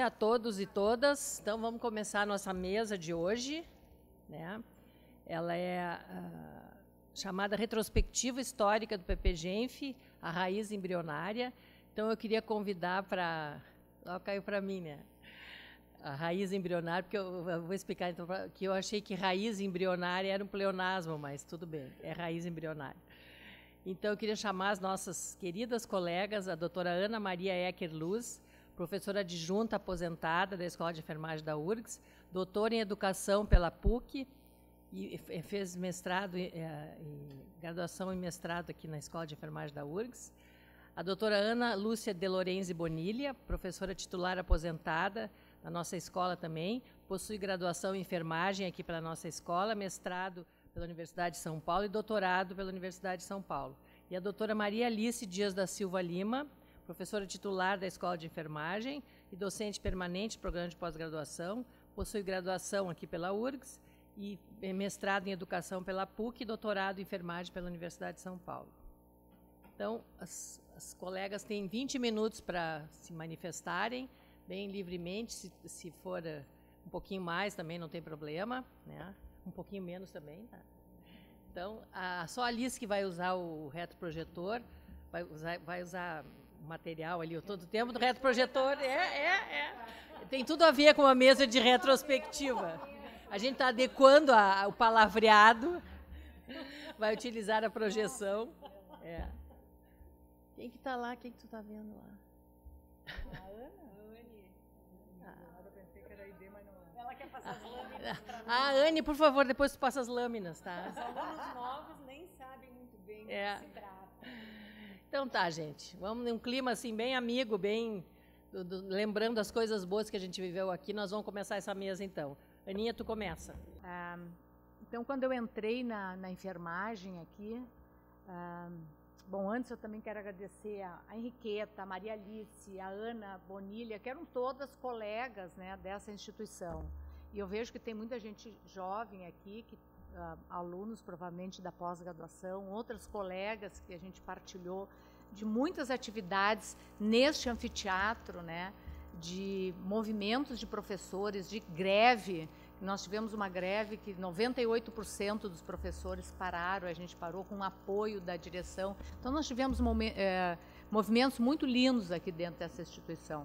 dia a todos e todas. Então, vamos começar a nossa mesa de hoje, né? Ela é chamada Retrospectiva Histórica do PPGenf, a Raiz Embrionária. Então, eu queria convidar para... Ó, caiu para mim, né? A raiz embrionária, porque eu vou explicar, então, que eu achei que raiz embrionária era um pleonasmo, mas tudo bem, é raiz embrionária. Então, eu queria chamar as nossas queridas colegas, a doutora Ana Maria Ecker Luz, professora adjunta aposentada da Escola de Enfermagem da URGS, doutora em Educação pela PUC, e fez mestrado, graduação e mestrado aqui na Escola de Enfermagem da URGS. A doutora Ana Lúcia de Lorenzi Bonilha, professora titular aposentada na nossa escola também, possui graduação em enfermagem aqui pela nossa escola, mestrado pela Universidade de São Paulo e doutorado pela Universidade de São Paulo. E a doutora Maria Alice Dias da Silva Lima, professora titular da Escola de Enfermagem e docente permanente do programa de pós-graduação, possui graduação aqui pela URGS e mestrado em Educação pela PUC e doutorado em Enfermagem pela Universidade de São Paulo. Então, as colegas têm 20 minutos para se manifestarem, bem livremente, se for um pouquinho mais também não tem problema, né? Um pouquinho menos também, tá? Então, só a Alice que vai usar o retroprojetor, vai usar o material ali todo o tempo do retroprojetor. Tem tudo a ver com a mesa de retrospectiva. A gente está adequando o palavreado, vai utilizar a projeção. Quem que está lá? Quem que tu está vendo lá? A Ana? Eu pensei que era a ID, mas não é. Ela quer passar as lâminas para nós. Anne, por favor, depois tu passa as lâminas, tá? Os alunos novos nem sabem muito bem do que se trata. Então tá, gente. Vamos num clima assim bem amigo, bem lembrando as coisas boas que a gente viveu aqui. Nós vamos começar essa mesa então. Aninha, tu começa. Então, quando eu entrei na enfermagem aqui, bom, antes eu também quero agradecer a Henriqueta, a Maria Alice, a Ana Bonilha, que eram todas colegas, né, dessa instituição. E eu vejo que tem muita gente jovem aqui, alunos provavelmente da pós-graduação, outras colegas que a gente partilhou de muitas atividades neste anfiteatro, né, de movimentos de professores, de greve. Nós tivemos uma greve que 98% dos professores pararam, a gente parou com o apoio da direção. Então, nós tivemos movimentos muito lindos aqui dentro dessa instituição.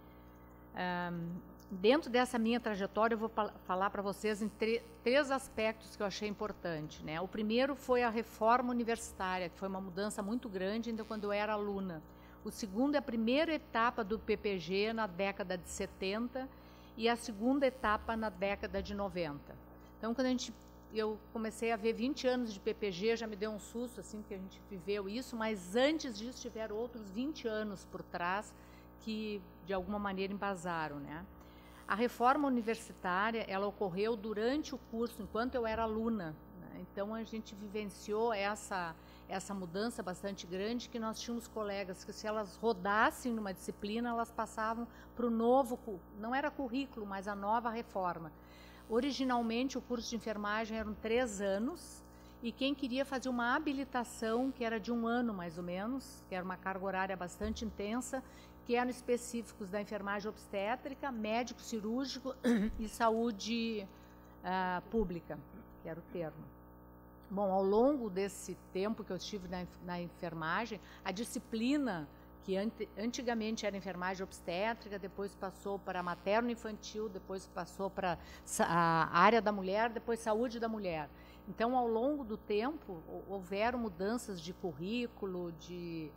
Dentro dessa minha trajetória, eu vou falar para vocês em três aspectos que eu achei importante, né? O primeiro foi a reforma universitária, que foi uma mudança muito grande ainda quando eu era aluna. O segundo é a primeira etapa do PPG na década de 70 e a segunda etapa na década de 90. Então, quando eu comecei a ver 20 anos de PPG, já me deu um susto, assim, porque a gente viveu isso, mas antes disso tiveram outros 20 anos por trás que, de alguma maneira, embasaram, né? A reforma universitária, ela ocorreu durante o curso, enquanto eu era aluna, né? Então, a gente vivenciou essa mudança bastante grande, que nós tínhamos colegas que, se elas rodassem numa disciplina, elas passavam para o novo, não era currículo, mas a nova reforma. Originalmente, o curso de enfermagem eram 3 anos, e quem queria fazer uma habilitação, que era de 1 ano mais ou menos, que era uma carga horária bastante intensa, que eram específicos da enfermagem obstétrica, médico cirúrgico e saúde pública, que era o termo. Bom, ao longo desse tempo que eu estive na enfermagem, a disciplina, que antigamente era enfermagem obstétrica, depois passou para materno-infantil, depois passou para a área da mulher, depois saúde da mulher. Então, ao longo do tempo, houveram mudanças de currículo, de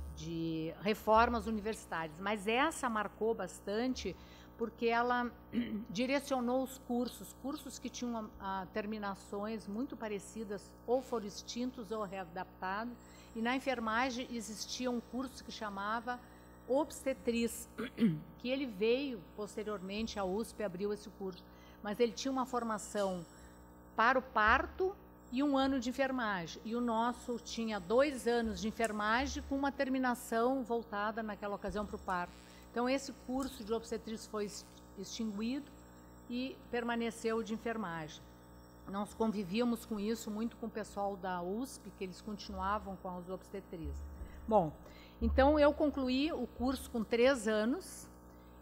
reformas universitárias, mas essa marcou bastante porque ela direcionou os cursos que tinham terminações muito parecidas, ou foram extintos ou readaptados, e na enfermagem existia um curso que chamava obstetriz, que ele veio posteriormente, a USP abriu esse curso, mas ele tinha uma formação para o parto e 1 ano de enfermagem, e o nosso tinha 2 anos de enfermagem com uma terminação voltada naquela ocasião para o parto. Então, esse curso de obstetriz foi extinguido e permaneceu de enfermagem. Nós convivíamos com isso muito com o pessoal da USP, que eles continuavam com as obstetrizes. Bom, então eu concluí o curso com 3 anos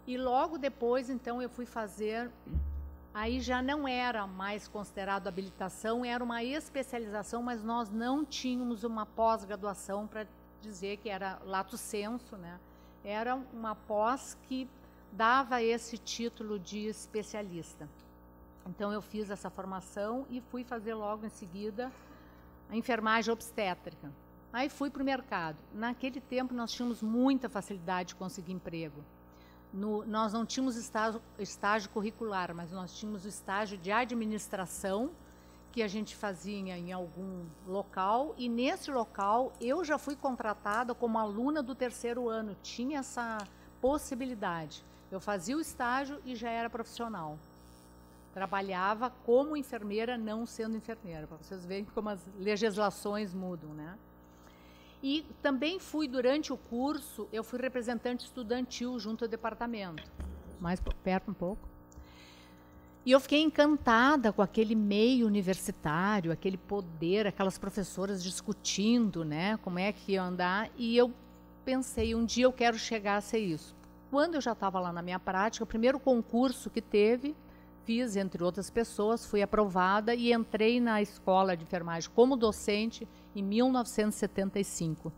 E logo depois, então, eu fui fazer... Aí já não era mais considerado habilitação, era uma especialização, mas nós não tínhamos uma pós-graduação para dizer que era lato sensu, né? Era uma pós que dava esse título de especialista. Então, eu fiz essa formação e fui fazer logo em seguida a enfermagem obstétrica. Aí fui para o mercado. Naquele tempo, nós tínhamos muita facilidade de conseguir emprego. Nós não tínhamos estágio curricular, mas nós tínhamos o estágio de administração, que a gente fazia em algum local, e nesse local eu já fui contratada como aluna do 3º ano, tinha essa possibilidade. Eu fazia o estágio e já era profissional. Trabalhava como enfermeira, não sendo enfermeira, para vocês verem como as legislações mudam, né? E também fui, durante o curso, eu fui representante estudantil junto ao departamento. Mais perto um pouco. E eu fiquei encantada com aquele meio universitário, aquele poder, aquelas professoras discutindo, né, como é que ia andar. E eu pensei, um dia eu quero chegar a ser isso. Quando eu já estava lá na minha prática, o primeiro concurso que teve, fiz, entre outras pessoas, fui aprovada e entrei na escola de enfermagem como docente em 1975.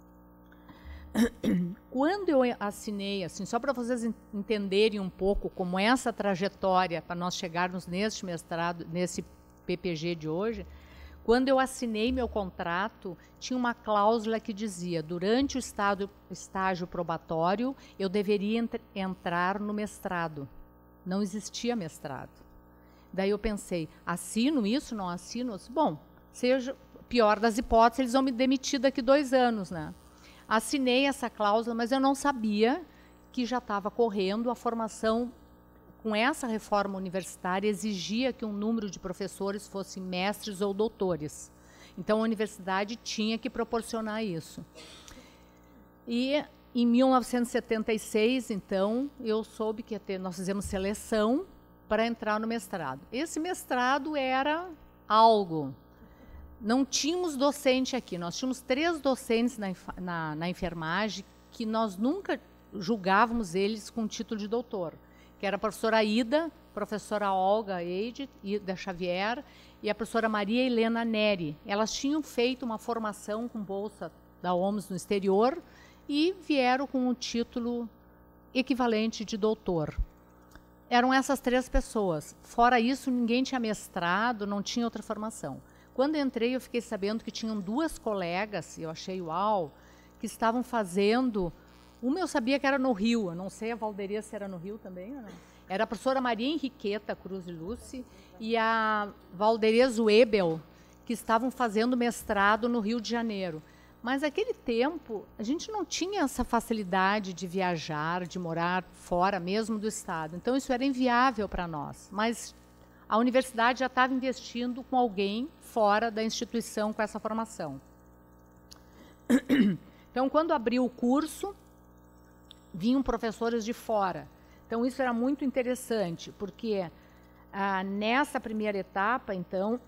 Quando eu assinei, assim, só para vocês entenderem um pouco como é essa trajetória para nós chegarmos neste mestrado, nesse PPG de hoje, quando eu assinei meu contrato, tinha uma cláusula que dizia, durante o estágio probatório, eu deveria entrar no mestrado. Não existia mestrado. Daí eu pensei, assino isso, não assino? Bom, seja pior das hipóteses, eles vão me demitir daqui 2 anos, né? Assinei essa cláusula, mas eu não sabia que já estava correndo a formação. Com essa reforma universitária, exigia que um número de professores fossem mestres ou doutores. Então, a universidade tinha que proporcionar isso. E em 1976, então, eu soube que nós fizemos seleção para entrar no mestrado. Esse mestrado era algo. Não tínhamos docente aqui, nós tínhamos 3 docentes na enfermagem que nós nunca julgávamos eles com título de doutor, que era a professora Ida, professora Olga Eide, Ida Xavier, e a professora Maria Helena Neri. Elas tinham feito uma formação com bolsa da OMS no exterior e vieram com um título equivalente de doutor. Eram essas 3 pessoas. Fora isso, ninguém tinha mestrado, não tinha outra formação. Quando entrei, eu fiquei sabendo que tinham 2 colegas, e eu achei uau, que estavam fazendo... Uma eu sabia que era no Rio, eu não sei a Valderias se era no Rio também ou não. Era a professora Maria Henriqueta Cruz e Lúcia e a Valderias Webel, que estavam fazendo mestrado no Rio de Janeiro. Mas naquele tempo, a gente não tinha essa facilidade de viajar, de morar fora mesmo do estado. Então, isso era inviável para nós. Mas a universidade já estava investindo com alguém fora da instituição com essa formação. Então, quando abriu o curso, vinham professores de fora. Então, isso era muito interessante, porque nessa primeira etapa, então,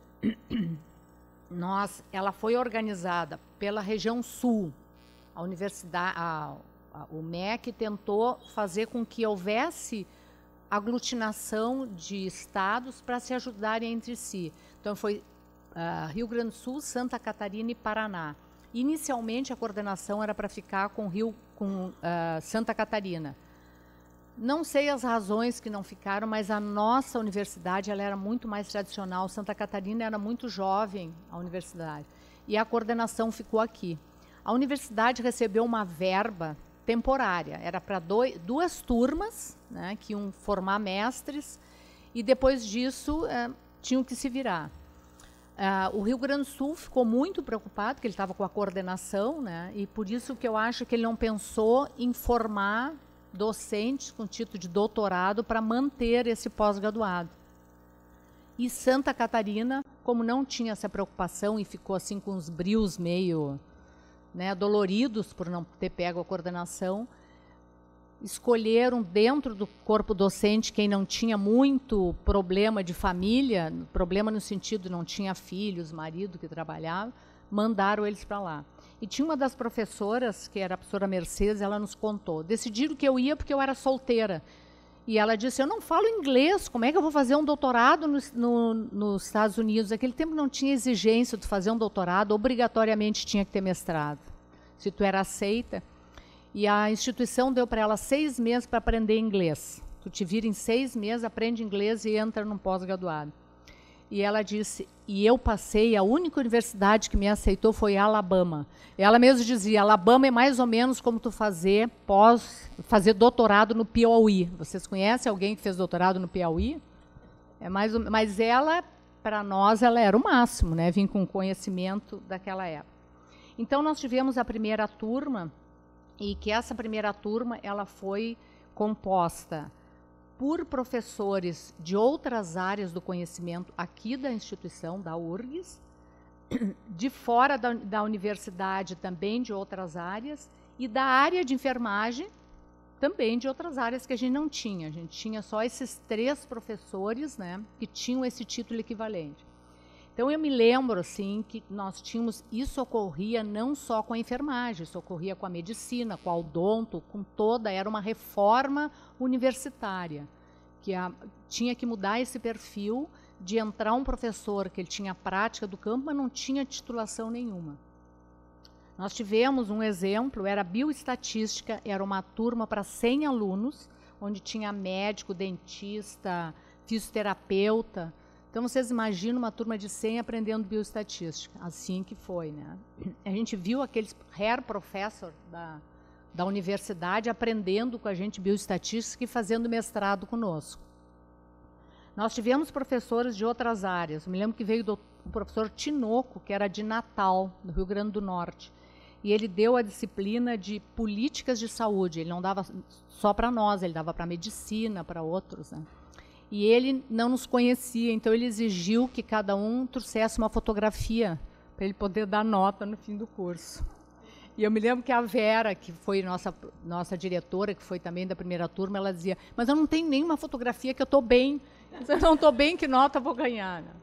ela foi organizada pela região sul. A universidade, o MEC tentou fazer com que houvesse aglutinação de estados para se ajudarem entre si. Então, foi Rio Grande do Sul, Santa Catarina e Paraná. Inicialmente, a coordenação era para ficar com Santa Catarina. Não sei as razões que não ficaram, mas a nossa universidade ela era muito mais tradicional. Santa Catarina era muito jovem, a universidade. E a coordenação ficou aqui. A universidade recebeu uma verba temporária. Era para 2 turmas, né, que iam formar mestres, e depois disso tinham que se virar. O Rio Grande do Sul ficou muito preocupado, porque ele estava com a coordenação, né, e por isso que eu acho que ele não pensou em formar docentes com título de doutorado para manter esse pós-graduado. E Santa Catarina, como não tinha essa preocupação e ficou assim com os brios meio, né, doloridos por não ter pego a coordenação, escolheram dentro do corpo docente quem não tinha muito problema de família, problema no sentido de não tinha filhos, marido que trabalhava, mandaram eles para lá. E tinha uma das professoras, que era a professora Mercedes, ela nos contou. Decidiram que eu ia porque eu era solteira. E ela disse, eu não falo inglês, como é que eu vou fazer um doutorado nos Estados Unidos? Naquele tempo não tinha exigência de fazer um doutorado, obrigatoriamente tinha que ter mestrado, se tu era aceita. E a instituição deu para ela 6 meses para aprender inglês. Tu te vira em 6 meses, aprende inglês e entra num pós-graduado. E ela disse, e eu passei, a única universidade que me aceitou foi a Alabama. Ela mesma dizia, Alabama é mais ou menos como tu fazer doutorado no Piauí. Vocês conhecem alguém que fez doutorado no Piauí? Mas ela, para nós, ela era o máximo, né? Vim com conhecimento daquela época. Então, nós tivemos a primeira turma, e que essa primeira turma ela foi composta por professores de outras áreas do conhecimento aqui da instituição, da URGS, de fora da universidade também de outras áreas, e da área de enfermagem também de outras áreas que a gente não tinha. A gente tinha só esses 3 professores, né, que tinham esse título equivalente. Então, eu me lembro assim, que nós tínhamos, isso ocorria não só com a enfermagem, isso ocorria com a medicina, com a odonto, com toda, era uma reforma universitária, que tinha que mudar esse perfil de entrar um professor que ele tinha prática do campo, mas não tinha titulação nenhuma. Nós tivemos um exemplo, era bioestatística, era uma turma para 100 alunos, onde tinha médico, dentista, fisioterapeuta. Então, vocês imaginam uma turma de 100 aprendendo bioestatística. Assim que foi, né? A gente viu aqueles hair professor da universidade aprendendo com a gente bioestatística e fazendo mestrado conosco. Nós tivemos professores de outras áreas. Eu me lembro que veio o professor Tinoco, que era de Natal, do Rio Grande do Norte. E ele deu a disciplina de políticas de saúde. Ele não dava só para nós, ele dava para medicina, para outros, né? E ele não nos conhecia, então ele exigiu que cada um trouxesse uma fotografia para ele poder dar nota no fim do curso. E eu me lembro que a Vera, que foi nossa diretora, que foi também da primeira turma, ela dizia, mas eu não tenho nenhuma fotografia que eu estou bem. Se eu não estou bem, que nota eu vou ganhar? Né?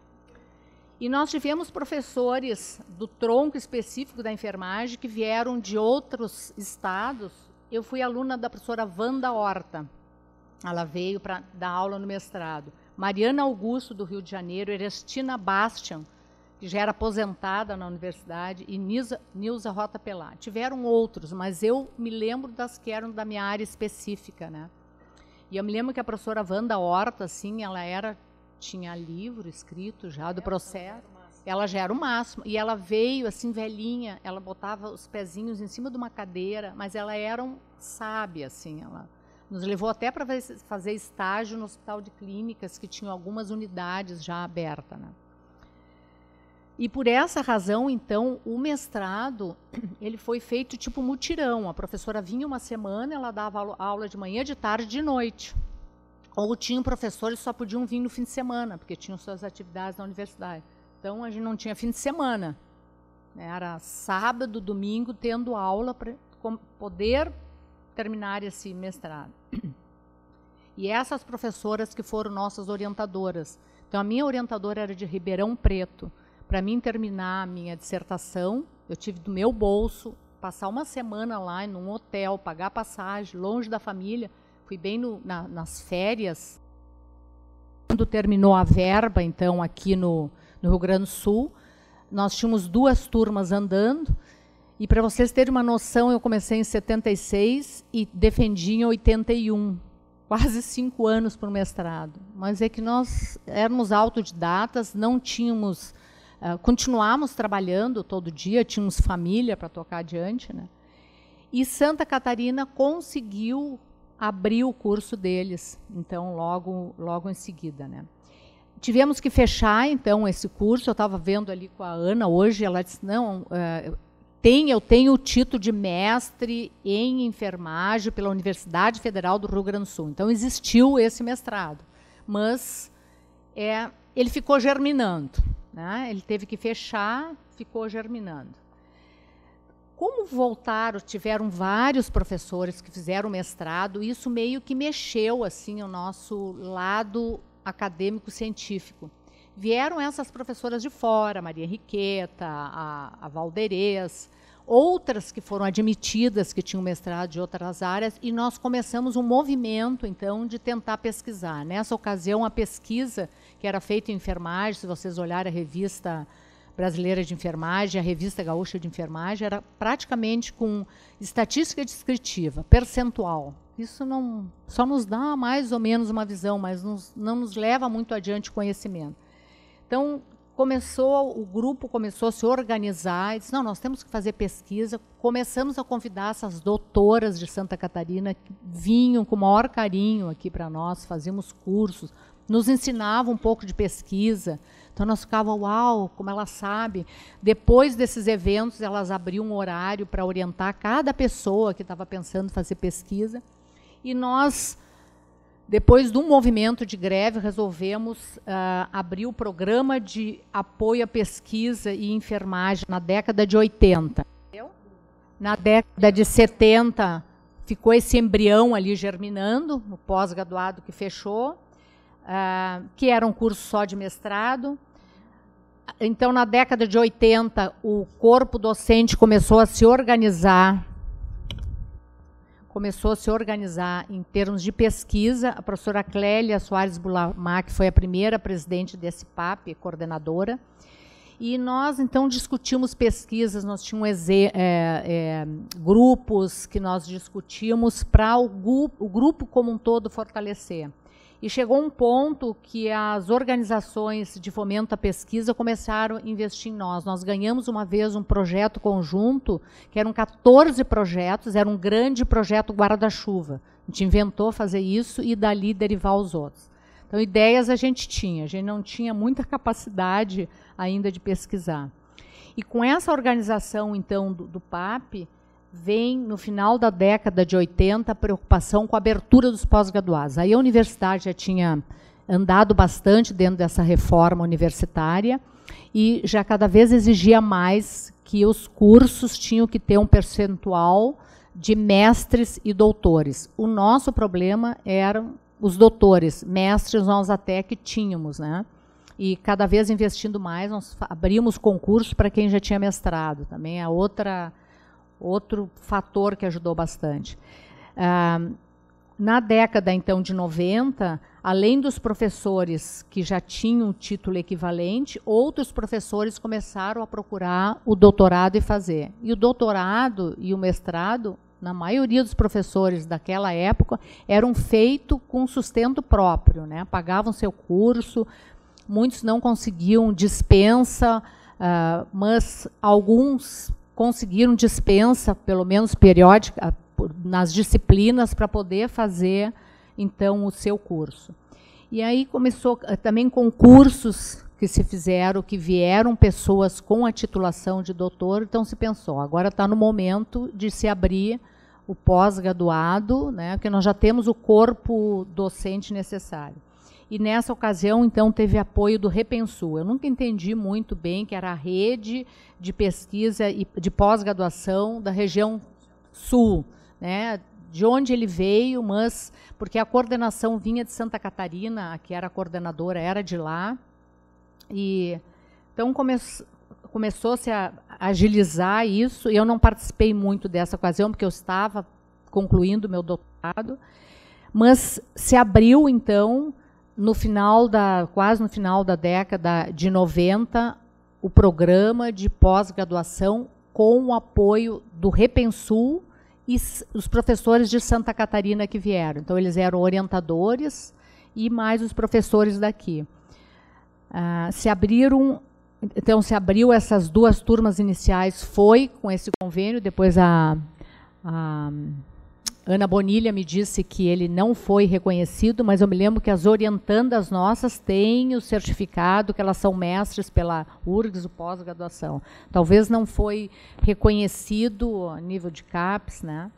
E nós tivemos professores do tronco específico da enfermagem que vieram de outros estados. Eu fui aluna da professora Wanda Horta. Ela veio para dar aula no mestrado. Mariana Augusto, do Rio de Janeiro, Erestina Bastian, que já era aposentada na universidade, e Nilza Rota Pelá. Tiveram outros, mas eu me lembro das que eram da minha área específica, né? E eu me lembro que a professora Wanda Horta, assim, ela tinha livro escrito já do processo. Ela já era o máximo. E ela veio, assim, velhinha, ela botava os pezinhos em cima de uma cadeira, mas ela era sábia, assim, ela nos levou até para fazer estágio no Hospital de Clínicas, que tinham algumas unidades já abertas, né? E por essa razão, então, o mestrado, ele foi feito tipo mutirão. A professora vinha uma semana, ela dava aula de manhã, de tarde e de noite. Ou tinham professores que só podiam vir no fim de semana, porque tinham suas atividades na universidade. Então, a gente não tinha fim de semana. Era sábado, domingo, tendo aula para poder terminar esse mestrado. E essas professoras que foram nossas orientadoras. Então, a minha orientadora era de Ribeirão Preto. Para mim terminar a minha dissertação, eu tive do meu bolso, passar uma semana lá em um hotel, pagar passagem, longe da família. Fui bem nas férias. Quando terminou a verba, então, aqui no Rio Grande do Sul, nós tínhamos 2 turmas andando. E para vocês terem uma noção, eu comecei em 76 e defendi em 81. Quase 5 anos para o mestrado. Mas é que nós éramos autodidatas, não tínhamos... continuamos trabalhando todo dia, tínhamos família para tocar adiante, né? E Santa Catarina conseguiu abrir o curso deles, então, logo em seguida, né? Tivemos que fechar, então, esse curso. Eu estava vendo ali com a Ana hoje, ela disse, não, eu tenho o título de mestre em enfermagem pela Universidade Federal do Rio Grande do Sul. Então, existiu esse mestrado, mas ele ficou germinando. Né? Ele teve que fechar, ficou germinando. Como tiveram vários professores que fizeram mestrado, isso meio que mexeu assim, o nosso lado acadêmico-científico. Vieram essas professoras de fora, Maria Henriqueta, a Valderez, outras que foram admitidas, que tinham mestrado de outras áreas, e nós começamos um movimento, então, de tentar pesquisar. Nessa ocasião, a pesquisa que era feita em enfermagem, se vocês olharem a Revista Brasileira de Enfermagem, a Revista Gaúcha de Enfermagem, era praticamente com estatística descritiva, percentual. Isso não, só nos dá mais ou menos uma visão, mas não nos leva muito adiante o conhecimento. Então, o grupo começou a se organizar e disse, não, nós temos que fazer pesquisa. Começamos a convidar essas doutoras de Santa Catarina, que vinham com o maior carinho aqui para nós, fazíamos cursos, nos ensinavam um pouco de pesquisa. Então, nós ficávamos, uau, como ela sabe. Depois desses eventos, elas abriam um horário para orientar cada pessoa que estava pensando em fazer pesquisa. E nós, depois de um movimento de greve, resolvemos abrir o programa de apoio à pesquisa e enfermagem na década de 80. Na década de 70, ficou esse embrião ali germinando, o pós-graduado que fechou, que era um curso só de mestrado. Então, na década de 80, o corpo docente começou a se organizar em termos de pesquisa. A professora Clélia Soares Bulamac foi a primeira presidente desse PAP, coordenadora. E nós, então, discutimos pesquisas, nós tínhamos grupos que nós discutimos para o grupo como um todo fortalecer. E chegou um ponto que as organizações de fomento à pesquisa começaram a investir em nós. Nós ganhamos uma vez um projeto conjunto, que eram 14 projetos, era um grande projeto guarda-chuva. A gente inventou fazer isso e dali derivar os outros. Então, ideias a gente não tinha muita capacidade ainda de pesquisar. E com essa organização, então, do PAP, vem, no final da década de 80, a preocupação com a abertura dos pós-graduados. Aí a universidade já tinha andado bastante dentro dessa reforma universitária e já cada vez exigia mais que os cursos tinham que ter um percentual de mestres e doutores. O nosso problema eram os doutores, mestres nós até que tínhamos, né? E cada vez investindo mais, nós abrimos concursos para quem já tinha mestrado. Também é outro fator que ajudou bastante. Na década, então, de 90, além dos professores que já tinham título equivalente, outros professores começaram a procurar o doutorado e fazer. E o doutorado e o mestrado, na maioria dos professores daquela época, eram feitos com sustento próprio, né? Pagavam seu curso, muitos não conseguiam dispensa, mas alguns conseguiram dispensa, pelo menos periódica, nas disciplinas, para poder fazer, então, o seu curso. E aí começou também concursos que se fizeram, que vieram pessoas com a titulação de doutor, então se pensou, agora está no momento de se abrir o pós-graduado, né, porque nós já temos o corpo docente necessário. E nessa ocasião, então, teve apoio do Repensul. Eu nunca entendi muito bem que era a rede de pesquisa e de pós-graduação da região sul, né, de onde ele veio, mas porque a coordenação vinha de Santa Catarina, a que era a coordenadora era de lá. E então começou-se a agilizar isso, e eu não participei muito dessa ocasião, porque eu estava concluindo meu doutorado, mas se abriu, então, quase no final da década de 90, o programa de pós-graduação com o apoio do Repensul e os professores de Santa Catarina que vieram. Então, eles eram orientadores e mais os professores daqui. Se abriu essas duas turmas iniciais, foi com esse convênio, depois a Ana Bonilha me disse que ele não foi reconhecido, mas eu me lembro que as orientandas nossas têm o certificado, que elas são mestres pela URGS, o pós-graduação. Talvez não foi reconhecido a nível de CAPES, né?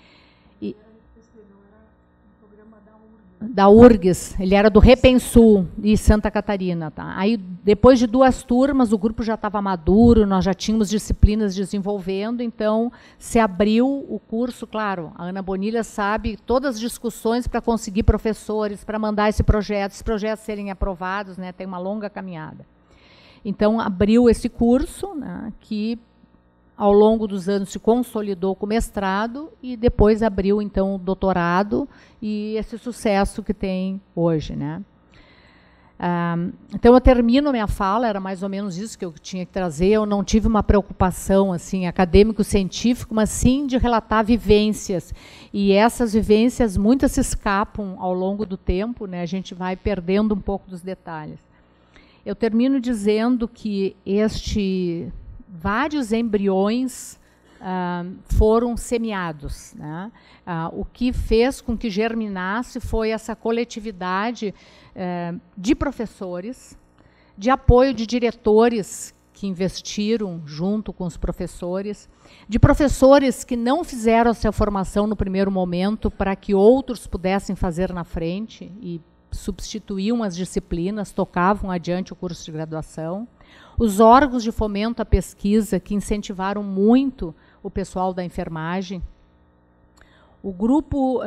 Da URGS, ele era do Repensul, de Santa Catarina. Tá? Aí, depois de duas turmas, o grupo já estava maduro, nós já tínhamos disciplinas desenvolvendo, então se abriu o curso, claro, a Ana Bonilha sabe todas as discussões para conseguir professores, para mandar esses projetos serem aprovados, né, tem uma longa caminhada. Então, abriu esse curso, né, que ao longo dos anos, se consolidou com o mestrado e depois abriu, então, o doutorado e esse sucesso que tem hoje, né? Então, eu termino minha fala, era mais ou menos isso que eu tinha que trazer. Eu não tive uma preocupação assim, acadêmico-científica, mas sim de relatar vivências. E essas vivências, muitas se escapam ao longo do tempo, né? A gente vai perdendo um pouco dos detalhes. Eu termino dizendo que vários embriões foram semeados, né? O que fez com que germinasse foi essa coletividade de professores, de apoio de diretores que investiram junto com os professores, de professores que não fizeram a sua formação no primeiro momento para que outros pudessem fazer na frente e substituíam as disciplinas, tocavam adiante o curso de graduação, os órgãos de fomento à pesquisa que incentivaram muito o pessoal da enfermagem, o grupo,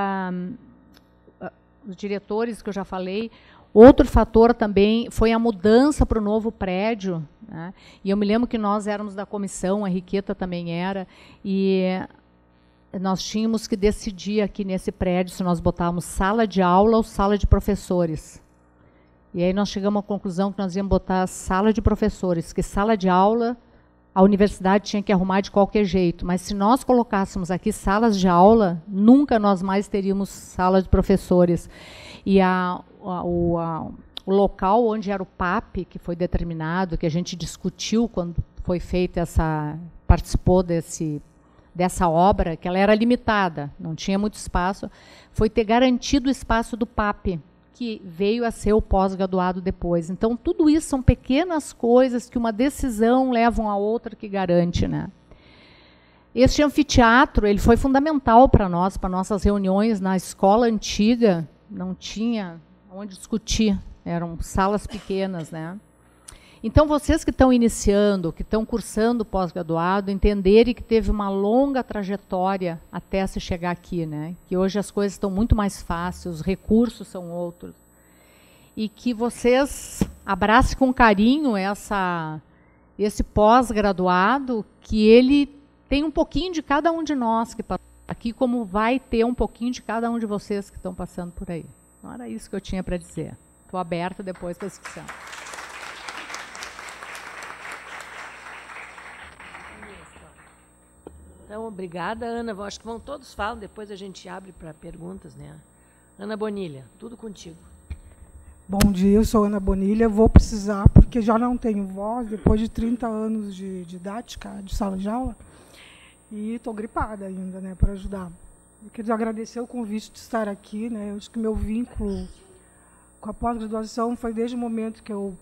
os diretores que eu já falei. Outro fator também foi a mudança para o novo prédio, né? E eu me lembro que nós éramos da comissão, a Henriqueta também era, e nós tínhamos que decidir aqui nesse prédio se nós botávamos sala de aula ou sala de professores. E aí nós chegamos à conclusão que nós íamos botar sala de professores, que sala de aula a universidade tinha que arrumar de qualquer jeito, mas se nós colocássemos aqui salas de aula, nunca nós mais teríamos sala de professores. E o local onde era o PAP, que foi determinado, que a gente discutiu quando foi feita participou dessa obra, que ela era limitada, não tinha muito espaço, foi ter garantido o espaço do PAP, que veio a ser o pós-graduado depois. Então, tudo isso são pequenas coisas que uma decisão levam a outra que garante, né? Este anfiteatro, ele foi fundamental para nós, para nossas reuniões na escola antiga, não tinha onde discutir, eram salas pequenas, né? Então, vocês que estão iniciando, que estão cursando pós-graduado, entenderem que teve uma longa trajetória até se chegar aqui, né? Que hoje as coisas estão muito mais fáceis, os recursos são outros. E que vocês abracem com carinho esse pós-graduado, que ele tem um pouquinho de cada um de nós que passou aqui, como vai ter um pouquinho de cada um de vocês que estão passando por aí. Não era isso que eu tinha para dizer. Estou aberta depois para a discussão. Então, obrigada, Ana. Eu acho que todos falam, depois a gente abre para perguntas, né? Ana Bonilha, tudo contigo. Bom dia, eu sou Ana Bonilha. Vou precisar, porque já não tenho voz, depois de 30 anos de didática, de sala de aula, e estou gripada ainda, né, para ajudar. Eu queria agradecer o convite de estar aqui, né? Eu acho que meu vínculo com a pós-graduação foi desde o momento que eu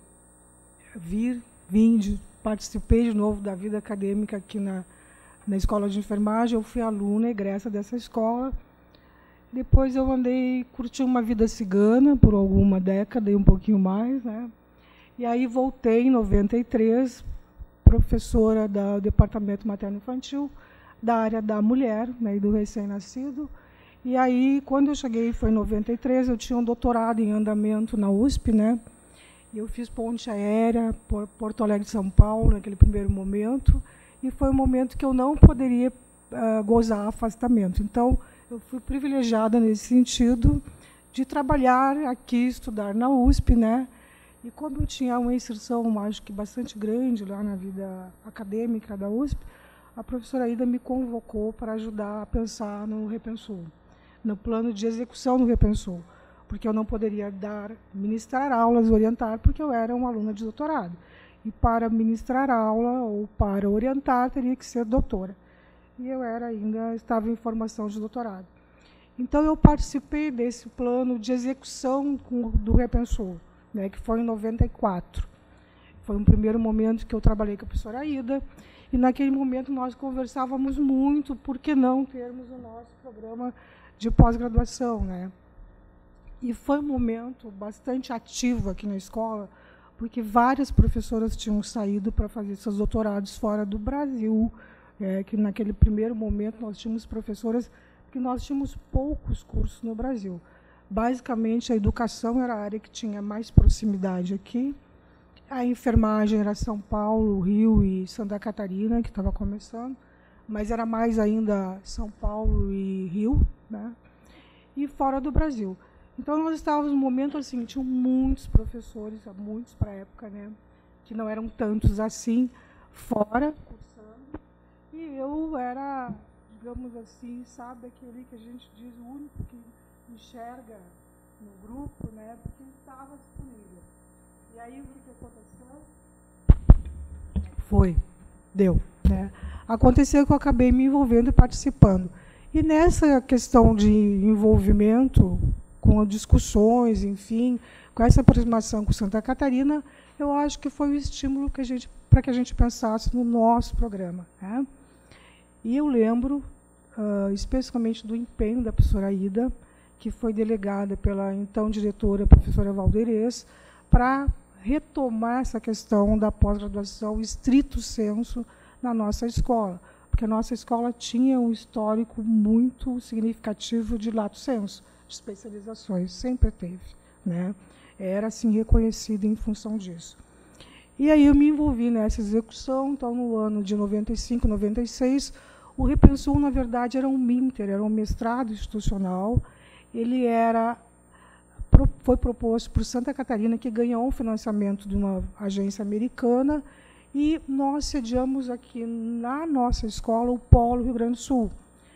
participei de novo da vida acadêmica aqui na escola de enfermagem. Eu fui aluna egressa dessa escola. Depois eu curti uma vida cigana por alguma década e um pouquinho mais, né? E aí voltei em 93, professora do departamento materno-infantil, da área da mulher, né, e do recém-nascido. E aí, quando eu cheguei, foi em 93, eu tinha um doutorado em andamento na USP, né? E eu fiz ponte aérea por Porto Alegre, São Paulo, naquele primeiro momento. E foi um momento que eu não poderia gozar afastamento. Então, eu fui privilegiada nesse sentido de trabalhar aqui, estudar na USP, né? E como eu tinha uma inserção, acho que bastante grande lá na vida acadêmica da USP, a professora Ida me convocou para ajudar a pensar no Repensul, no plano de execução do Repensul, porque eu não poderia ministrar aulas, orientar, porque eu era uma aluna de doutorado. E para ministrar aula ou para orientar, teria que ser doutora. E eu estava em formação de doutorado. Então, eu participei desse plano de execução do Repensul, né, que foi em 94. Foi um primeiro momento que eu trabalhei com a professora Ida, e naquele momento nós conversávamos muito, por que não termos o nosso programa de pós-graduação, né? E foi um momento bastante ativo aqui na escola, porque várias professoras tinham saído para fazer seus doutorados fora do Brasil, que naquele primeiro momento nós tínhamos professoras, que nós tínhamos poucos cursos no Brasil. Basicamente, a educação era a área que tinha mais proximidade aqui, A enfermagem era São Paulo, Rio e Santa Catarina, que estava começando, mas era mais ainda São Paulo e Rio, né? E fora do Brasil. Então, nós estávamos num momento assim, tinham muitos professores, muitos para a época, né? Que não eram tantos assim, fora, cursando. E eu era, digamos assim, sabe, aquele que a gente diz, o único que enxerga no grupo, né? Porque estava disponível. E aí, o que aconteceu? Deu, né? Aconteceu que eu acabei me envolvendo e participando. E nessa questão de envolvimento, com discussões, enfim, com essa aproximação com Santa Catarina, eu acho que foi o estímulo para que a gente pensasse no nosso programa, né? E eu lembro, especificamente, do empenho da professora Ida, que foi delegada pela então diretora, professora Valderez, para retomar essa questão da pós-graduação estrito sensu na nossa escola, porque a nossa escola tinha um histórico muito significativo de lato sensu, de especializações, sempre teve, né? Era assim reconhecida em função disso. E aí eu me envolvi nessa execução. Então, no ano de 95, 96, o Repensul, na verdade, era um MINTER, era um mestrado institucional. Ele foi proposto por Santa Catarina, que ganhou um financiamento de uma agência americana, e nós sediamos aqui na nossa escola o Polo Rio Grande do Sul.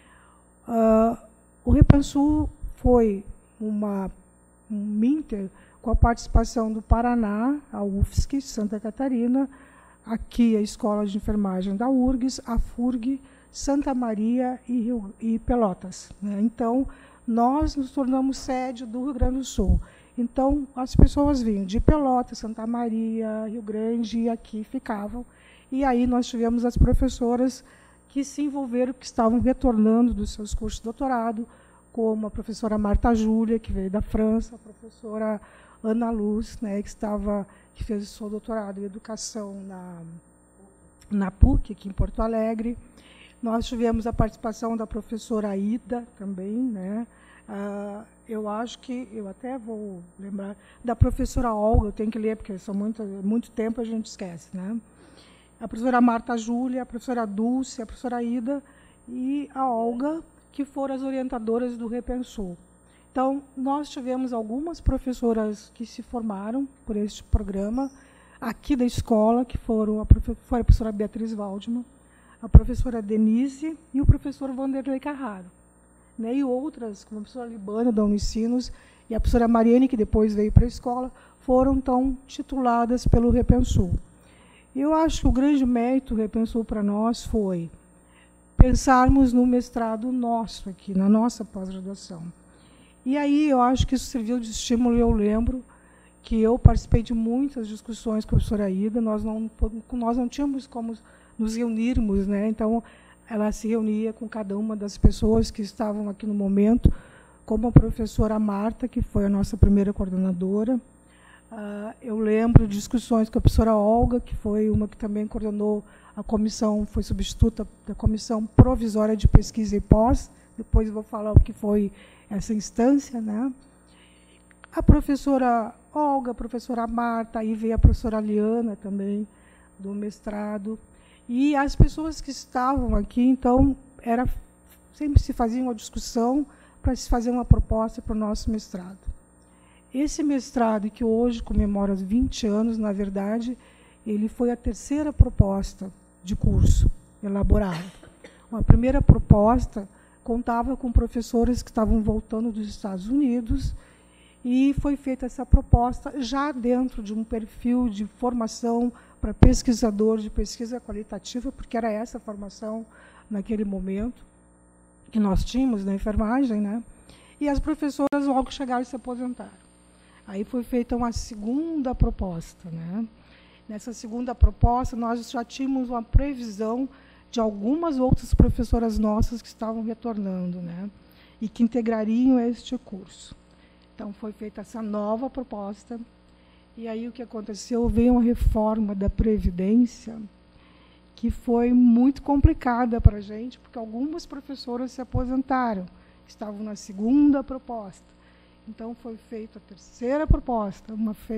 O Repensul foi um MINTER com a participação do Paraná, a UFSC, Santa Catarina, aqui a Escola de Enfermagem da URGS, a FURG, Santa Maria e Pelotas, né? Então, nós nos tornamos sede do Rio Grande do Sul. Então, as pessoas vinham de Pelotas, Santa Maria, Rio Grande, e aqui ficavam. E aí nós tivemos as professoras que se envolveram, que estavam retornando dos seus cursos de doutorado, como a professora Marta Júlia, que veio da França, a professora Ana Luz, né, que fez o seu doutorado em educação na PUC, aqui em Porto Alegre. Nós tivemos a participação da professora Ida também, né? Eu acho que, eu até vou lembrar, da professora Olga, eu tenho que ler, porque são muito tempo a gente esquece, né? A professora Marta Júlia, a professora Dulce, a professora Ida e a Olga, que foram as orientadoras do Repensul. Então, nós tivemos algumas professoras que se formaram por este programa, aqui da escola, que foi a professora Beatriz Waldman, a professora Denise e o professor Vanderlei Carraro, né? E outras, como a professora Libânia, da Unicinos, e a professora Mariane, que depois veio para a escola, foram, então, tituladas pelo Repensul. Eu acho que o grande mérito do Repensul para nós foi pensarmos no mestrado nosso aqui, na nossa pós-graduação. E aí eu acho que isso serviu de estímulo. Eu lembro que eu participei de muitas discussões com a professora Ida, nós não tínhamos como nos reunirmos, né? Então, ela se reunia com cada uma das pessoas que estavam aqui no momento, como a professora Marta, que foi a nossa primeira coordenadora. Eu lembro de discussões com a professora Olga, que foi uma que também coordenou a comissão, foi substituta da Comissão Provisória de Pesquisa e Pós. Depois eu vou falar o que foi essa instância, né? A professora Olga, a professora Marta, aí veio a professora Liana também, do mestrado. E as pessoas que estavam aqui, então, sempre se fazia uma discussão para se fazer uma proposta para o nosso mestrado. Esse mestrado, que hoje comemora 20 anos, na verdade, ele foi a terceira proposta de curso elaborada. A primeira proposta contava com professores que estavam voltando dos Estados Unidos, e foi feita essa proposta já dentro de um perfil de formação para pesquisador de pesquisa qualitativa, porque era essa a formação naquele momento que nós tínhamos na enfermagem, né? E as professoras logo chegaram e se aposentaram. Aí foi feita uma segunda proposta, né? Nessa segunda proposta, nós já tínhamos uma previsão de algumas outras professoras nossas que estavam retornando, né? E que integrariam este curso. Então, foi feita essa nova proposta. E aí o que aconteceu? Veio uma reforma da Previdência que foi muito complicada para a gente, porque algumas professoras se aposentaram, estavam na segunda proposta. Então, foi feita a terceira proposta,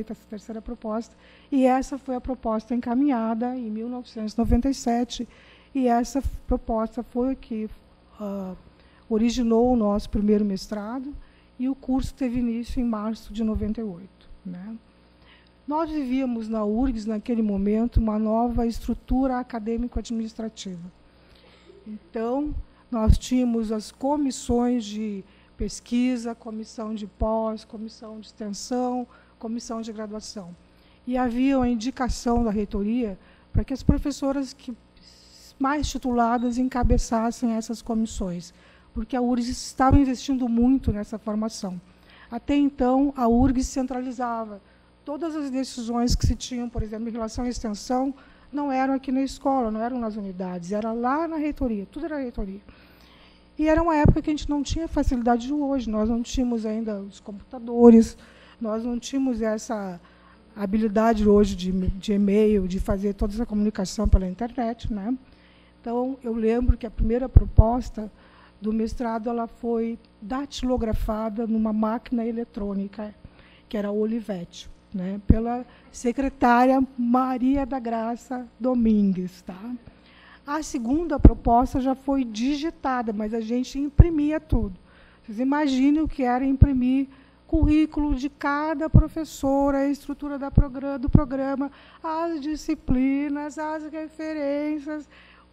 e essa foi a proposta encaminhada em 1997, e essa proposta foi a que originou o nosso primeiro mestrado, e o curso teve início em março de 98. Né? Nós vivíamos na URGS, naquele momento, uma nova estrutura acadêmico-administrativa. Então, nós tínhamos as comissões de pesquisa, comissão de pós, comissão de extensão, comissão de graduação. E havia uma indicação da reitoria para que as professoras mais tituladas encabeçassem essas comissões, porque a URGS estava investindo muito nessa formação. Até então, a URGS centralizava todas as decisões que se tinham, por exemplo, em relação à extensão, não eram aqui na escola, não eram nas unidades, era lá na reitoria, tudo era reitoria. E era uma época que a gente não tinha facilidade de hoje, nós não tínhamos ainda os computadores, nós não tínhamos essa habilidade hoje de e-mail, de fazer toda essa comunicação pela internet. Né? Então, eu lembro que a primeira proposta do mestrado ela foi datilografada numa máquina eletrônica, que era a Olivetti, né? Pela secretária Maria da Graça Domingues. Tá? A segunda proposta já foi digitada, mas a gente imprimia tudo. Vocês imaginem o que era imprimir currículo de cada professora, a estrutura do programa, as disciplinas, as referências,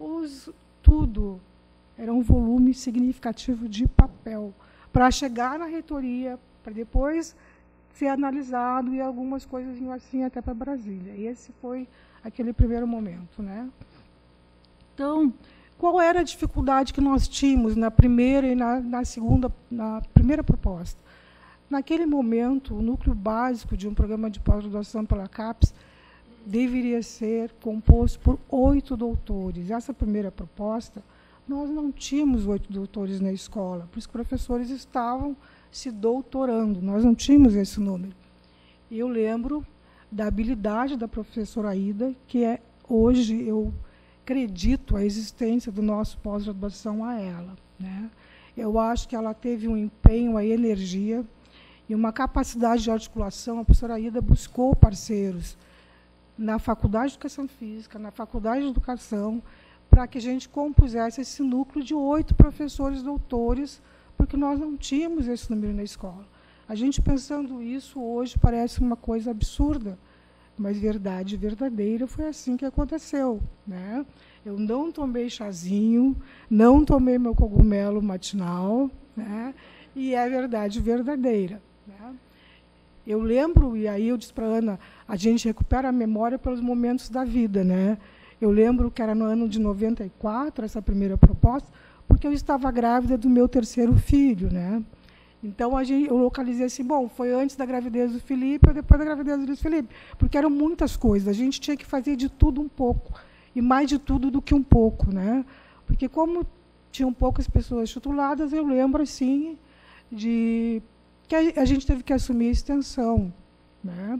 tudo. Era um volume significativo de papel para chegar na reitoria, para depois ser analisado e algumas coisas iam assim até para Brasília. E esse foi aquele primeiro momento. Né? Então, qual era a dificuldade que nós tínhamos na primeira e na primeira proposta? Naquele momento, o núcleo básico de um programa de pós-graduação pela CAPES deveria ser composto por 8 doutores. Essa primeira proposta, nós não tínhamos 8 doutores na escola, porque os professores estavam se doutorando, nós não tínhamos esse número. Eu lembro da habilidade da professora Aida, que hoje eu acredito a existência do nosso pós-graduação a ela. Né? Eu acho que ela teve um empenho, a energia e uma capacidade de articulação. A professora Aida buscou parceiros na Faculdade de Educação Física, na Faculdade de Educação, para que a gente compusesse esse núcleo de 8 professores doutores, porque nós não tínhamos esse número na escola. A gente pensando isso hoje parece uma coisa absurda, mas verdade verdadeira, foi assim que aconteceu. Né? Eu não tomei chazinho, não tomei meu cogumelo matinal, né? E é verdade verdadeira. Né? Eu lembro, e aí eu disse para a Ana, a gente recupera a memória pelos momentos da vida. Né? Eu lembro que era no ano de 94, essa primeira proposta, porque eu estava grávida do meu terceiro filho. Né? Então, eu localizei assim, bom, foi antes da gravidez do Felipe ou depois da gravidez do Luiz Felipe, porque eram muitas coisas, a gente tinha que fazer de tudo um pouco, e mais de tudo do que um pouco. Né? Porque como tinham poucas pessoas tituladas, eu lembro assim, de que a gente teve que assumir a extensão. Né?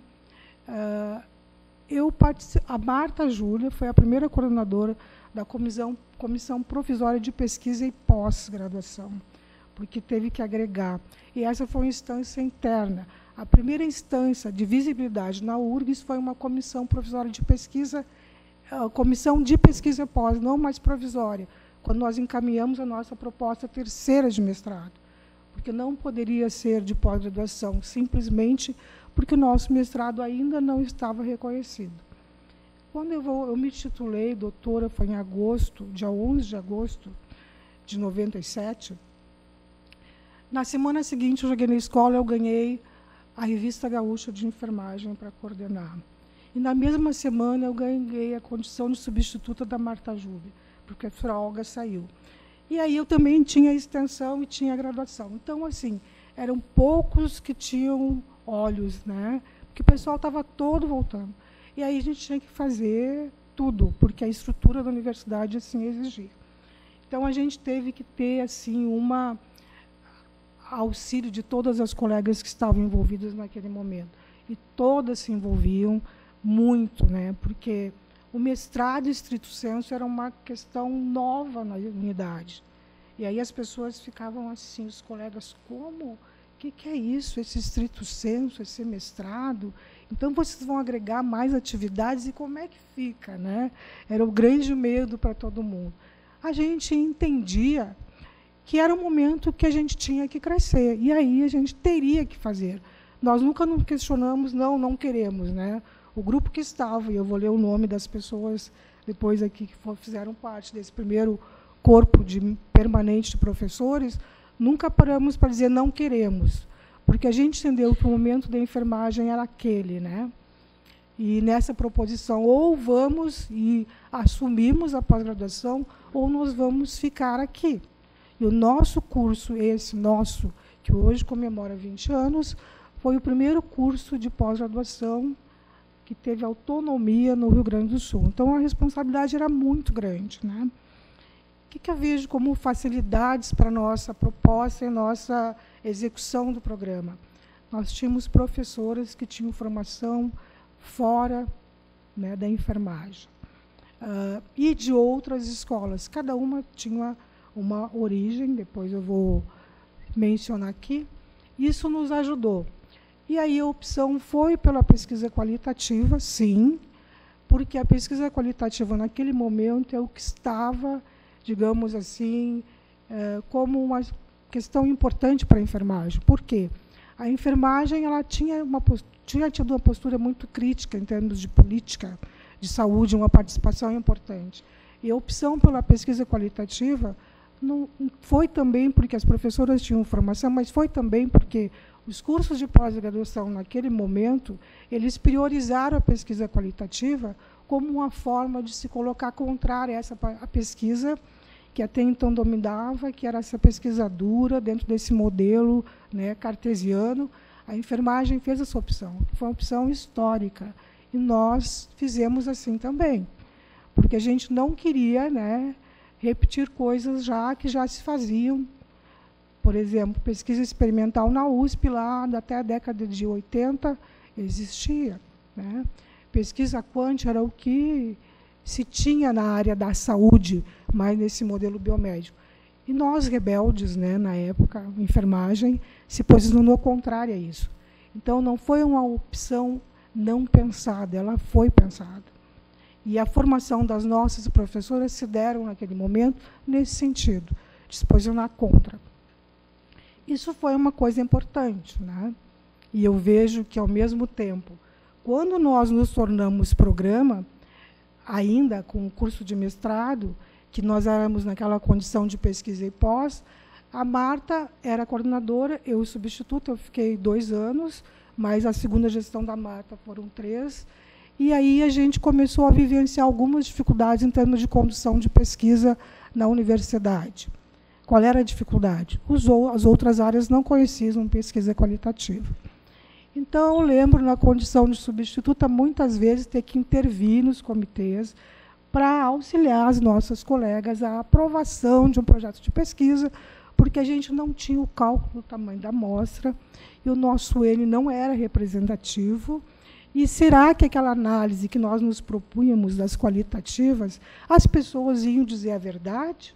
A Marta Júlia foi a primeira coordenadora da Comissão Provisória de Pesquisa e Pós-Graduação, porque teve que agregar. E essa foi uma instância interna. A primeira instância de visibilidade na URGS foi uma comissão provisória de pesquisa, comissão de pesquisa pós, não mais provisória, quando nós encaminhamos a nossa proposta terceira de mestrado, porque não poderia ser de pós-graduação, simplesmente porque o nosso mestrado ainda não estava reconhecido. Quando eu me titulei doutora, foi em agosto, dia 11 de agosto de 97, na semana seguinte, eu joguei na escola, eu ganhei a Revista Gaúcha de Enfermagem para coordenar. E, na mesma semana, eu ganhei a condição de substituta da Marta Júlia, porque a professora Olga saiu. E aí eu também tinha a extensão e tinha a graduação. Então, assim, eram poucos que tinham olhos, né? Porque o pessoal estava todo voltando. E aí a gente tinha que fazer tudo, porque a estrutura da universidade assim exigia. Então, a gente teve que ter assim auxílio de todas as colegas que estavam envolvidas naquele momento. E todas se envolviam muito, né? Porque o mestrado estrito sensu era uma questão nova na unidade. E aí as pessoas ficavam assim, os colegas, como que é isso, esse estrito sensu, esse mestrado? Então, vocês vão agregar mais atividades e como é que fica, né? Era o grande medo para todo mundo. A gente entendia que era um momento que a gente tinha que crescer, e aí a gente teria que fazer. Nós nunca nos questionamos, não queremos, né? O grupo que estava, e eu vou ler o nome das pessoas depois aqui que fizeram parte desse primeiro corpo permanente de professores, nunca paramos para dizer não queremos, porque a gente entendeu que o momento da enfermagem era aquele, né? E nessa proposição, ou vamos e assumimos a pós-graduação, ou nós vamos ficar aqui. E o nosso curso, que hoje comemora 20 anos, foi o primeiro curso de pós-graduação que teve autonomia no Rio Grande do Sul. Então, a responsabilidade era muito grande, né? O que eu vejo como facilidades para a nossa proposta e nossa execução do programa? Nós tínhamos professoras que tinham formação fora, né, da enfermagem. E de outras escolas. Cada uma tinha uma origem, depois eu vou mencionar aqui. Isso nos ajudou. E aí a opção foi pela pesquisa qualitativa, sim, porque a pesquisa qualitativa, naquele momento, é o que estava, digamos assim, como uma questão importante para a enfermagem. Por quê? A enfermagem ela tinha tido uma postura muito crítica em termos de política de saúde, uma participação importante. E a opção pela pesquisa qualitativa não foi também porque as professoras tinham formação, mas foi também porque os cursos de pós-graduação, naquele momento, eles priorizaram a pesquisa qualitativa como uma forma de se colocar contrária a pesquisa que até então dominava, que era essa pesquisa dura, dentro desse modelo, né, cartesiano. A enfermagem fez essa opção, que foi uma opção histórica. E nós fizemos assim também, porque a gente não queria, né, repetir coisas que já se faziam. Por exemplo, pesquisa experimental na USP, lá até a década de 80, existia, né? Pesquisa quântica era o que se tinha na área da saúde, mas nesse modelo biomédico. E nós, rebeldes, né, na época, a enfermagem, se posicionou contrária a isso. Então, não foi uma opção não pensada, ela foi pensada. E a formação das nossas professoras se deram, naquele momento, nesse sentido, de se posicionar contra. Isso foi uma coisa importante, né? E eu vejo que, ao mesmo tempo, quando nós nos tornamos programa, ainda com o curso de mestrado, que nós éramos naquela condição de pesquisa e pós, a Marta era coordenadora, eu substituta, eu fiquei 2 anos, mas a segunda gestão da Marta foram 3, e aí a gente começou a vivenciar algumas dificuldades em termos de condução de pesquisa na universidade. Qual era a dificuldade? As outras áreas não conheciam pesquisa qualitativa. Então, eu lembro, na condição de substituta, muitas vezes ter que intervir nos comitês para auxiliar as nossas colegas à aprovação de um projeto de pesquisa, porque a gente não tinha o cálculo do tamanho da amostra, e o nosso N não era representativo. E será que aquela análise que nós nos propunhamos das qualitativas, as pessoas iam dizer a verdade?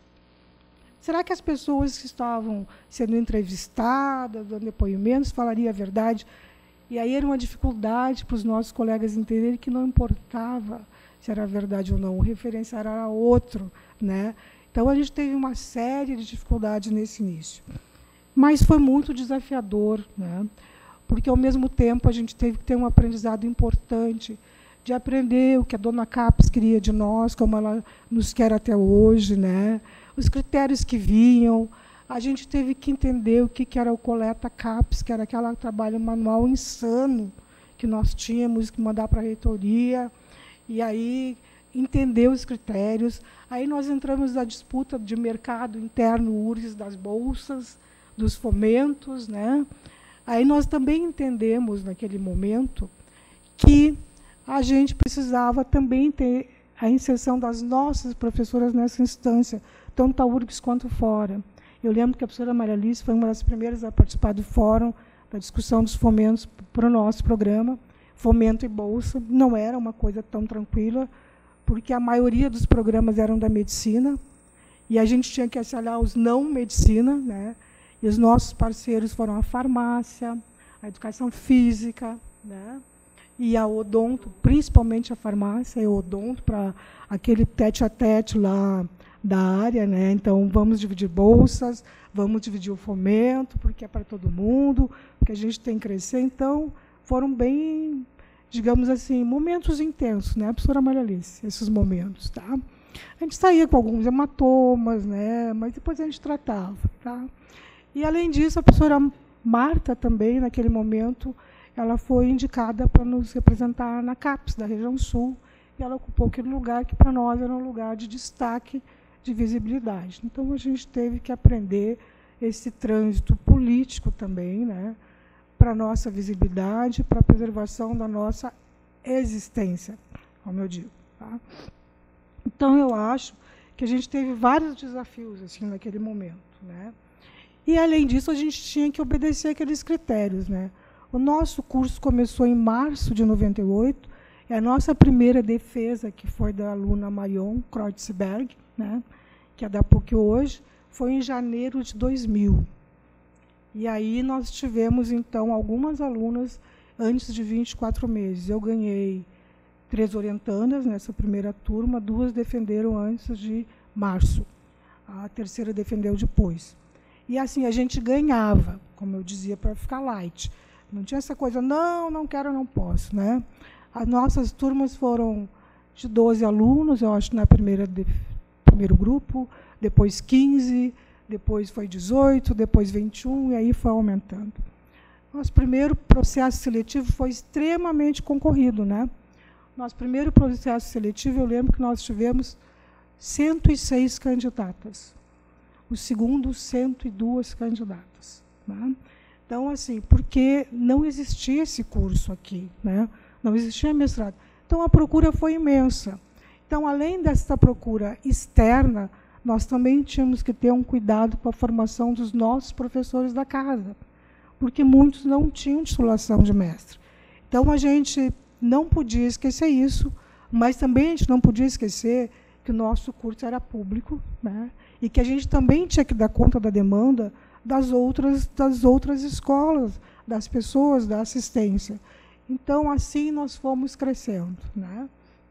Será que as pessoas que estavam sendo entrevistadas, dando depoimentos, falariam a verdade? E aí era uma dificuldade para os nossos colegas entenderem que não importava se era verdade ou não, o referencial era outro, né? Então, a gente teve uma série de dificuldades nesse início. Mas foi muito desafiador, né? Porque, ao mesmo tempo, a gente teve que ter um aprendizado importante de aprender o que a dona Capes queria de nós, como ela nos quer até hoje, né? Os critérios que vinham. A gente teve que entender o que era o Coleta Capes, que era aquele trabalho manual insano que nós tínhamos que mandar para a reitoria, e aí entender os critérios. Aí nós entramos na disputa de mercado interno URGS, das bolsas, dos fomentos, né? Aí nós também entendemos, naquele momento, que a gente precisava também ter a inserção das nossas professoras nessa instância, tanto a URGS quanto fora. Eu lembro que a professora Maria Alice foi uma das primeiras a participar do fórum, da discussão dos fomentos para o nosso programa. Fomento e bolsa não era uma coisa tão tranquila, porque a maioria dos programas eram da medicina, e a gente tinha que auxiliar os não medicina, né? E os nossos parceiros foram a farmácia, a educação física, né? E a odonto, principalmente a farmácia e o odonto, para aquele tete-a-tete lá da área, né? Então, vamos dividir bolsas, vamos dividir o fomento, porque é para todo mundo, porque a gente tem que crescer. Então, foram bem, digamos assim, momentos intensos, né, professora Maria Alice, esses momentos, tá? A gente saía com alguns hematomas, né, mas depois a gente tratava, tá? E, além disso, a professora Marta também, naquele momento, ela foi indicada para nos representar na CAPES, da região sul, e ela ocupou aquele lugar que, para nós, era um lugar de destaque, de visibilidade. Então, a gente teve que aprender esse trânsito político também, né, para a nossa visibilidade, para a preservação da nossa existência, como eu digo. Tá? Então, eu acho que a gente teve vários desafios assim, naquele momento. Né? E, além disso, a gente tinha que obedecer aqueles critérios. Né? O nosso curso começou em março de 98, e a nossa primeira defesa, que foi da aluna Marion Kreutzberg, né, que é da PUC hoje, foi em janeiro de 2000. E aí nós tivemos, então, algumas alunas antes de 24 meses. Eu ganhei 3 orientandas nessa primeira turma, 2 defenderam antes de março. A terceira defendeu depois. E assim, a gente ganhava, como eu dizia, para ficar light. Não tinha essa coisa, não quero, não posso. Né? As nossas turmas foram de 12 alunos, eu acho, na primeiro grupo, depois 15, depois foi 18, depois 21, e aí foi aumentando. Nosso primeiro processo seletivo foi extremamente concorrido. Né? Nosso primeiro processo seletivo, eu lembro que nós tivemos 106 candidatas. O segundo, 102 candidatas. Né? Então, assim, porque não existia esse curso aqui, né? Não existia mestrado. Então, a procura foi imensa. Então, além dessa procura externa, nós também tínhamos que ter um cuidado com a formação dos nossos professores da casa, porque muitos não tinham titulação de mestre. Então, a gente não podia esquecer isso, mas também a gente não podia esquecer que o nosso curso era público, né? E que a gente também tinha que dar conta da demanda das outras escolas, das pessoas, da assistência. Então, assim, nós fomos crescendo. Né?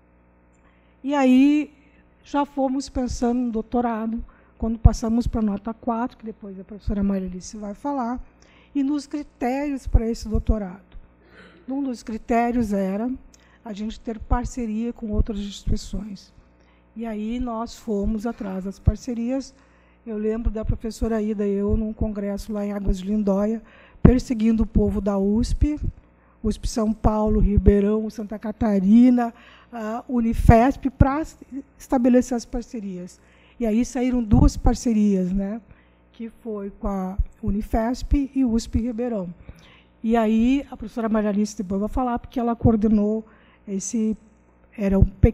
E aí, já fomos pensando no doutorado, quando passamos para a nota 4, que depois a professora Maria Alice vai falar, e nos critérios para esse doutorado. Um dos critérios era a gente ter parceria com outras instituições. E aí nós fomos atrás das parcerias. Eu lembro da professora Ida e eu, num congresso lá em Águas de Lindóia, perseguindo o povo da USP, USP São Paulo, Ribeirão, Santa Catarina, Unifesp, para estabelecer as parcerias. E aí saíram 2 parcerias, né, que foi com a Unifesp e USP Ribeirão. E aí a professora Maria Alice depois vai falar, porque ela coordenou era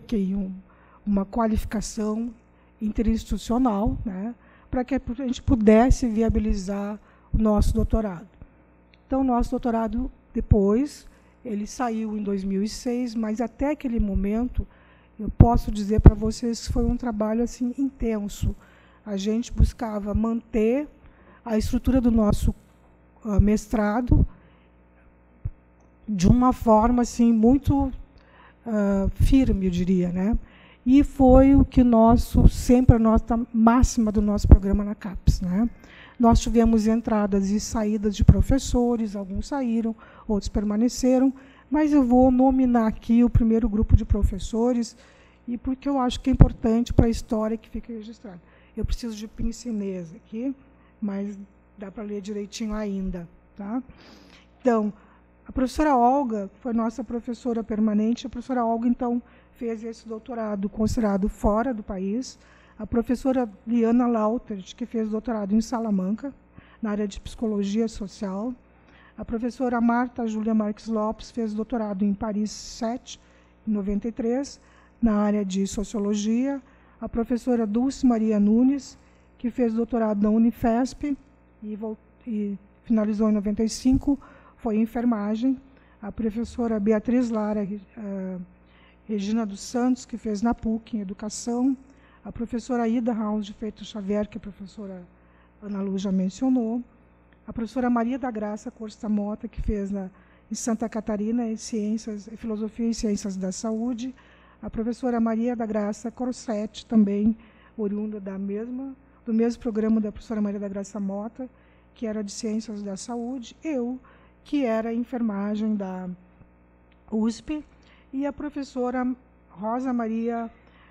uma qualificação interinstitucional, né, para que a gente pudesse viabilizar o nosso doutorado. Então, o nosso doutorado, depois, ele saiu em 2006, mas até aquele momento, eu posso dizer para vocês que foi um trabalho assim, intenso. A gente buscava manter a estrutura do nosso mestrado de uma forma assim, muito firme, eu diria. Né? E foi o que sempre a nota máxima do nosso programa na CAPES. Né? Nós tivemos entradas e saídas de professores, alguns saíram, outros permaneceram, mas eu vou nominar aqui o primeiro grupo de professores, e porque eu acho que é importante para a história que fica registrada. Eu preciso de pince-nez aqui, mas dá para ler direitinho ainda. Tá? Então, a professora Olga foi nossa professora permanente. A professora Olga, então, fez esse doutorado considerado fora do país. A professora Liana Lautert, que fez doutorado em Salamanca, na área de psicologia social. A professora Marta Júlia Marques Lopes fez doutorado em Paris 7, em 93, na área de sociologia. A professora Dulce Maria Nunes, que fez doutorado na Unifesp e finalizou em 95, foi em enfermagem. A professora Beatriz Lara Regina dos Santos, que fez na PUC, em educação. A professora Ida Raus de Freitas Xavier, que a professora Ana Lu já mencionou. a professora Maria da Graça Costa Mota, que fez em Santa Catarina, em Filosofia e Ciências da Saúde, a professora Maria da Graça Corsetti, também oriunda do mesmo programa da professora Maria da Graça Mota, que era de Ciências da Saúde, eu, que era enfermagem da USP, e a professora Rosa Maria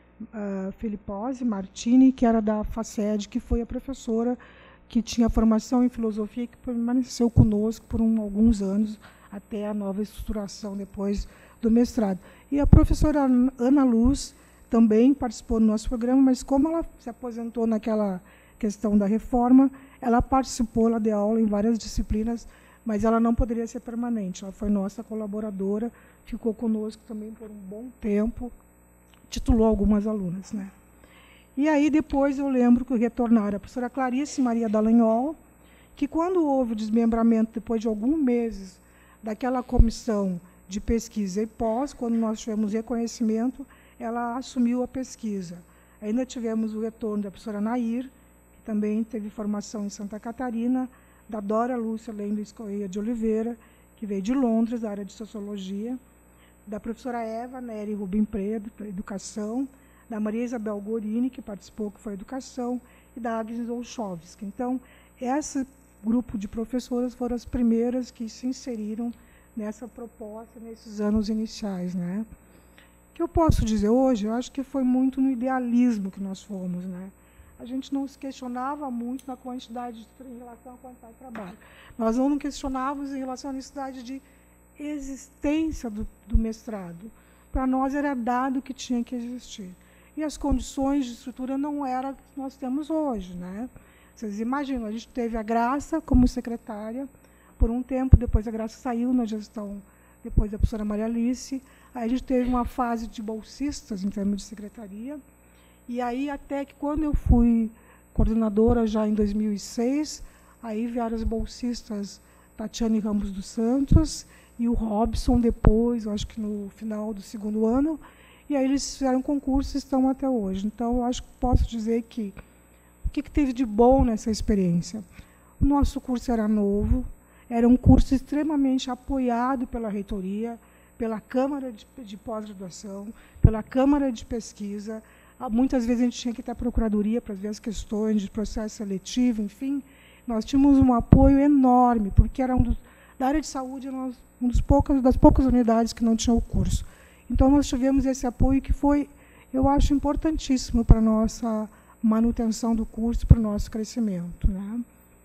Filipposi Martini, que era da FACED, que foi a professora que tinha formação em filosofia e que permaneceu conosco por alguns anos, até a nova estruturação depois do mestrado. E a professora Ana Luz também participou do nosso programa, mas como ela se aposentou naquela questão da reforma, ela participou, ela deu aula em várias disciplinas, mas ela não poderia ser permanente. Ela foi nossa colaboradora, ficou conosco também por um bom tempo, titulou algumas alunas, né? E aí depois eu lembro que retornaram a professora Clarice Maria Dallagnol, que quando houve o desmembramento, depois de alguns meses, daquela comissão de pesquisa e pós, quando nós tivemos reconhecimento, ela assumiu a pesquisa. Ainda tivemos o retorno da professora Nair, que também teve formação em Santa Catarina, da Dora Lúcia Lendes Correia de Oliveira, que veio de Londres, da área de Sociologia, da professora Eva Nery Rubim Preto, da Educação, da Maria Isabel Gorini, que participou, que foi Educação, e da Agnes Olszowski. Então, esse grupo de professoras foram as primeiras que se inseriram nessa proposta, nesses anos iniciais, né? O que eu posso dizer hoje, eu acho que foi muito no idealismo que nós fomos, né? A gente não se questionava muito na quantidade em relação à quantidade de trabalho. Nós não questionávamos em relação à necessidade de existência do mestrado. Para nós era dado que tinha que existir. E as condições de estrutura não eram as que nós temos hoje, né? Vocês imaginam, a gente teve a Graça como secretária por um tempo, depois a Graça saiu na gestão, depois da professora Maria Alice, aí a gente teve uma fase de bolsistas em termos de secretaria, e aí até que quando eu fui coordenadora já em 2006, aí vieram as bolsistas Tatiane Ramos dos Santos e o Robson depois, eu acho que no final do segundo ano, e aí eles fizeram concurso e estão até hoje. Então, eu acho que posso dizer que o que teve de bom nessa experiência? O nosso curso era novo, era um curso extremamente apoiado pela reitoria, pela Câmara de Pós-Graduação, pela Câmara de Pesquisa. Muitas vezes a gente tinha que ir à Procuradoria para ver as questões de processo seletivo, enfim. Nós tínhamos um apoio enorme, porque era da área de saúde, era das poucas unidades que não tinham o curso. Então, nós tivemos esse apoio que foi, eu acho, importantíssimo para a nossa manutenção do curso, para o nosso crescimento, né?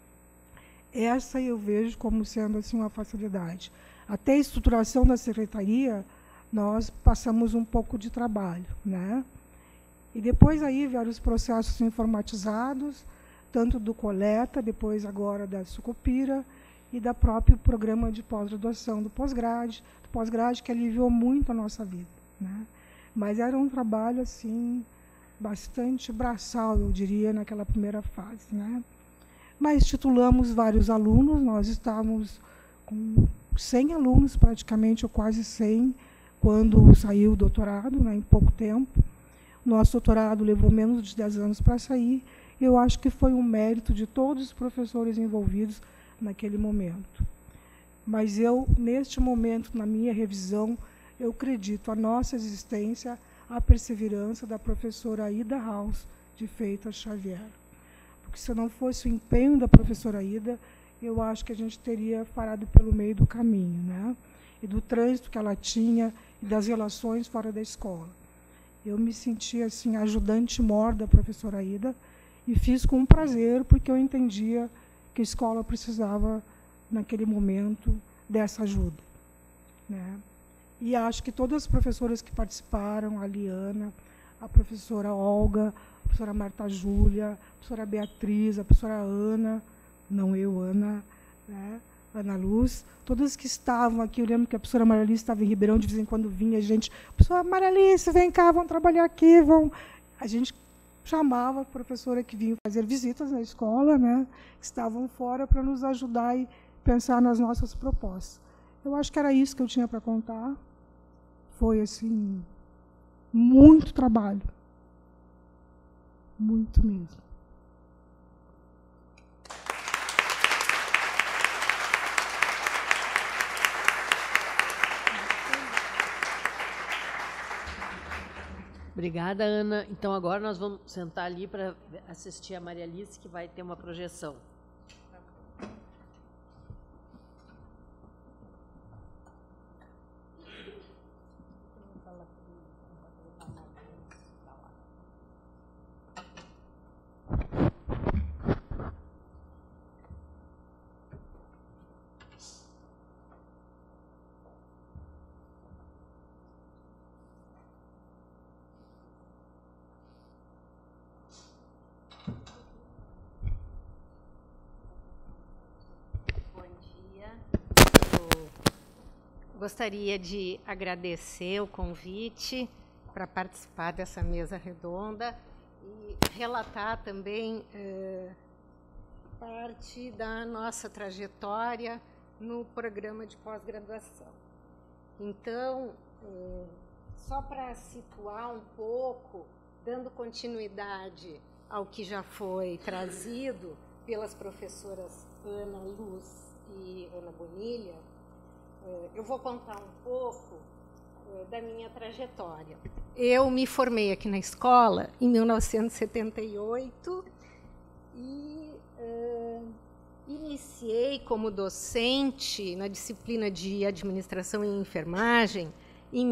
Essa eu vejo como sendo assim, uma facilidade. Até a estruturação da secretaria, nós passamos um pouco de trabalho, né? E depois aí vieram os processos informatizados, tanto do Coleta, depois agora da Sucupira, e da próprio programa de pós-graduação, do pós-grade, que aliviou muito a nossa vida, né? Mas era um trabalho assim, bastante braçal, eu diria, naquela primeira fase, né? Mas titulamos vários alunos, nós estávamos com 100 alunos, praticamente, ou quase 100, quando saiu o doutorado, né, em pouco tempo. Nosso doutorado levou menos de 10 anos para sair, e eu acho que foi um mérito de todos os professores envolvidos naquele momento. Mas eu, neste momento, na minha revisão, eu acredito a nossa existência, a perseverança da professora Aida House de Freitas Xavier. Porque se não fosse o empenho da professora Aida, eu acho que a gente teria parado pelo meio do caminho, né? E do trânsito que ela tinha e das relações fora da escola. Eu me senti assim, ajudante mor da professora Aida e fiz com prazer, porque eu entendia que a escola precisava, naquele momento, dessa ajuda, né? E acho que todas as professoras que participaram, a Liana, a professora Olga, a professora Marta Júlia, a professora Beatriz, a professora Ana, não eu, Ana, né? Ana Luz, todas que estavam aqui, eu lembro que a professora Maria Alice estava em Ribeirão, de vez em quando vinha a gente, professora Maria Alice, vem cá, vão trabalhar aqui, vão... A gente chamava a professora que vinha fazer visitas na escola, né, que estavam fora, para nos ajudar e pensar nas nossas propostas. Eu acho que era isso que eu tinha para contar. Foi, assim, muito trabalho. Muito mesmo. Obrigada, Ana. Então, agora nós vamos sentar ali para assistir a Maria Alice, que vai ter uma projeção. Gostaria de agradecer o convite para participar dessa mesa redonda e relatar também parte da nossa trajetória no programa de pós-graduação. Então, só para situar um pouco, dando continuidade ao que já foi trazido pelas professoras Ana Luz e Ana Bonilha, eu vou contar um pouco da minha trajetória. Eu me formei aqui na escola em 1978 e iniciei como docente na disciplina de Administração e Enfermagem em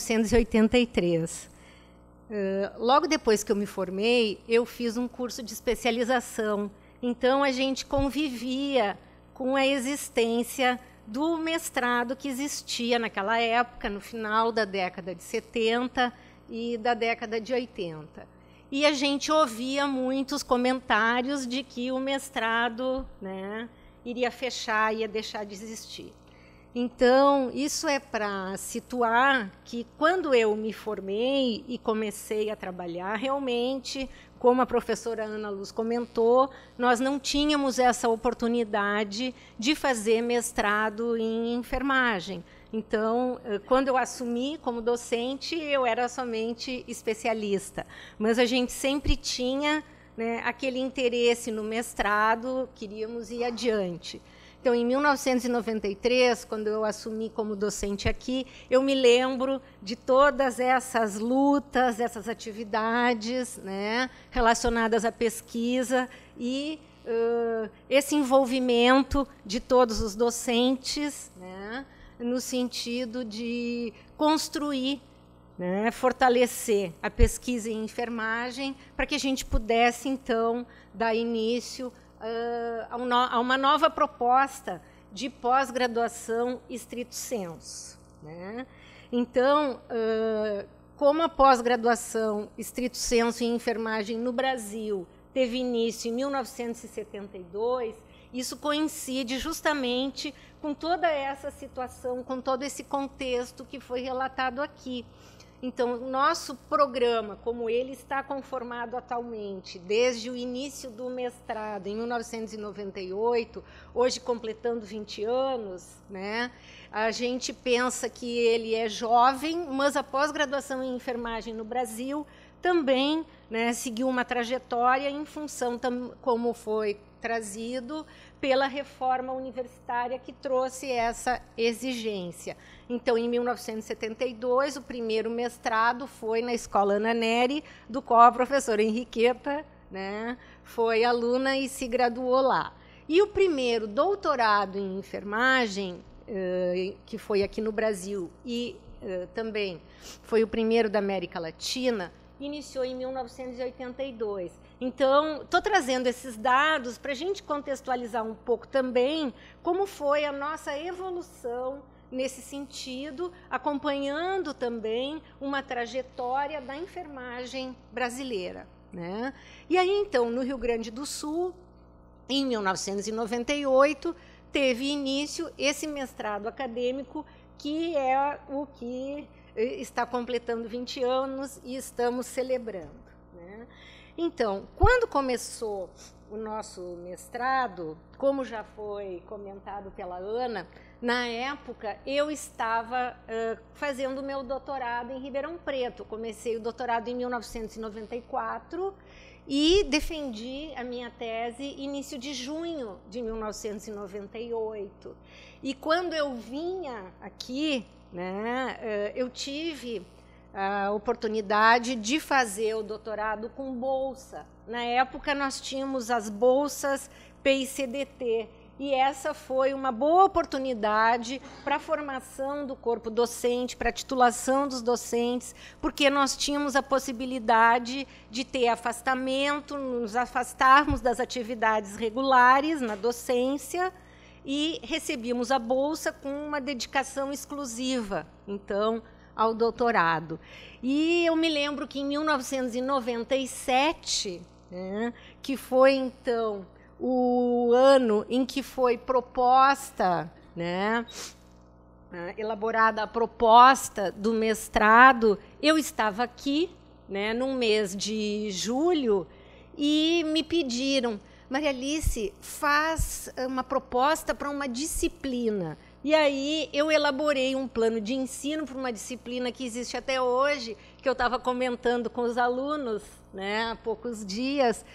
1983. Logo depois que eu me formei, eu fiz um curso de especialização. Então, a gente convivia com a existência do mestrado que existia naquela época, no final da década de 70 e da década de 80. E a gente ouvia muitos comentários de que o mestrado, né, iria fechar, ia deixar de existir. Então, isso é para situar que, quando eu me formei e comecei a trabalhar, realmente, como a professora Ana Luz comentou, nós não tínhamos essa oportunidade de fazer mestrado em enfermagem. Então, quando eu assumi como docente, eu era somente especialista. Mas a gente sempre tinha, né, aquele interesse no mestrado, queríamos ir adiante. Então, em 1993, quando eu assumi como docente aqui, eu me lembro de todas essas lutas, essas atividades, né, relacionadas à pesquisa e esse envolvimento de todos os docentes, né, no sentido de construir, né, fortalecer a pesquisa em enfermagem para que a gente pudesse, então, dar início a uma nova proposta de pós-graduação stricto sensu, né? Então, como a pós-graduação stricto sensu em enfermagem no Brasil teve início em 1972, isso coincide justamente com toda essa situação, com todo esse contexto que foi relatado aqui. Então, o nosso programa, como ele está conformado atualmente, desde o início do mestrado, em 1998, hoje completando 20 anos, né, a gente pensa que ele é jovem, mas a pós-graduação em enfermagem no Brasil também, né, seguiu uma trajetória em função, como foi trazido, pela reforma universitária que trouxe essa exigência. Então, em 1972, o primeiro mestrado foi na Escola Ana Nery, do qual a professora Henriqueta, né, foi aluna e se graduou lá. E o primeiro doutorado em enfermagem, que foi aqui no Brasil e também foi o primeiro da América Latina, iniciou em 1982. Então, estou trazendo esses dados para a gente contextualizar um pouco também como foi a nossa evolução nesse sentido, acompanhando também uma trajetória da enfermagem brasileira, né? E aí, então, no Rio Grande do Sul, em 1998, teve início esse mestrado acadêmico, que é o que está completando 20 anos e estamos celebrando, né? Então, quando começou o nosso mestrado, como já foi comentado pela Ana, na época eu estava fazendo o meu doutorado em Ribeirão Preto. Comecei o doutorado em 1994 e defendi a minha tese início de junho de 1998. E quando eu vinha aqui, né, eu tive a oportunidade de fazer o doutorado com bolsa. Na época, nós tínhamos as bolsas PICDT, e essa foi uma boa oportunidade para a formação do corpo docente, para a titulação dos docentes, porque nós tínhamos a possibilidade de ter afastamento, nos afastarmos das atividades regulares na docência, e recebíamos a bolsa com uma dedicação exclusiva, então, ao doutorado. E eu me lembro que em 1997, né, que foi, então, o ano em que foi proposta, né, elaborada a proposta do mestrado, eu estava aqui, né, no mês de julho, e me pediram: Maria Alice, faz uma proposta para uma disciplina. E aí eu elaborei um plano de ensino para uma disciplina que existe até hoje, que eu estava comentando com os alunos, né, há poucos dias,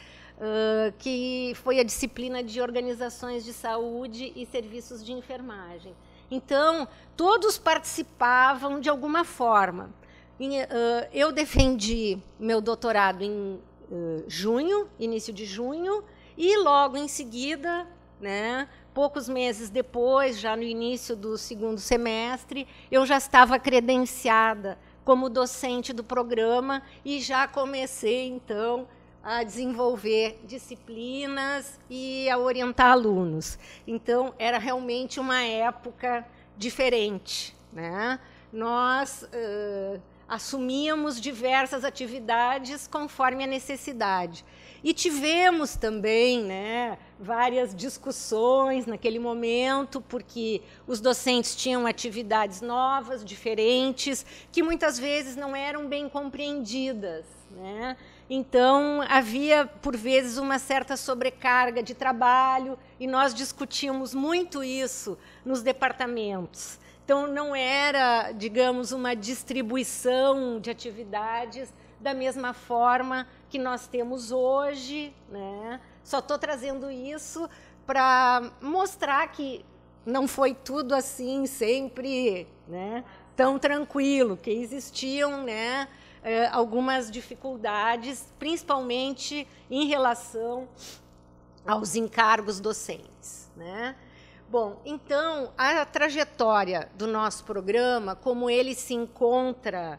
que foi a disciplina de organizações de saúde e serviços de enfermagem. Então, todos participavam de alguma forma. Eu defendi meu doutorado em junho, início de junho, e logo em seguida, né, poucos meses depois, já no início do segundo semestre, eu já estava credenciada como docente do programa e já comecei, então, a desenvolver disciplinas e a orientar alunos. Então, era realmente uma época diferente, né? Nós assumíamos diversas atividades conforme a necessidade. E tivemos também, né, várias discussões naquele momento, porque os docentes tinham atividades novas, diferentes, que muitas vezes não eram bem compreendidas, né? Então, havia, por vezes, uma certa sobrecarga de trabalho, e nós discutíamos muito isso nos departamentos. Então, não era, digamos, uma distribuição de atividades da mesma forma que nós temos hoje, né? Só estou trazendo isso para mostrar que não foi tudo assim sempre, né, tão tranquilo, que existiam, né, algumas dificuldades, principalmente em relação aos encargos docentes, né? Bom, então, a trajetória do nosso programa, como ele se encontra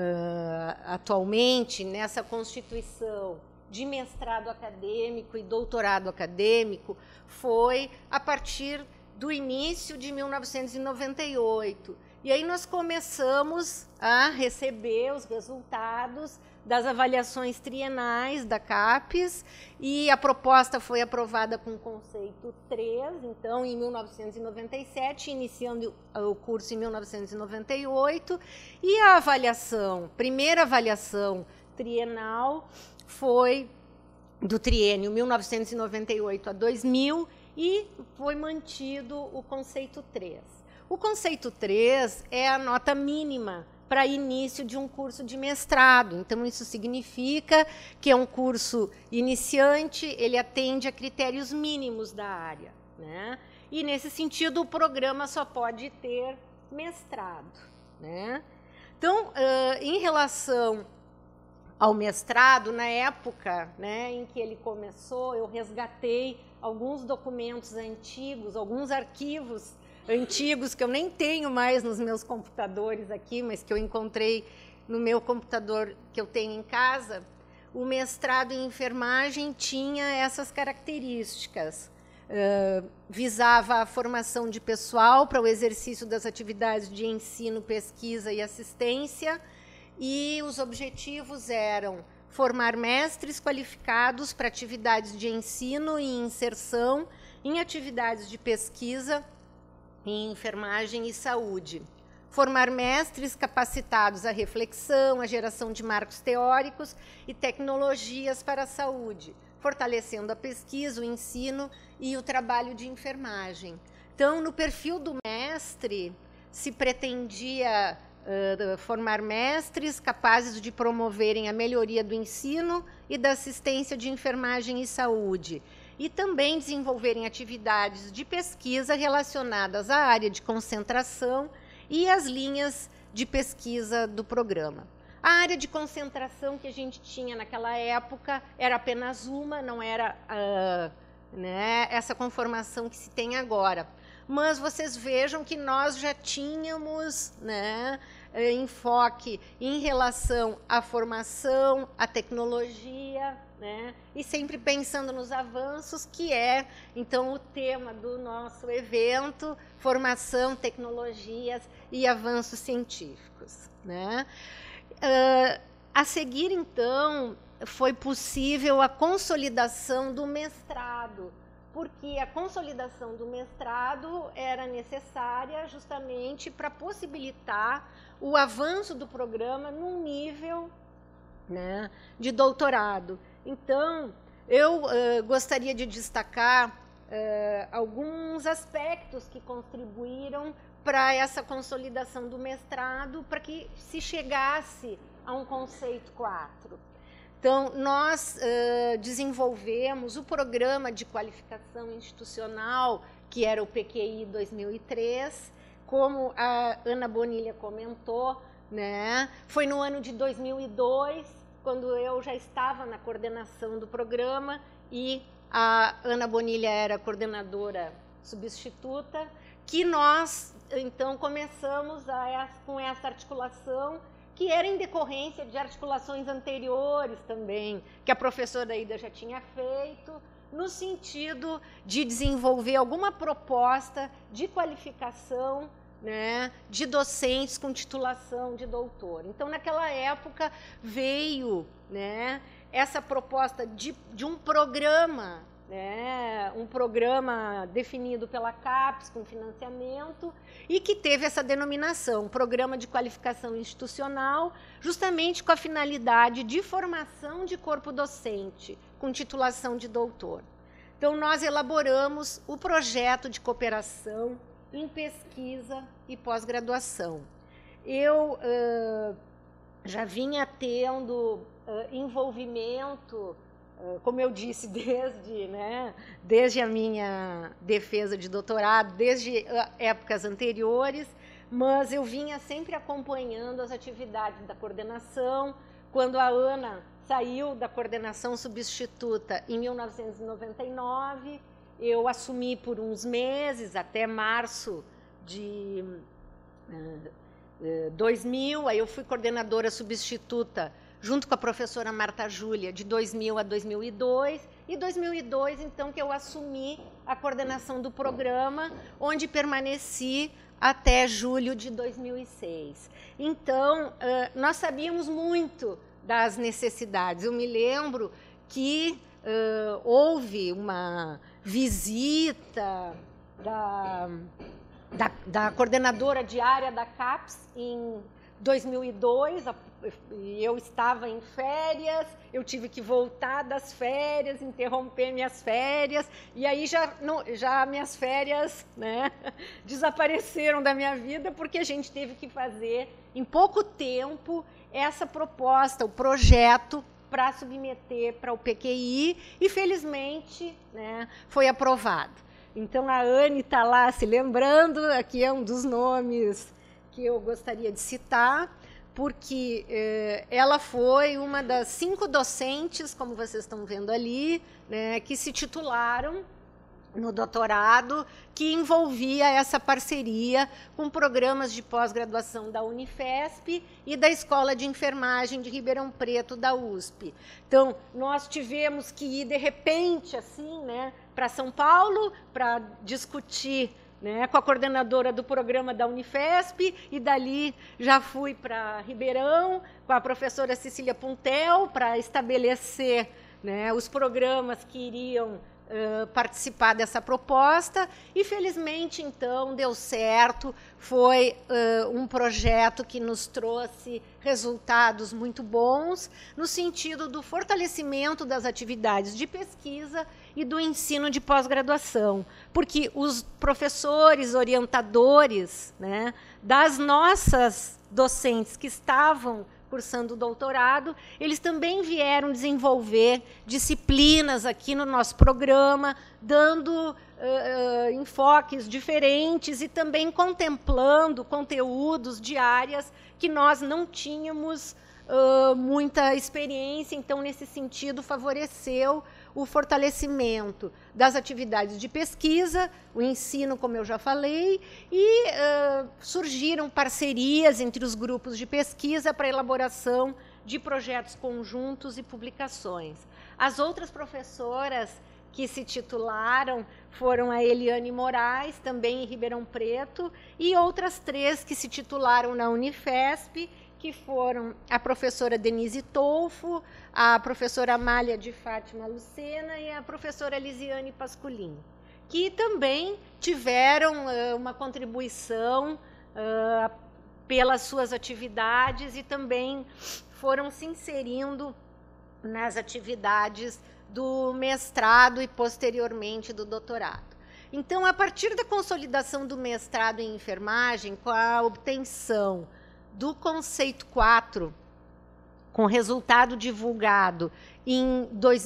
atualmente nessa constituição de mestrado acadêmico e doutorado acadêmico, foi a partir do início de 1998. E aí nós começamos a receber os resultados das avaliações trienais da CAPES, e a proposta foi aprovada com o conceito 3, então, em 1997, iniciando o curso em 1998, e a avaliação, primeira avaliação trienal, foi do triênio 1998 a 2000, e foi mantido o conceito 3. O conceito 3 é a nota mínima para início de um curso de mestrado. Então, isso significa que é um curso iniciante, ele atende a critérios mínimos da área, né? E, nesse sentido, o programa só pode ter mestrado, né? Então, em relação ao mestrado, na época, né, em que ele começou, eu resgatei alguns documentos antigos, alguns arquivos antigos que eu nem tenho mais nos meus computadores aqui, mas que eu encontrei no meu computador que eu tenho em casa. O mestrado em enfermagem tinha essas características. Visava a formação de pessoal para o exercício das atividades de ensino, pesquisa e assistência, e os objetivos eram formar mestres qualificados para atividades de ensino e inserção em atividades de pesquisa em enfermagem e saúde. Formar mestres capacitados à reflexão, à geração de marcos teóricos e tecnologias para a saúde, fortalecendo a pesquisa, o ensino e o trabalho de enfermagem. Então, no perfil do mestre, se pretendia formar mestres capazes de promoverem a melhoria do ensino e da assistência de enfermagem e saúde, e também desenvolverem atividades de pesquisa relacionadas à área de concentração e às linhas de pesquisa do programa. A área de concentração que a gente tinha naquela época era apenas uma, não era né, essa conformação que se tem agora. Mas vocês vejam que nós já tínhamos, né, enfoque em relação à formação, à tecnologia, né, e sempre pensando nos avanços, que é, então, o tema do nosso evento, formação, tecnologias e avanços científicos, né. A seguir, então, foi possível a consolidação do mestrado, porque a consolidação do mestrado era necessária justamente para possibilitar o avanço do programa num nível, né, de doutorado. Então, eu gostaria de destacar alguns aspectos que contribuíram para essa consolidação do mestrado, para que se chegasse a um conceito 4. Então, nós desenvolvemos o programa de qualificação institucional, que era o PQI 2003, como a Ana Bonilha comentou, né? Foi no ano de 2002, quando eu já estava na coordenação do programa e a Ana Bonilha era coordenadora substituta, que nós, então, começamos com essa articulação, que era em decorrência de articulações anteriores também, que a professora Ida já tinha feito, no sentido de desenvolver alguma proposta de qualificação, né, de docentes com titulação de doutor. Então, naquela época, veio, né, essa proposta de um programa, né, um programa definido pela CAPES com financiamento e que teve essa denominação, Programa de Qualificação Institucional, justamente com a finalidade de formação de corpo docente com titulação de doutor. Então, nós elaboramos o projeto de cooperação em pesquisa e pós-graduação. Eu já vinha tendo envolvimento, como eu disse, desde a minha defesa de doutorado, desde épocas anteriores, mas eu vinha sempre acompanhando as atividades da coordenação. Quando a Ana saiu da coordenação substituta em 1999, eu assumi por uns meses, até março de 2000, aí eu fui coordenadora substituta junto com a professora Marta Júlia, de 2000 a 2002, e 2002, então, que eu assumi a coordenação do programa, onde permaneci até julho de 2006. Então, nós sabíamos muito das necessidades. Eu me lembro que houve uma visita da coordenadora diária da CAPES em 2002, e eu estava em férias, eu tive que voltar das férias, interromper minhas férias, e aí já minhas férias, né, desapareceram da minha vida, porque a gente teve que fazer, em pouco tempo, essa proposta, o projeto, para submeter para o PQI, e felizmente, né, foi aprovado. Então, a Anne está lá se lembrando, aqui é um dos nomes que eu gostaria de citar, porque ela foi uma das 5 docentes, como vocês estão vendo ali, né, que se titularam no doutorado, que envolvia essa parceria com programas de pós-graduação da Unifesp e da Escola de Enfermagem de Ribeirão Preto, da USP. Então, nós tivemos que ir, de repente, assim, né, para São Paulo, para discutir, né, com a coordenadora do programa da Unifesp, e dali já fui para Ribeirão, com a professora Cecília Puntel, para estabelecer, né, os programas que iriam participar dessa proposta, e felizmente, então, deu certo. Foi um projeto que nos trouxe resultados muito bons, no sentido do fortalecimento das atividades de pesquisa e do ensino de pós-graduação, porque os professores, orientadores, né, das nossas docentes que estavam cursando o doutorado, eles também vieram desenvolver disciplinas aqui no nosso programa, dando enfoques diferentes e também contemplando conteúdos de áreas que nós não tínhamos muita experiência, então, nesse sentido, favoreceu o fortalecimento das atividades de pesquisa, o ensino, como eu já falei, e surgiram parcerias entre os grupos de pesquisa para a elaboração de projetos conjuntos e publicações. As outras professoras que se titularam foram a Eliane Moraes, também em Ribeirão Preto, e outras 3 que se titularam na Unifesp, que foram a professora Denise Tolfo, a professora Amália de Fátima Lucena e a professora Lisiane Pasculin, que também tiveram uma contribuição pelas suas atividades e também foram se inserindo nas atividades do mestrado e, posteriormente, do doutorado. Então, a partir da consolidação do mestrado em enfermagem, com a obtenção do conceito 4, com resultado divulgado em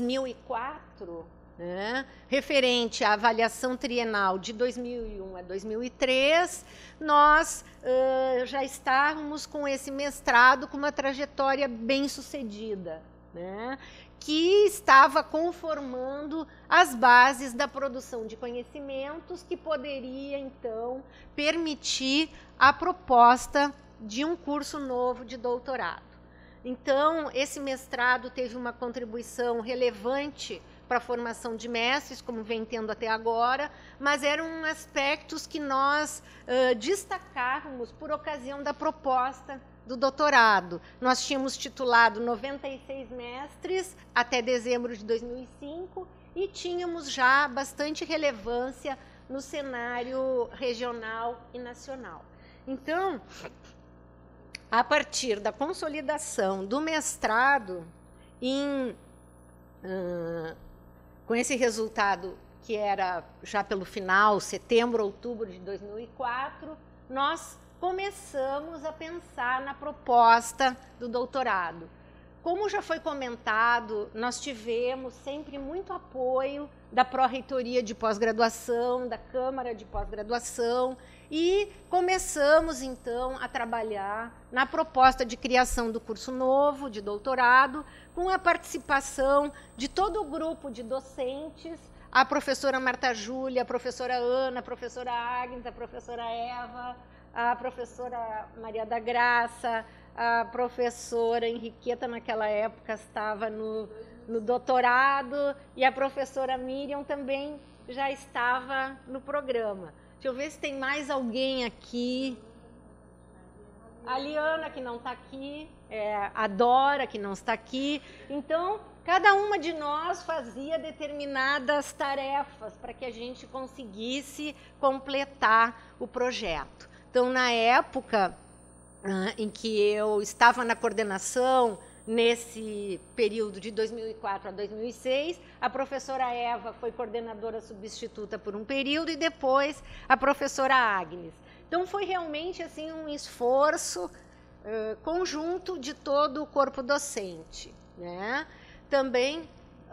2004, né, referente à avaliação trienal de 2001 a 2003, nós já estávamos com esse mestrado com uma trajetória bem-sucedida, né, que estava conformando as bases da produção de conhecimentos que poderia, então, permitir a proposta de um curso novo de doutorado. Então, esse mestrado teve uma contribuição relevante para a formação de mestres, como vem tendo até agora, mas eram aspectos que nós destacávamos por ocasião da proposta do doutorado. Nós tínhamos titulado 96 mestres até dezembro de 2005 e tínhamos já bastante relevância no cenário regional e nacional. Então, a partir da consolidação do mestrado, com esse resultado que era já pelo final, setembro, outubro de 2004, nós começamos a pensar na proposta do doutorado. Como já foi comentado, nós tivemos sempre muito apoio da Pró-Reitoria de Pós-Graduação, da Câmara de Pós-Graduação, e começamos, então, a trabalhar na proposta de criação do curso novo de doutorado, com a participação de todo o grupo de docentes, a professora Marta Júlia, a professora Ana, a professora Agnes, a professora Eva, a professora Maria da Graça, a professora Henriqueta, naquela época, estava no doutorado, e a professora Miriam também já estava no programa. Deixa eu ver se tem mais alguém aqui. A Liana, que não está aqui, a Dora, que não está aqui. Então, cada uma de nós fazia determinadas tarefas para que a gente conseguisse completar o projeto. Então, na época em que eu estava na coordenação, nesse período de 2004 a 2006, a professora Eva foi coordenadora substituta por um período e depois a professora Agnes. Então, foi realmente assim, um esforço conjunto de todo o corpo docente, né? Também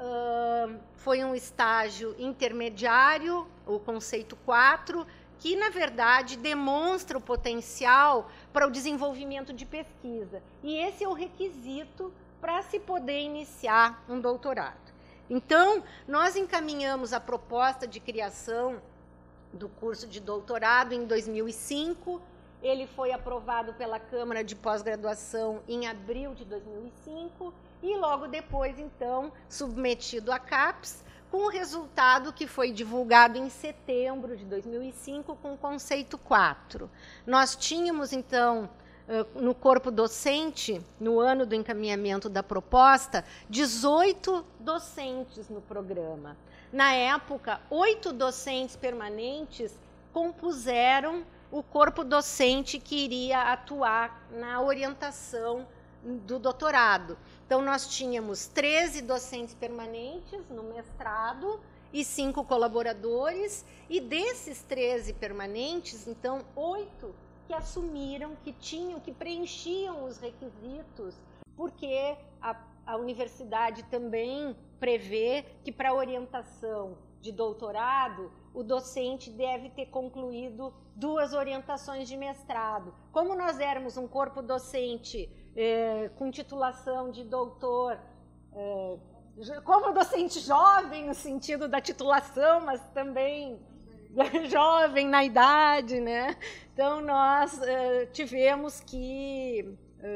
foi um estágio intermediário, o conceito 4, que, na verdade, demonstra o potencial para o desenvolvimento de pesquisa. E esse é o requisito para se poder iniciar um doutorado. Então, nós encaminhamos a proposta de criação do curso de doutorado em 2005. Ele foi aprovado pela Câmara de Pós-Graduação em abril de 2005 e, logo depois, então, submetido à CAPES, com o resultado que foi divulgado em setembro de 2005 com o conceito 4. Nós tínhamos, então, no corpo docente, no ano do encaminhamento da proposta, 18 docentes no programa. Na época, 8 docentes permanentes compuseram o corpo docente que iria atuar na orientação do doutorado. Então, nós tínhamos 13 docentes permanentes no mestrado e 5 colaboradores, e desses 13 permanentes, então, 8 que assumiram, que preenchiam os requisitos, porque a universidade também prevê que, para a orientação de doutorado, o docente deve ter concluído 2 orientações de mestrado. Como nós éramos um corpo docente com titulação de doutor, como docente jovem, no sentido da titulação, mas também jovem na idade, né? Então, nós tivemos que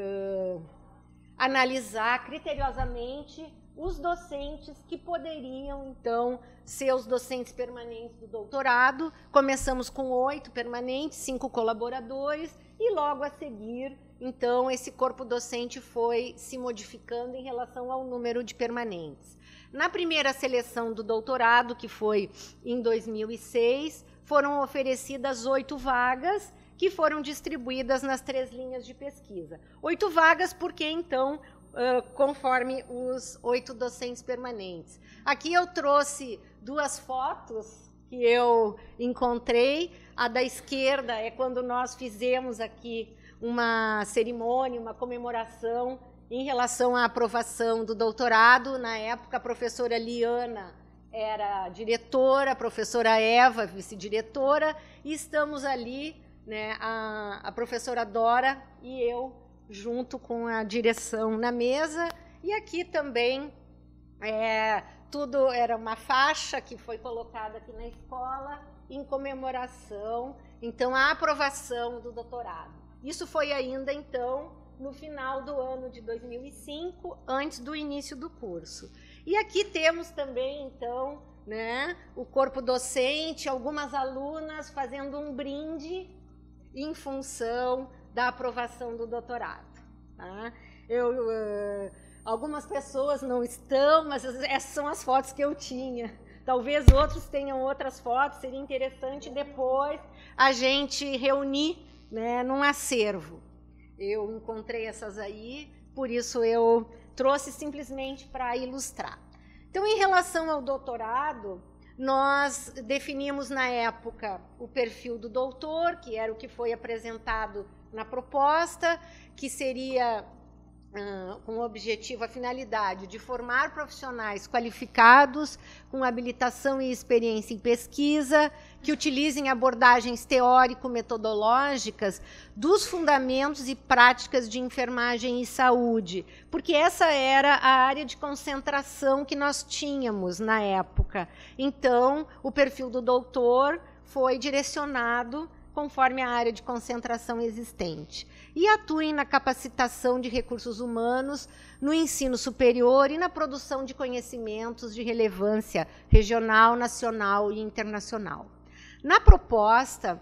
analisar criteriosamente os docentes que poderiam, então, ser os docentes permanentes do doutorado. Começamos com 8 permanentes, 5 colaboradores, e logo a seguir, então, esse corpo docente foi se modificando em relação ao número de permanentes. Na primeira seleção do doutorado, que foi em 2006, foram oferecidas 8 vagas, que foram distribuídas nas 3 linhas de pesquisa. 8 vagas porque, então, conforme os 8 docentes permanentes. Aqui eu trouxe 2 fotos que eu encontrei. A da esquerda é quando nós fizemos aqui uma cerimônia, uma comemoração em relação à aprovação do doutorado. Na época, a professora Liana era diretora, a professora Eva, vice-diretora, e estamos ali, né, a professora Dora e eu, junto com a direção na mesa. E aqui também tudo era uma faixa que foi colocada aqui na escola em comemoração, então, a aprovação do doutorado. Isso foi ainda, então, no final do ano de 2005, antes do início do curso. E aqui temos também, então, né, o corpo docente, algumas alunas fazendo um brinde em função da aprovação do doutorado. Tá? Algumas pessoas não estão, mas essas são as fotos que eu tinha. Talvez outros tenham outras fotos, seria interessante depois a gente reunir, né, num acervo. Eu encontrei essas aí, por isso eu trouxe simplesmente para ilustrar. Então, em relação ao doutorado, nós definimos na época o perfil do doutor, que era o que foi apresentado na proposta, que seria com o objetivo, a finalidade de formar profissionais qualificados, com habilitação e experiência em pesquisa, que utilizem abordagens teórico-metodológicas dos fundamentos e práticas de enfermagem e saúde, porque essa era a área de concentração que nós tínhamos na época. Então, o perfil do doutor foi direcionado conforme a área de concentração existente, e atuem na capacitação de recursos humanos, no ensino superior e na produção de conhecimentos de relevância regional, nacional e internacional. Na proposta,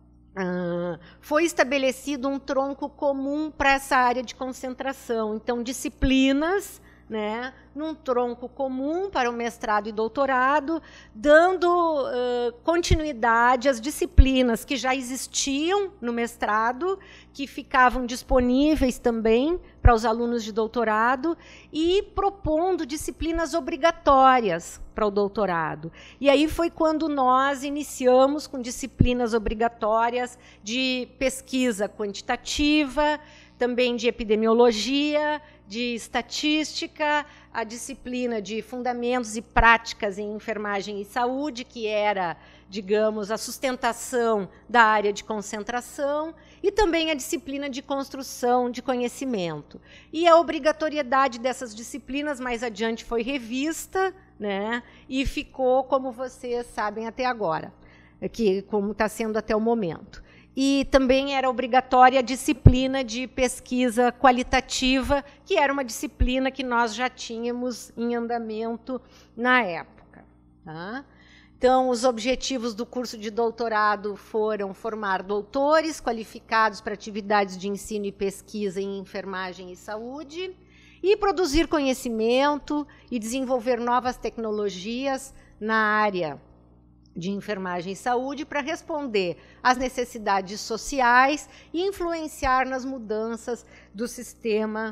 foi estabelecido um tronco comum para essa área de concentração, então, disciplinas, né, num tronco comum para o mestrado e doutorado, dando continuidade às disciplinas que já existiam no mestrado, que ficavam disponíveis também para os alunos de doutorado, e propondo disciplinas obrigatórias para o doutorado. E aí foi quando nós iniciamos com disciplinas obrigatórias de pesquisa quantitativa, também de epidemiologia, de estatística, a disciplina de fundamentos e práticas em enfermagem e saúde, que era, digamos, a sustentação da área de concentração, e também a disciplina de construção de conhecimento. E a obrigatoriedade dessas disciplinas, mais adiante, foi revista, né, e ficou, como vocês sabem até agora, como está sendo até o momento. E também era obrigatória a disciplina de pesquisa qualitativa, que era uma disciplina que nós já tínhamos em andamento na época. Tá? Então, os objetivos do curso de doutorado foram formar doutores qualificados para atividades de ensino e pesquisa em enfermagem e saúde, e produzir conhecimento e desenvolver novas tecnologias na área de enfermagem e saúde para responder às necessidades sociais e influenciar nas mudanças do sistemas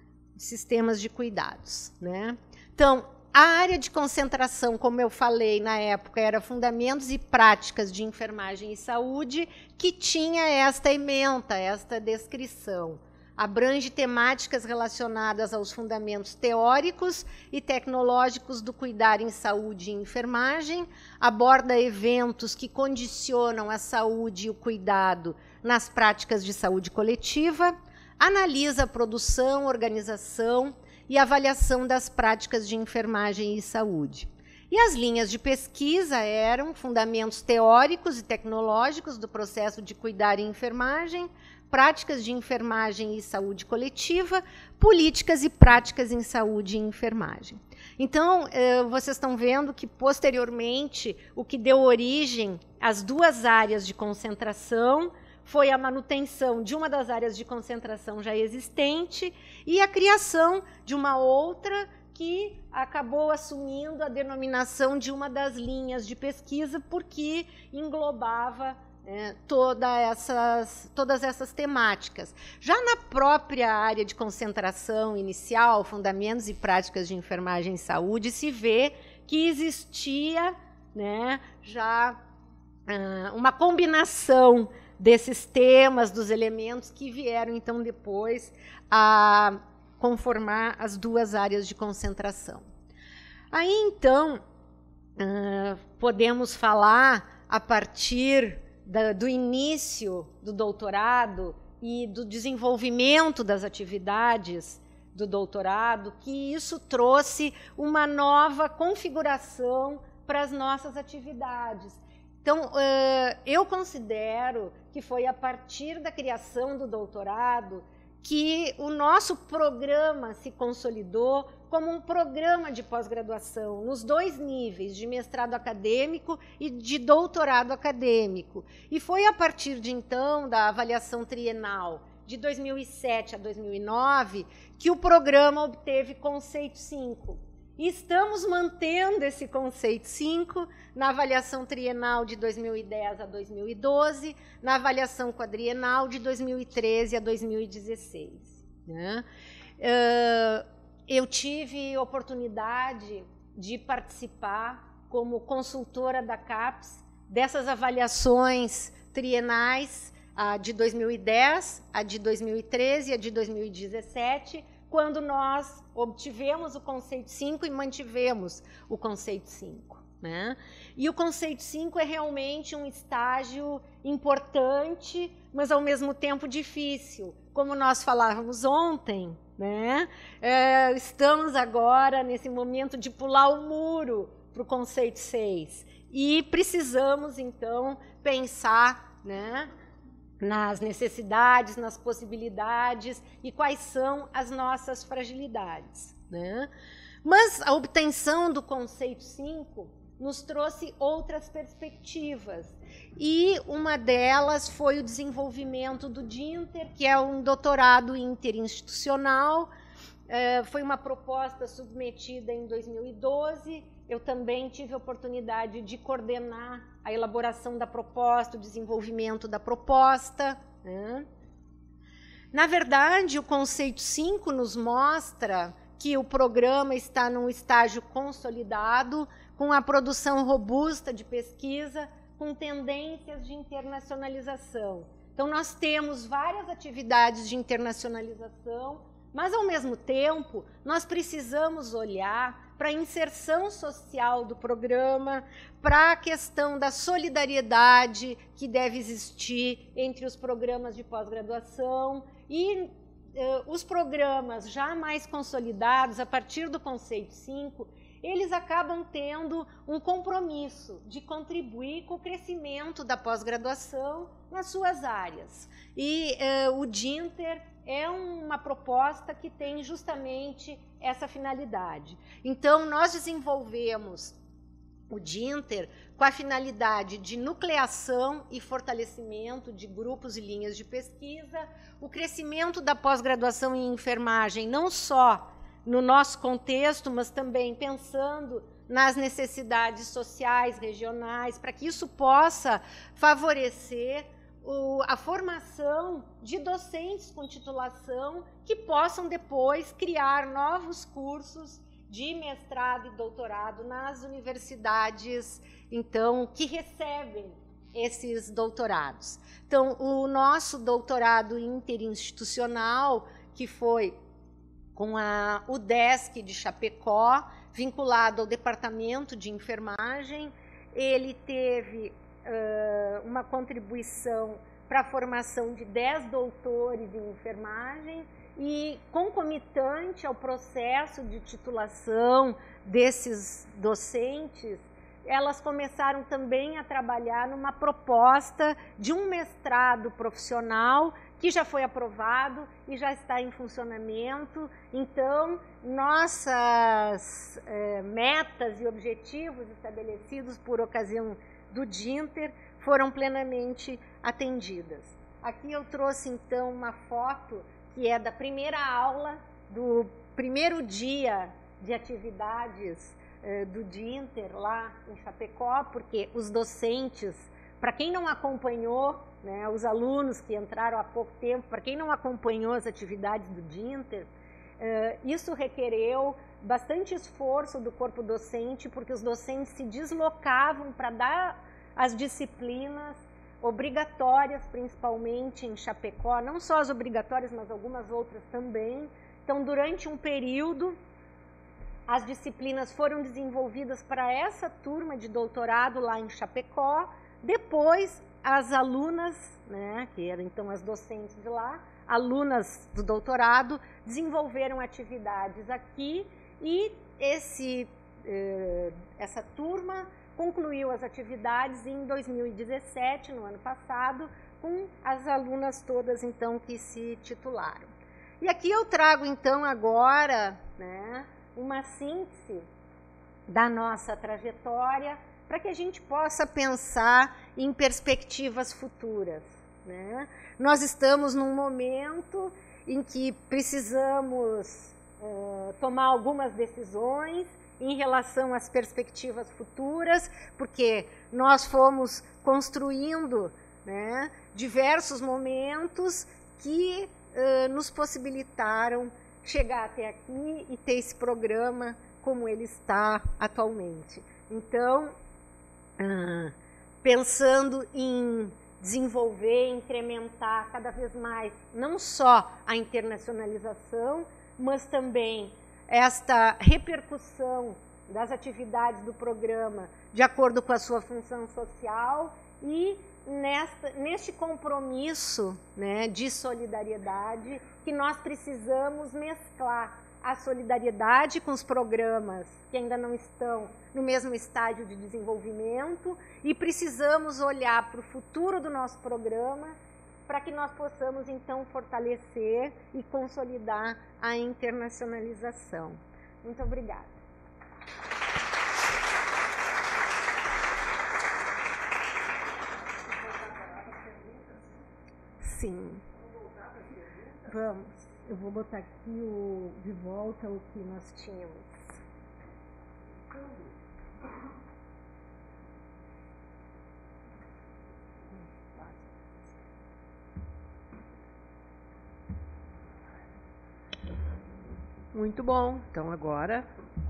de cuidados, né? Então, a área de concentração, como eu falei na época, era fundamentos e práticas de enfermagem e saúde, que tinha esta ementa, esta descrição. Abrange temáticas relacionadas aos fundamentos teóricos e tecnológicos do cuidar em saúde e enfermagem, aborda eventos que condicionam a saúde e o cuidado nas práticas de saúde coletiva, analisa a produção, organização e avaliação das práticas de enfermagem e saúde. E as linhas de pesquisa eram fundamentos teóricos e tecnológicos do processo de cuidar em enfermagem, práticas de enfermagem e saúde coletiva, políticas e práticas em saúde e enfermagem. Então, vocês estão vendo que, posteriormente, o que deu origem às duas áreas de concentração foi a manutenção de uma das áreas de concentração já existente e a criação de uma outra que acabou assumindo a denominação de uma das linhas de pesquisa, porque englobava todas essas temáticas. Já na própria área de concentração inicial, fundamentos e práticas de enfermagem e saúde, se vê que existia, né, já uma combinação desses temas, dos elementos que vieram, então, depois a conformar as duas áreas de concentração. Aí, então, podemos falar, a partir do início do doutorado e do desenvolvimento das atividades do doutorado, que isso trouxe uma nova configuração para as nossas atividades. Então, eu considero que foi a partir da criação do doutorado que o nosso programa se consolidou como um programa de pós-graduação nos dois níveis, de mestrado acadêmico e de doutorado acadêmico. E foi a partir de então, da avaliação trienal de 2007 a 2009, que o programa obteve conceito 5. E estamos mantendo esse conceito 5 na avaliação trienal de 2010 a 2012, na avaliação quadrienal de 2013 a 2016. Né? Eu tive oportunidade de participar como consultora da CAPES dessas avaliações trienais, a de 2010, a de 2013 e a de 2017, quando nós obtivemos o conceito 5 e mantivemos o conceito 5. Né? E o conceito 5 é realmente um estágio importante, mas ao mesmo tempo difícil. Como nós falávamos ontem, né? Estamos agora nesse momento de pular o muro para o conceito 6. E precisamos, então, pensar, né, nas necessidades, nas possibilidades e quais são as nossas fragilidades. Né? Mas a obtenção do conceito 5 nos trouxe outras perspectivas. E uma delas foi o desenvolvimento do DINTER, que é um doutorado interinstitucional. Foi uma proposta submetida em 2012. Eu também tive a oportunidade de coordenar a elaboração da proposta, o desenvolvimento da proposta. Né? Na verdade, o conceito 5 nos mostra que o programa está num estágio consolidado, com a produção robusta de pesquisa, com tendências de internacionalização. Então, nós temos várias atividades de internacionalização, mas, ao mesmo tempo, nós precisamos olhar para a inserção social do programa, para a questão da solidariedade que deve existir entre os programas de pós-graduação e os programas já mais consolidados, a partir do conceito 5, eles acabam tendo um compromisso de contribuir com o crescimento da pós-graduação nas suas áreas. E o DINTER é uma proposta que tem justamente essa finalidade. Então, nós desenvolvemos o DINTER com a finalidade de nucleação e fortalecimento de grupos e linhas de pesquisa, o crescimento da pós-graduação em enfermagem, não só no nosso contexto, mas também pensando nas necessidades sociais, regionais, para que isso possa favorecer a formação de docentes com titulação que possam depois criar novos cursos de mestrado e doutorado nas universidades, então, que recebem esses doutorados. Então, o nosso doutorado interinstitucional, que foi com a UDESC de Chapecó, vinculado ao Departamento de Enfermagem, ele teve uma contribuição para a formação de 10 doutores em enfermagem e, concomitante ao processo de titulação desses docentes, elas começaram também a trabalhar numa proposta de um mestrado profissional que já foi aprovado e já está em funcionamento. Então, nossas metas e objetivos estabelecidos por ocasião do DINTER foram plenamente atendidas. Aqui eu trouxe, então, uma foto que é da primeira aula, do primeiro dia de atividades do DINTER lá em Chapecó, porque os docentes, para quem não acompanhou, né, os alunos que entraram há pouco tempo, para quem não acompanhou as atividades do DINTER, isso requereu bastante esforço do corpo docente, porque os docentes se deslocavam para dar as disciplinas obrigatórias, principalmente em Chapecó, não só as obrigatórias, mas algumas outras também. Então, durante um período, as disciplinas foram desenvolvidas para essa turma de doutorado lá em Chapecó. Depois, as alunas, né, que eram então as docentes de lá, alunas do doutorado, desenvolveram atividades aqui e essa turma concluiu as atividades em 2017, no ano passado, com as alunas todas então que se titularam. E aqui eu trago então agora, né, uma síntese da nossa trajetória para que a gente possa pensar em perspectivas futuras, né? Nós estamos num momento em que precisamos tomar algumas decisões em relação às perspectivas futuras, porque nós fomos construindo, né, diversos momentos que nos possibilitaram chegar até aqui e ter esse programa como ele está atualmente. Então, pensando em desenvolver, incrementar cada vez mais, não só a internacionalização, mas também esta repercussão das atividades do programa de acordo com a sua função social e neste compromisso, né, de solidariedade, que nós precisamos mesclar a solidariedade com os programas que ainda não estão no mesmo estágio de desenvolvimento e precisamos olhar para o futuro do nosso programa para que nós possamos, então, fortalecer e consolidar a internacionalização. Muito obrigada. Sim. Vamos. Eu vou botar aqui de volta o que nós tínhamos. Muito bom. Então, agora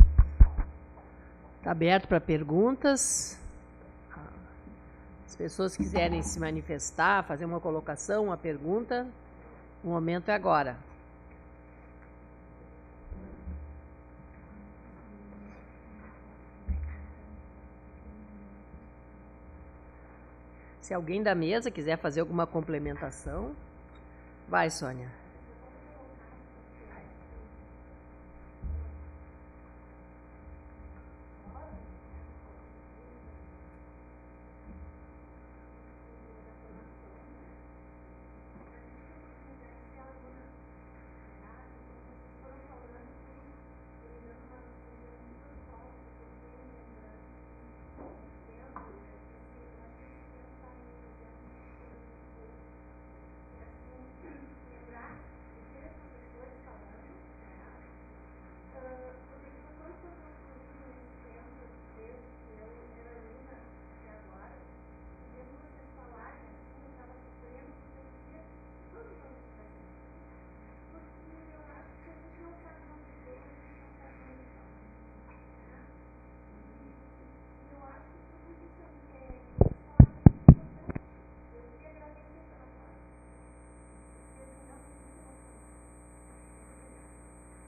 está aberto para perguntas. As pessoas que quiserem se manifestar, fazer uma colocação, uma pergunta, o momento é agora. Se alguém da mesa quiser fazer alguma complementação, vai, Sônia.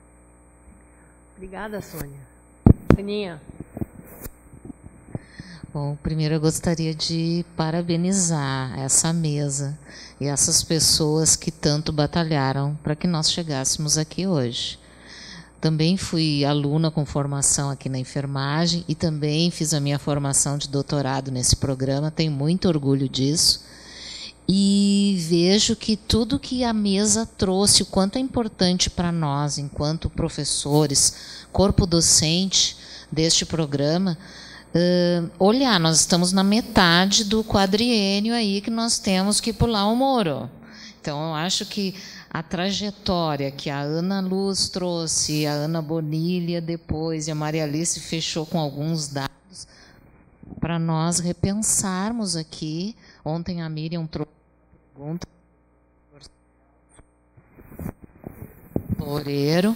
Obrigada, Sônia. Aninha. Bom, primeiro eu gostaria de parabenizar essa mesa e essas pessoas que tanto batalharam para que nós chegássemos aqui hoje. Também fui aluna com formação aqui na enfermagem e também fiz a minha formação de doutorado nesse programa, tenho muito orgulho disso. E vejo que tudo que a mesa trouxe, o quanto é importante para nós, enquanto professores, corpo docente deste programa, olhar, nós estamos na metade do quadriênio aí que nós temos que pular o muro. Então, eu acho que a trajetória que a Ana Luz trouxe, a Ana Bonilha depois, e a Maria Alice fechou com alguns dados, para nós repensarmos aqui. Ontem a Miriam trouxe uma pergunta. Loureiro.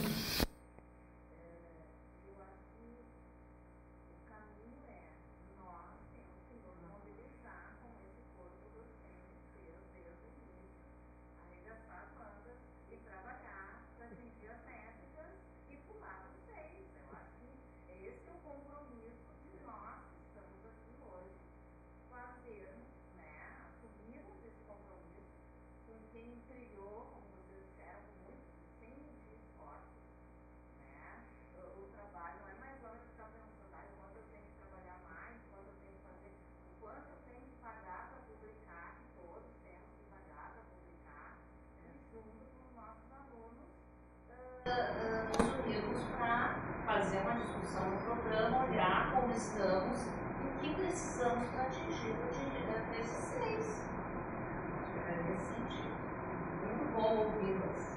Unidos para fazer uma discussão no programa, olhar como estamos e o que precisamos para atingir desses 6. Nesse sentido. Muito bom ouvi-las.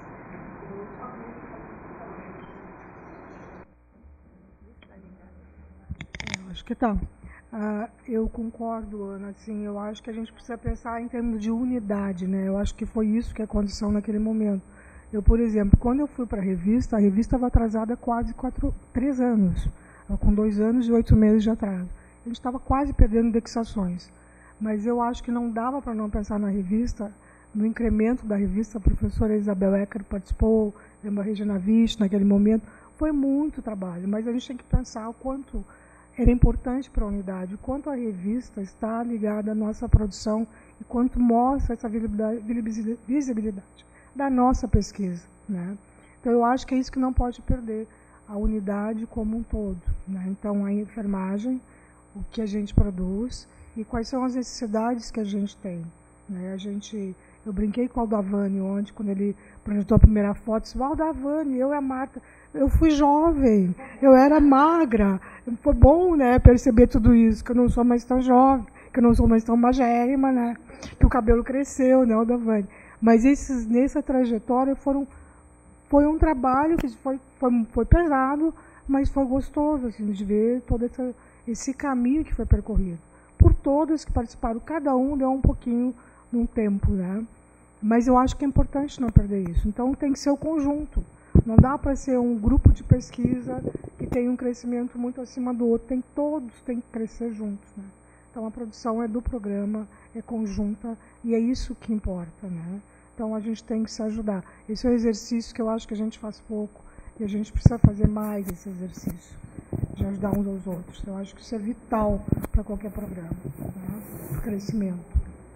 Acho que tá. Eu concordo, Ana. Assim, eu acho que a gente precisa pensar em termos de unidade, né? Eu acho que foi isso que aconteceu naquele momento. Eu, por exemplo, quando eu fui para a revista estava atrasada quase 3 anos, com 2 anos e 8 meses de atraso. A gente estava quase perdendo indexações. Mas eu acho que não dava para não pensar na revista, no incremento da revista. A professora Isabel Ecker participou, a Regina Vich, naquele momento. Foi muito trabalho, mas a gente tem que pensar o quanto era importante para a unidade, o quanto a revista está ligada à nossa produção e quanto mostra essa visibilidade da nossa pesquisa, né? Então, eu acho que é isso que não pode perder, a unidade como um todo, né? Então, a enfermagem, o que a gente produz e quais são as necessidades que a gente tem, né? Eu brinquei com o Aldavani ontem, quando ele projetou a primeira foto, disse: Aldavani, eu e a Marta, eu fui jovem, eu era magra, foi bom, né, perceber tudo isso, que eu não sou mais tão jovem, que eu não sou mais tão magérrima, né, que o cabelo cresceu, né, Aldavani. Mas nessa trajetória foi um trabalho que foi pesado, mas foi gostoso, assim, de ver todo esse caminho que foi percorrido. Por todos que participaram, cada um deu um pouquinho num tempo, né? Mas eu acho que é importante não perder isso. Então, tem que ser o conjunto. Não dá para ser um grupo de pesquisa que tem um crescimento muito acima do outro. Todos têm que crescer juntos, né? Então, a produção é do programa, é conjunta, e é isso que importa, né? Então, a gente tem que se ajudar. Esse é um exercício que eu acho que a gente faz pouco, e a gente precisa fazer mais esse exercício, de ajudar uns aos outros. Eu acho que isso é vital para qualquer programa, né? Para o crescimento.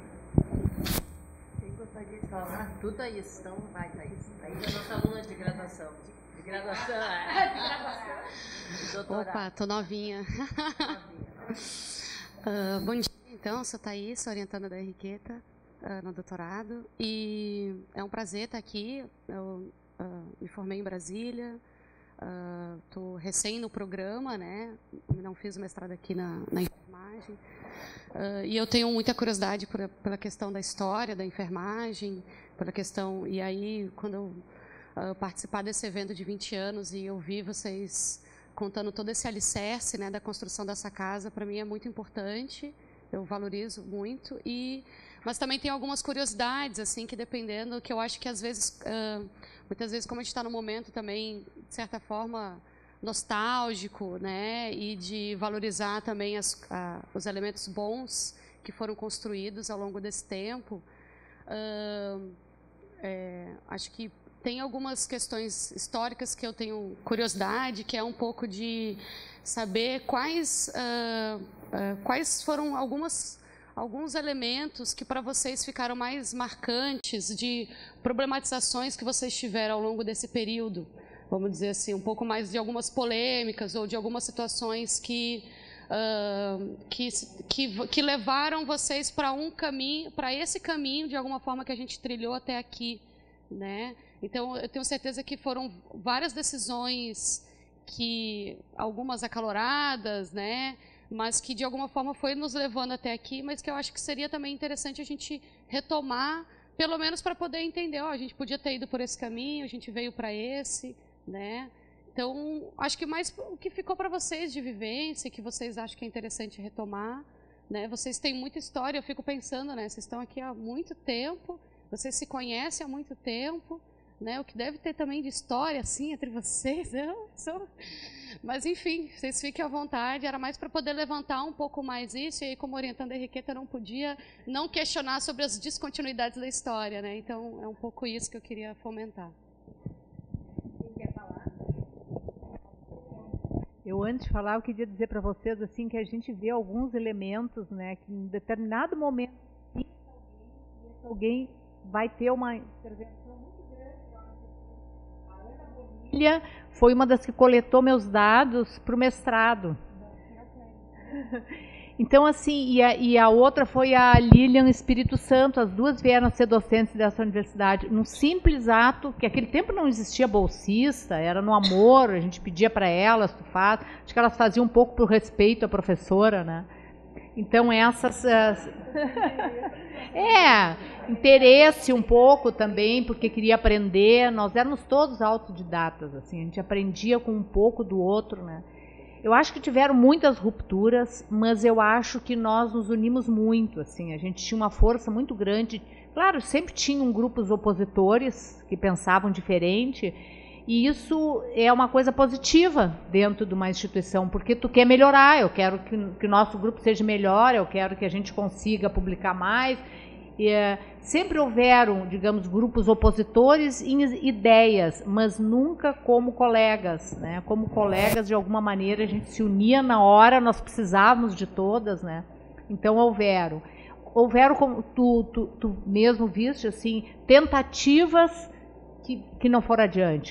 Quem gostaria de falar? Tu, Thaís. Então, vai, Thaís. Thaís é nossa aluna de graduação. De graduação, é. De graduação. De doutorado. Opa, tô novinha. Bom dia, então. Sou Thaís, sou orientanda da Henriqueta no doutorado. E é um prazer estar aqui. Eu me formei em Brasília. Estou recém no programa, né? Não fiz o mestrado aqui na enfermagem. E eu tenho muita curiosidade pela questão da história da enfermagem, pela questão... E aí, quando eu participar desse evento de 20 anos e ouvir vocês contando todo esse alicerce, né, da construção dessa casa, para mim é muito importante, eu valorizo muito. Mas também tem algumas curiosidades, assim, que dependendo, que eu acho que às vezes, muitas vezes, como a gente está num momento também, de certa forma, nostálgico, né, e de valorizar também os elementos bons que foram construídos ao longo desse tempo, acho que tem algumas questões históricas que eu tenho curiosidade, que é um pouco de saber quais foram alguns elementos que para vocês ficaram mais marcantes, de problematizações que vocês tiveram ao longo desse período. Vamos dizer assim, um pouco mais de algumas polêmicas ou de algumas situações que levaram vocês para esse caminho, de alguma forma, que a gente trilhou até aqui, né? Então, eu tenho certeza que foram várias decisões, algumas acaloradas, né? Mas que de alguma forma foi nos levando até aqui, mas que eu acho que seria também interessante a gente retomar, pelo menos para poder entender, a gente podia ter ido por esse caminho, a gente veio para esse, né? Então, acho que mais o que ficou para vocês de vivência, que vocês acham que é interessante retomar, né? Vocês têm muita história, eu fico pensando, né? Vocês estão aqui há muito tempo, vocês se conhecem há muito tempo, né? O que deve ter também de história, assim, entre vocês, Mas, enfim, vocês fiquem à vontade, era mais para poder levantar um pouco mais isso, e aí, como orientando a Henriqueta, não podia não questionar sobre as descontinuidades da história, né? Então, é um pouco isso que eu queria fomentar. Eu, antes de falar, eu queria dizer para vocês assim, que a gente vê alguns elementos, né, que em determinado momento alguém vai ter uma intervenção muito grande. A Ana Bonilha foi uma das que coletou meus dados para o mestrado. Então, assim, e a outra foi a Lilian Espírito Santo, as duas vieram a ser docentes dessa universidade, num simples ato, que naquele tempo não existia bolsista, era no amor, a gente pedia para elas, acho que elas faziam um pouco por respeito à professora, né? Então, interesse um pouco também, porque queria aprender, nós éramos todos autodidatas, assim, a gente aprendia com um pouco do outro, né? Eu acho que tiveram muitas rupturas, mas eu acho que nós nos unimos muito, assim, a gente tinha uma força muito grande. Claro, sempre tinham grupos opositores que pensavam diferente, e isso é uma coisa positiva dentro de uma instituição, porque tu quer melhorar, eu quero que o nosso grupo seja melhor, eu quero que a gente consiga publicar mais. Sempre houveram, digamos, grupos opositores em ideias, mas nunca como colegas, né? Como colegas, de alguma maneira, a gente se unia na hora, nós precisávamos de todas, né? Então houveram, como tu mesmo viste, assim, tentativas que não foram adiante,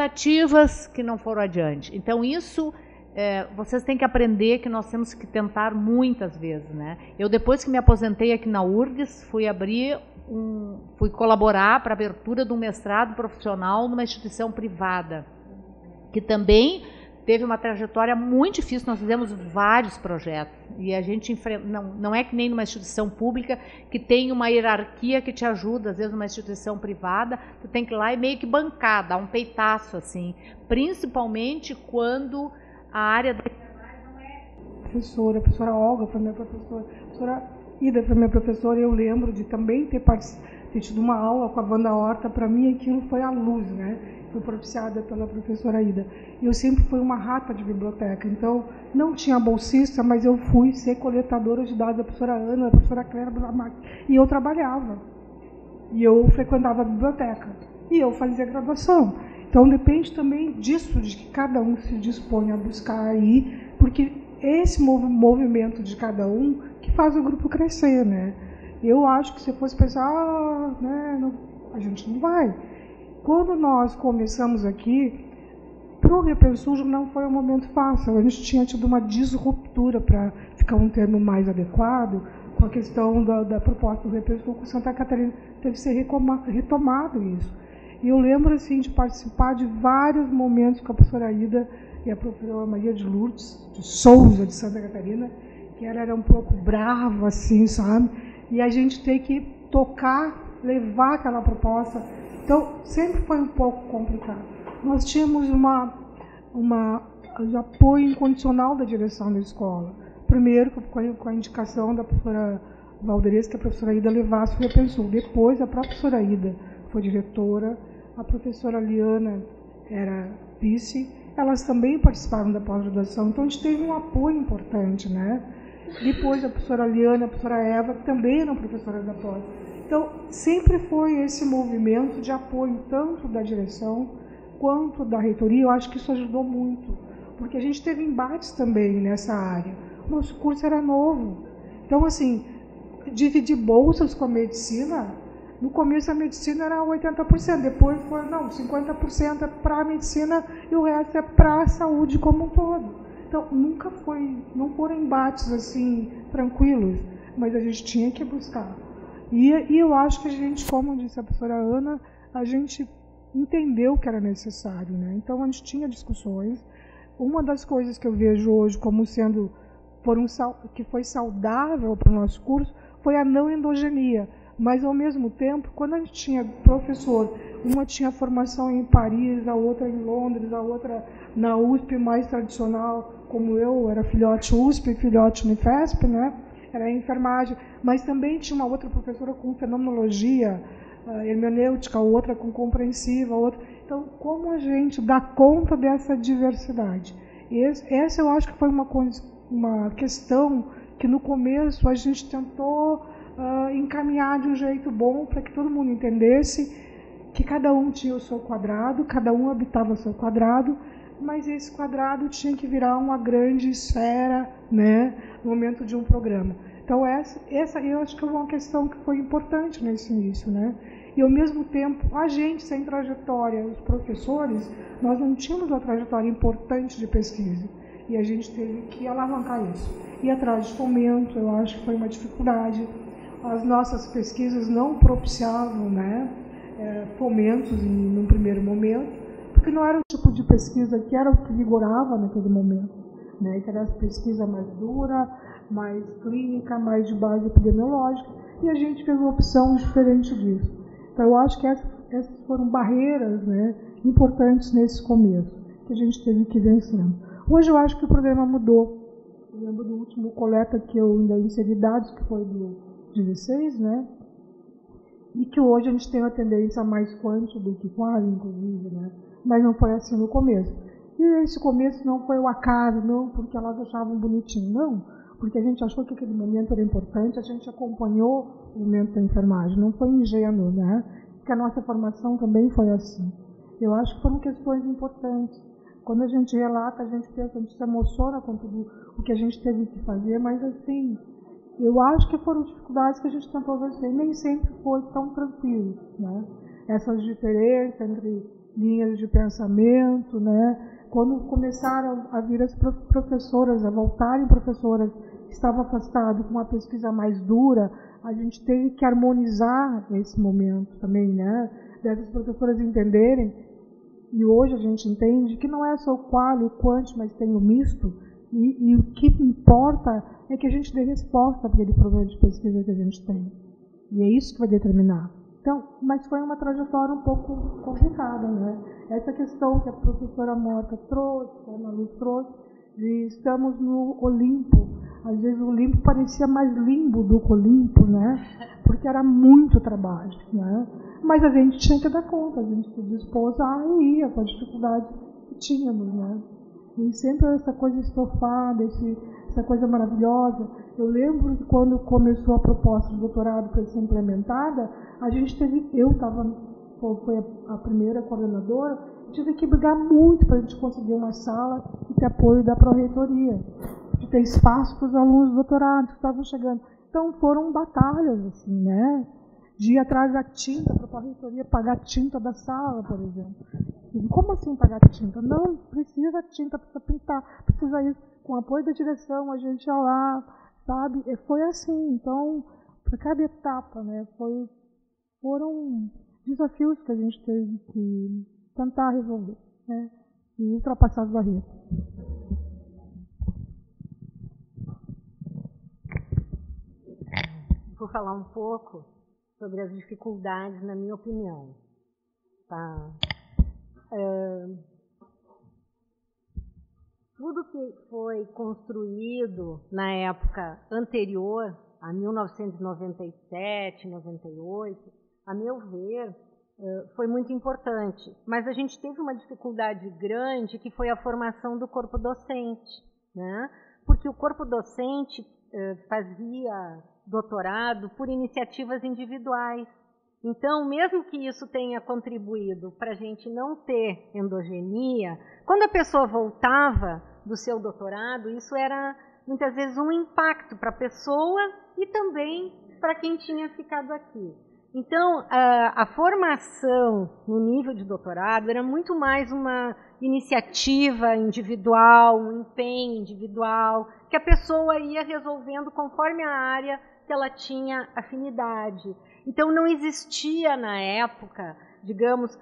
Então isso vocês têm que aprender que nós temos que tentar muitas vezes, né? Eu, depois que me aposentei aqui na URGS, fui colaborar para a abertura de um mestrado profissional numa instituição privada, que também teve uma trajetória muito difícil. Nós fizemos vários projetos e a gente não é que nem numa instituição pública que tem uma hierarquia que te ajuda. Às vezes, numa instituição privada, tu tem que ir lá e meio que bancar, dar um peitaço, assim, principalmente quando a área da não é a professora Olga foi minha professora, a professora Ida foi minha professora, e eu lembro de também ter tido uma aula com a Wanda Horta. Para mim aquilo foi a luz, né? Fui propiciada pela professora Ida. Eu sempre fui uma rata de biblioteca, então não tinha bolsista, mas eu fui ser coletadora de dados da professora Ana, da professora Clélia, e eu trabalhava, e eu frequentava a biblioteca, e eu fazia graduação. Então, depende também disso, de que cada um se dispõe a buscar aí, porque esse movimento de cada um que faz o grupo crescer, né? Eu acho que se fosse pensar, né, a gente não vai. Quando nós começamos aqui, para o Repensujo não foi um momento fácil. A gente tinha tido uma disruptura, para ficar um termo mais adequado, com a questão da proposta do Repensujo, com Santa Catarina. Teve que ser retomado isso. E eu lembro, assim, de participar de vários momentos com a professora Ida e a professora Maria de Lourdes, de Souza, de Santa Catarina, que ela era um pouco brava, assim, sabe? E a gente tem que tocar, levar aquela proposta. Então, sempre foi um pouco complicado. Nós tínhamos um apoio incondicional da direção da escola. Primeiro, com a indicação da professora Valderez, que a professora Ida levasse o Repensujo. Depois, a própria professora Ida foi diretora, a professora Liana era vice, elas também participaram da pós-graduação, então a gente teve um apoio importante, né? Depois a professora Liana, a professora Eva, que também eram professoras da pós. Então, sempre foi esse movimento de apoio, tanto da direção quanto da reitoria. Eu acho que isso ajudou muito, porque a gente teve embates também nessa área. O nosso curso era novo. Então, assim, dividir bolsas com a medicina, no começo a medicina era 80%, depois foi, não, 50% é para a medicina e o resto é para a saúde como um todo. Então, não foram embates assim, tranquilos, mas a gente tinha que buscar. E eu acho que a gente, como disse a professora Ana, a gente entendeu que era necessário, né? Então, a gente tinha discussões. Uma das coisas que eu vejo hoje como sendo que foi saudável para o nosso curso foi a não endogenia. Mas, ao mesmo tempo, quando a gente tinha professor, uma tinha formação em Paris, a outra em Londres, a outra na USP mais tradicional, como eu, era filhote USP, filhote Unifesp, né? Era enfermagem, mas também tinha uma outra professora com fenomenologia, hermenêutica, outra com compreensiva, outra. Então, como a gente dá conta dessa diversidade? Essa eu acho que foi uma questão que no começo a gente tentou encaminhar de um jeito bom para que todo mundo entendesse que cada um tinha o seu quadrado, cada um habitava o seu quadrado, mas esse quadrado tinha que virar uma grande esfera, né, no momento de um programa. Então, essa eu acho que é uma questão que foi importante nesse início, né? E, ao mesmo tempo, a gente, sem trajetória, os professores, nós não tínhamos uma trajetória importante de pesquisa. E a gente teve que alavancar isso. E atrás de fomento, eu acho que foi uma dificuldade. As nossas pesquisas não propiciavam, né, fomentos num primeiro momento, porque não era o tipo de pesquisa que era o que vigorava naquele momento, né, que era a pesquisa mais dura, mais clínica, mais de base epidemiológica, e a gente fez uma opção diferente disso. Então, eu acho que essas foram barreiras, né, importantes nesse começo, que a gente teve que vencer. Hoje eu acho que o programa mudou. Eu lembro do último coleta que eu ainda inseri dados, que foi do 16, né? E que hoje a gente tem uma tendência mais quântica do que quase, inclusive, né? Mas não foi assim no começo. E esse começo não foi o acaso, não porque elas achavam bonitinho, não. Porque a gente achou que aquele momento era importante, a gente acompanhou o momento da enfermagem, não foi ingênuo, né? Porque a nossa formação também foi assim. Eu acho que foram questões importantes. Quando a gente relata, a gente pensa, a gente se emociona com tudo o que a gente teve que fazer, mas assim, eu acho que foram dificuldades que a gente tentou vencer, e nem sempre foi tão tranquilo, né? Essas diferenças entre linhas de pensamento, né? Quando começaram a vir as professoras, a voltarem professoras que estavam afastadas com uma pesquisa mais dura, a gente teve que harmonizar esse momento também, né? Dessas professoras entenderem. E hoje a gente entende que não é só o qual e o quant, mas tem o misto. E o que importa é que a gente dê resposta para aquele problema de pesquisa que a gente tem. E é isso que vai determinar. Então, mas foi uma trajetória um pouco complicada, né? Essa questão que a professora Mota trouxe, que a Ana Luz trouxe, de estamos no Olimpo. Às vezes o Olimpo parecia mais limbo do que Olimpo, né? Porque era muito trabalho, né? Mas a gente tinha que dar conta, a gente se dispôs a ir com a dificuldade que tínhamos, né? E sempre essa coisa estofada, essa coisa maravilhosa. Eu lembro que quando começou a proposta de doutorado para ser implementada, a gente teve, foi a primeira coordenadora, tive que brigar muito para a gente conseguir uma sala e ter apoio da pró-reitoria, de ter espaço para os alunos do doutorado que estavam chegando. Então foram batalhas, assim, né? De ir atrás da tinta, para a pró-reitoria pagar a tinta da sala, por exemplo. Como assim pagar tinta? Não, precisa tinta, precisa pintar, precisa isso. Com o apoio da direção, a gente ia lá, sabe? E foi assim. Então, para cada etapa, né? Foram desafios que a gente teve que tentar resolver, né? E ultrapassar as barreiras. Vou falar um pouco sobre as dificuldades, na minha opinião. Tá? Tudo que foi construído na época anterior, a 1997, 98, a meu ver, foi muito importante. Mas a gente teve uma dificuldade grande, que foi a formação do corpo docente, né? Porque o corpo docente fazia doutorado por iniciativas individuais. Então, mesmo que isso tenha contribuído para a gente não ter endogenia, quando a pessoa voltava do seu doutorado, isso era muitas vezes um impacto para a pessoa e também para quem tinha ficado aqui. Então, a formação no nível de doutorado era muito mais uma iniciativa individual, um empenho individual, que a pessoa ia resolvendo conforme a área que ela tinha afinidade. Então, não existia na época, digamos,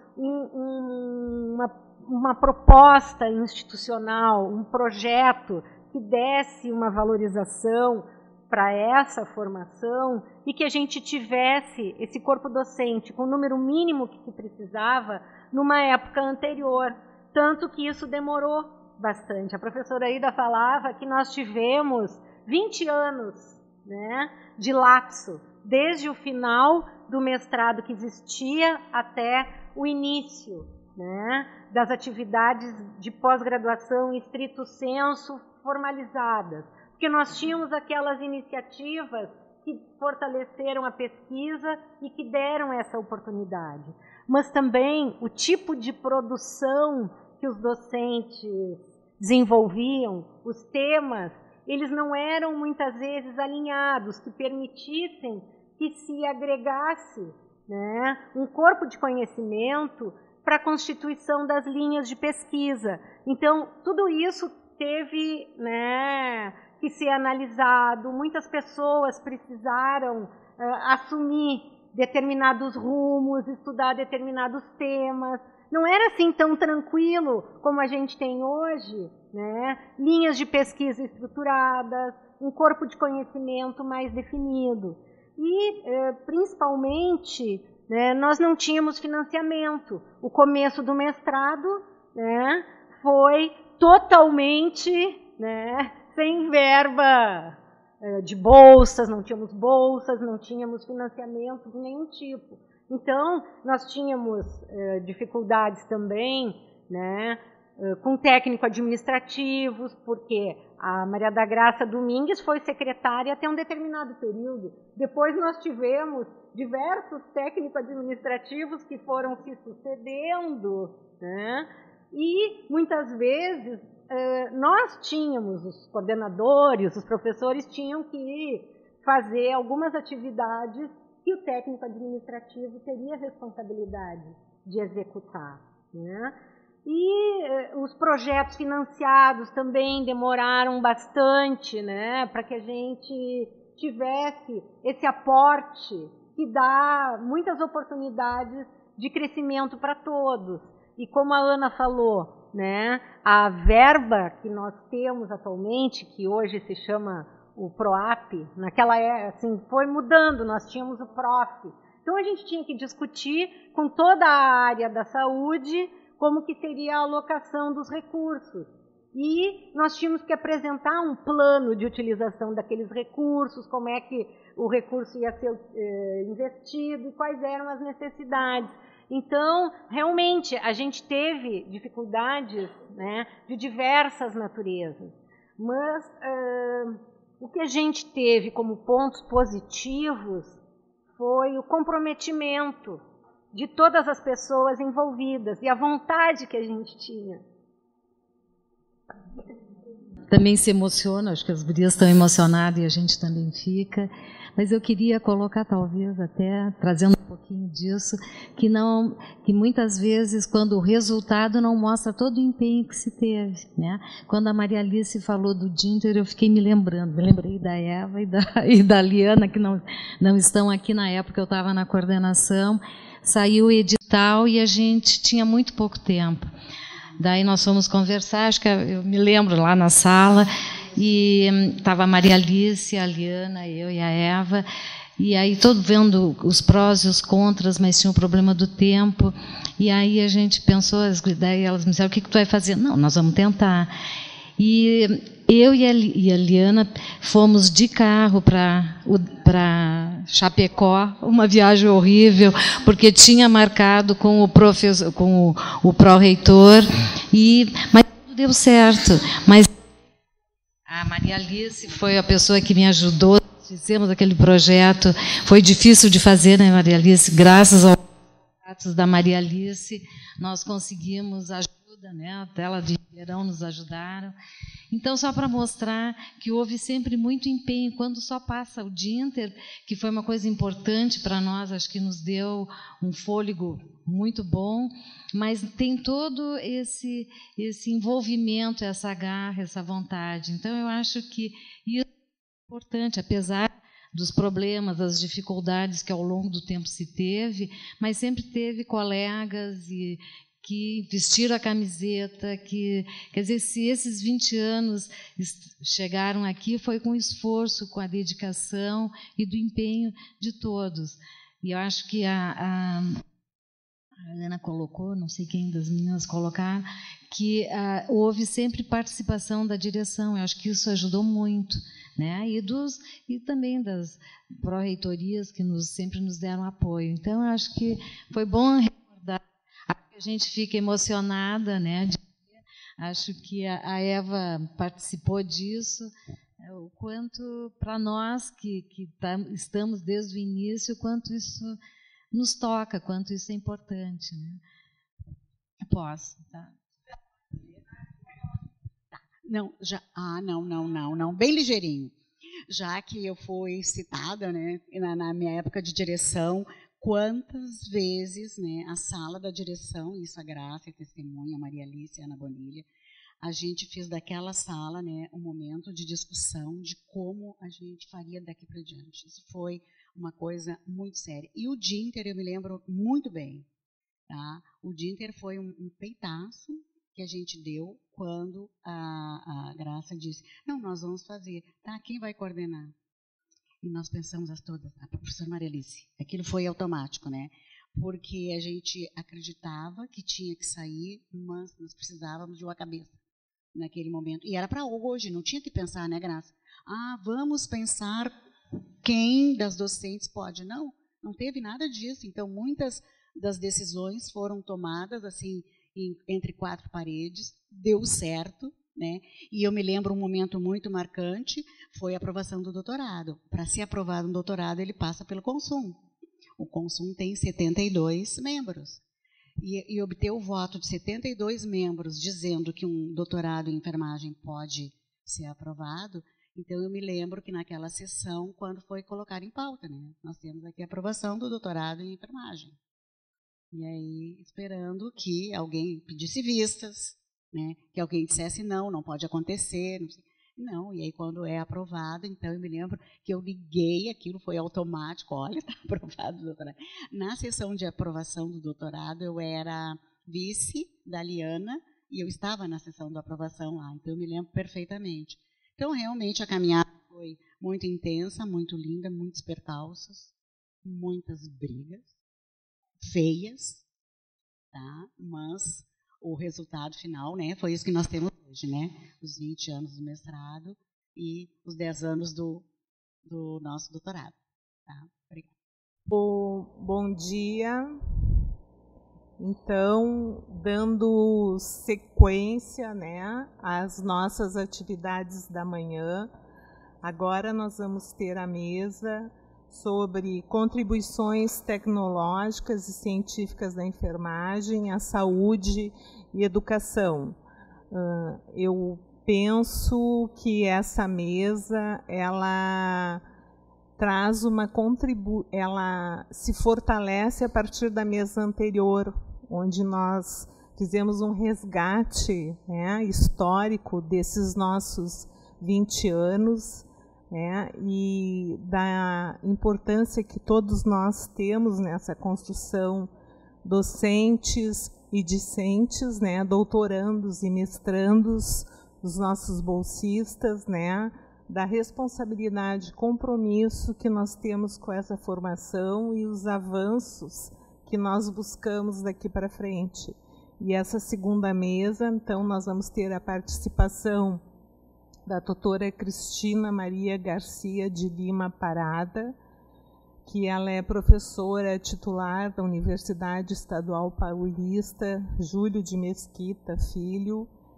uma proposta institucional, um projeto que desse uma valorização para essa formação e que a gente tivesse esse corpo docente com o número mínimo que se precisava numa época anterior. Tanto que isso demorou bastante. A professora Ida falava que nós tivemos 20 anos, né, de lapso, desde o final do mestrado que existia até o início, né, das atividades de pós-graduação em estrito senso formalizadas. Porque nós tínhamos aquelas iniciativas que fortaleceram a pesquisa e que deram essa oportunidade. Mas também o tipo de produção que os docentes desenvolviam, os temas, eles não eram muitas vezes alinhados, que permitissem que se agregasse, né, um corpo de conhecimento para a constituição das linhas de pesquisa. Então, tudo isso teve, né, que ser analisado, muitas pessoas precisaram assumir determinados rumos, estudar determinados temas. Não era assim tão tranquilo como a gente tem hoje, né? Linhas de pesquisa estruturadas, um corpo de conhecimento mais definido. E, principalmente, né, nós não tínhamos financiamento. O começo do mestrado, né, foi totalmente, né, sem verba de bolsas, não tínhamos financiamento de nenhum tipo. Então, nós tínhamos dificuldades também, né, com técnico-administrativos, porque a Maria da Graça Domingues foi secretária até um determinado período. Depois nós tivemos diversos técnico-administrativos que foram se sucedendo, né, e muitas vezes nós tínhamos, os coordenadores, os professores tinham que fazer algumas atividades que o técnico administrativo teria responsabilidade de executar, né? E os projetos financiados também demoraram bastante, né, para que a gente tivesse esse aporte que dá muitas oportunidades de crescimento para todos. E como a Ana falou, né, a verba que nós temos atualmente, que hoje se chama o PROAP, naquela assim, foi mudando, nós tínhamos o PROF. Então a gente tinha que discutir com toda a área da saúde como que seria a alocação dos recursos. E nós tínhamos que apresentar um plano de utilização daqueles recursos, como é que o recurso ia ser investido e quais eram as necessidades. Então, realmente, a gente teve dificuldades, né, de diversas naturezas, mas o que a gente teve como pontos positivos foi o comprometimento de todas as pessoas envolvidas e a vontade que a gente tinha. Também se emociona, acho que as gurias estão emocionadas e a gente também fica. Mas eu queria colocar, talvez, até trazendo um pouquinho disso, que muitas vezes, quando o resultado não mostra todo o empenho que se teve, né? Quando a Maria Alice falou do Dinter, eu fiquei me lembrei da Eva e da Liana, que não estão aqui na época, eu estava na coordenação, saiu o edital e a gente tinha muito pouco tempo. Daí nós fomos conversar, acho que eu me lembro lá na sala, e estava a Maria Alice, a Liana, eu e a Eva, e aí todo vendo os prós e os contras, mas tinha o problema do tempo, e aí a gente pensou, daí elas me disseram, o que tu vai fazer? Não, nós vamos tentar. E eu e a Liana fomos de carro para Chapecó, uma viagem horrível, porque tinha marcado com o professor, com o pró-reitor, mas tudo deu certo. Mas a Maria Alice foi a pessoa que me ajudou fizemos aquele projeto, foi difícil de fazer, né, Maria Alice? Graças aos contatos da Maria Alice, nós conseguimos ajuda, né? A tela de Ribeirão nos ajudaram. Então, só para mostrar que houve sempre muito empenho, quando só passa o Dinter, que foi uma coisa importante para nós, acho que nos deu um fôlego muito bom, mas tem todo esse envolvimento, essa garra, essa vontade. Então, eu acho que isso é importante, apesar dos problemas, das dificuldades que ao longo do tempo se teve, mas sempre teve colegas que vestiram a camiseta, quer dizer, se esses 20 anos chegaram aqui, foi com o esforço, com a dedicação e do empenho de todos. E eu acho que a Helena colocou, não sei quem das meninas colocaram, que houve sempre participação da direção. Eu acho que isso ajudou muito, né? E também das pró-reitorias que sempre nos deram apoio. Então, eu acho que foi bom recordar. A gente fica emocionada, né? Acho que a Eva participou disso, o quanto para nós que estamos desde o início, o quanto isso nos toca, quanto isso é importante, né? Posso, tá? Não, não, bem ligeirinho. Já que eu fui citada, né, na minha época de direção, quantas vezes, né, a sala da direção, isso a Graça, a testemunha, a Maria Alice, a Ana Bonilha, a gente fez daquela sala, né, um momento de discussão de como a gente faria daqui para diante. Isso foi uma coisa muito séria. E o Dinter, eu me lembro muito bem. Tá? O Dinter foi um peitaço que a gente deu quando a Graça disse, não, nós vamos fazer. Tá, quem vai coordenar? E nós pensamos todas, a professora Maria Alice. Aquilo foi automático, né? Porque a gente acreditava que tinha que sair, mas nós precisávamos de uma cabeça naquele momento. E era para hoje, não tinha que pensar, né, Graça? Vamos pensar quem das docentes pode. Não, não teve nada disso. Então, muitas das decisões foram tomadas assim entre quatro paredes, deu certo, né? E eu me lembro um momento muito marcante, foi a aprovação do doutorado. Para ser aprovado um doutorado, ele passa pelo Consum. O Consum tem 72 membros. E obter o voto de 72 membros dizendo que um doutorado em enfermagem pode ser aprovado. Então, eu me lembro que naquela sessão, quando foi colocado em pauta, né, nós temos aqui a aprovação do doutorado em enfermagem. E aí, esperando que alguém pedisse vistas, né, que alguém dissesse não, não pode acontecer. Não, e aí quando é aprovado, então eu me lembro que eu liguei, aquilo foi automático, olha, está aprovado o doutorado. Na sessão de aprovação do doutorado, eu era vice da Liana e eu estava na sessão da aprovação lá, então eu me lembro perfeitamente. Então, realmente, a caminhada foi muito intensa, muito linda, muitos percalços, muitas brigas, feias, tá? Mas o resultado final, né, foi isso que nós temos hoje, né? Os 20 anos do mestrado e os 10 anos do nosso doutorado. Tá? Obrigada. Bom dia. Então, dando sequência, né, às nossas atividades da manhã, agora nós vamos ter a mesa sobre contribuições tecnológicas e científicas da enfermagem à saúde e educação. Eu penso que essa mesa, ela traz ela se fortalece a partir da mesa anterior, onde nós fizemos um resgate, né, histórico desses nossos 20 anos, né, e da importância que todos nós temos nessa construção, docentes e discentes, né, doutorandos e mestrandos, os nossos bolsistas, né, da responsabilidade, compromisso que nós temos com essa formação e os avanços que nós buscamos daqui para frente. E essa segunda mesa, então, nós vamos ter a participação da doutora Cristina Maria Garcia de Lima Parada, que ela é professora titular da Universidade Estadual Paulista Júlio de Mesquita Filho.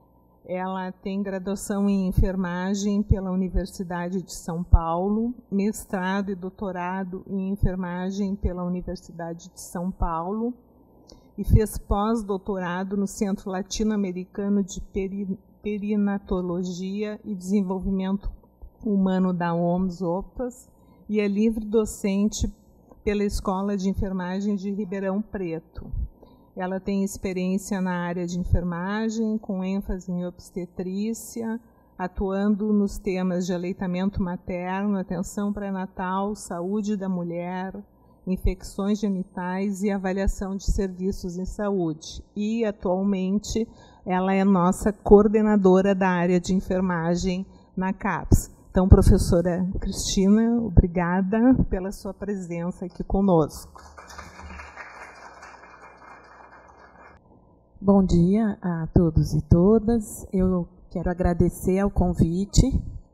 Ela tem graduação em enfermagem pela Universidade de São Paulo, mestrado e doutorado em enfermagem pela Universidade de São Paulo e fez pós-doutorado no Centro Latino-Americano de Perinatologia e Desenvolvimento Humano da OMS OPAS e é livre docente pela Escola de Enfermagem de Ribeirão Preto. Ela tem experiência na área de enfermagem, com ênfase em obstetrícia, atuando nos temas de aleitamento materno, atenção pré-natal, saúde da mulher, infecções genitais e avaliação de serviços em saúde. E, atualmente, ela é nossa coordenadora da área de enfermagem na CAPES. Então, professora Cristina, obrigada pela sua presença aqui conosco. Bom dia a todos e todas. Eu quero agradecer ao convite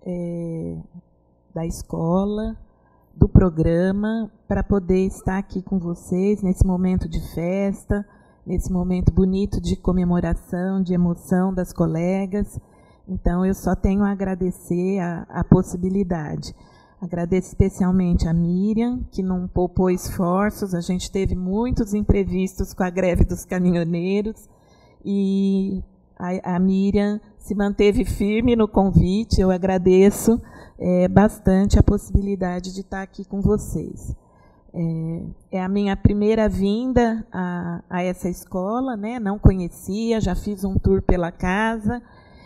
da escola, do programa, para poder estar aqui com vocês nesse momento de festa, nesse momento bonito de comemoração, de emoção das colegas. Então, eu só tenho a agradecer a possibilidade. Agradeço especialmente a Miriam, que não poupou esforços. A gente teve muitos imprevistos com a greve dos caminhoneiros, e a Miriam se manteve firme no convite. Eu agradeço bastante a possibilidade de estar aqui com vocês. É a minha primeira vinda a essa escola, né? Não conhecia, já fiz um tour pela casa,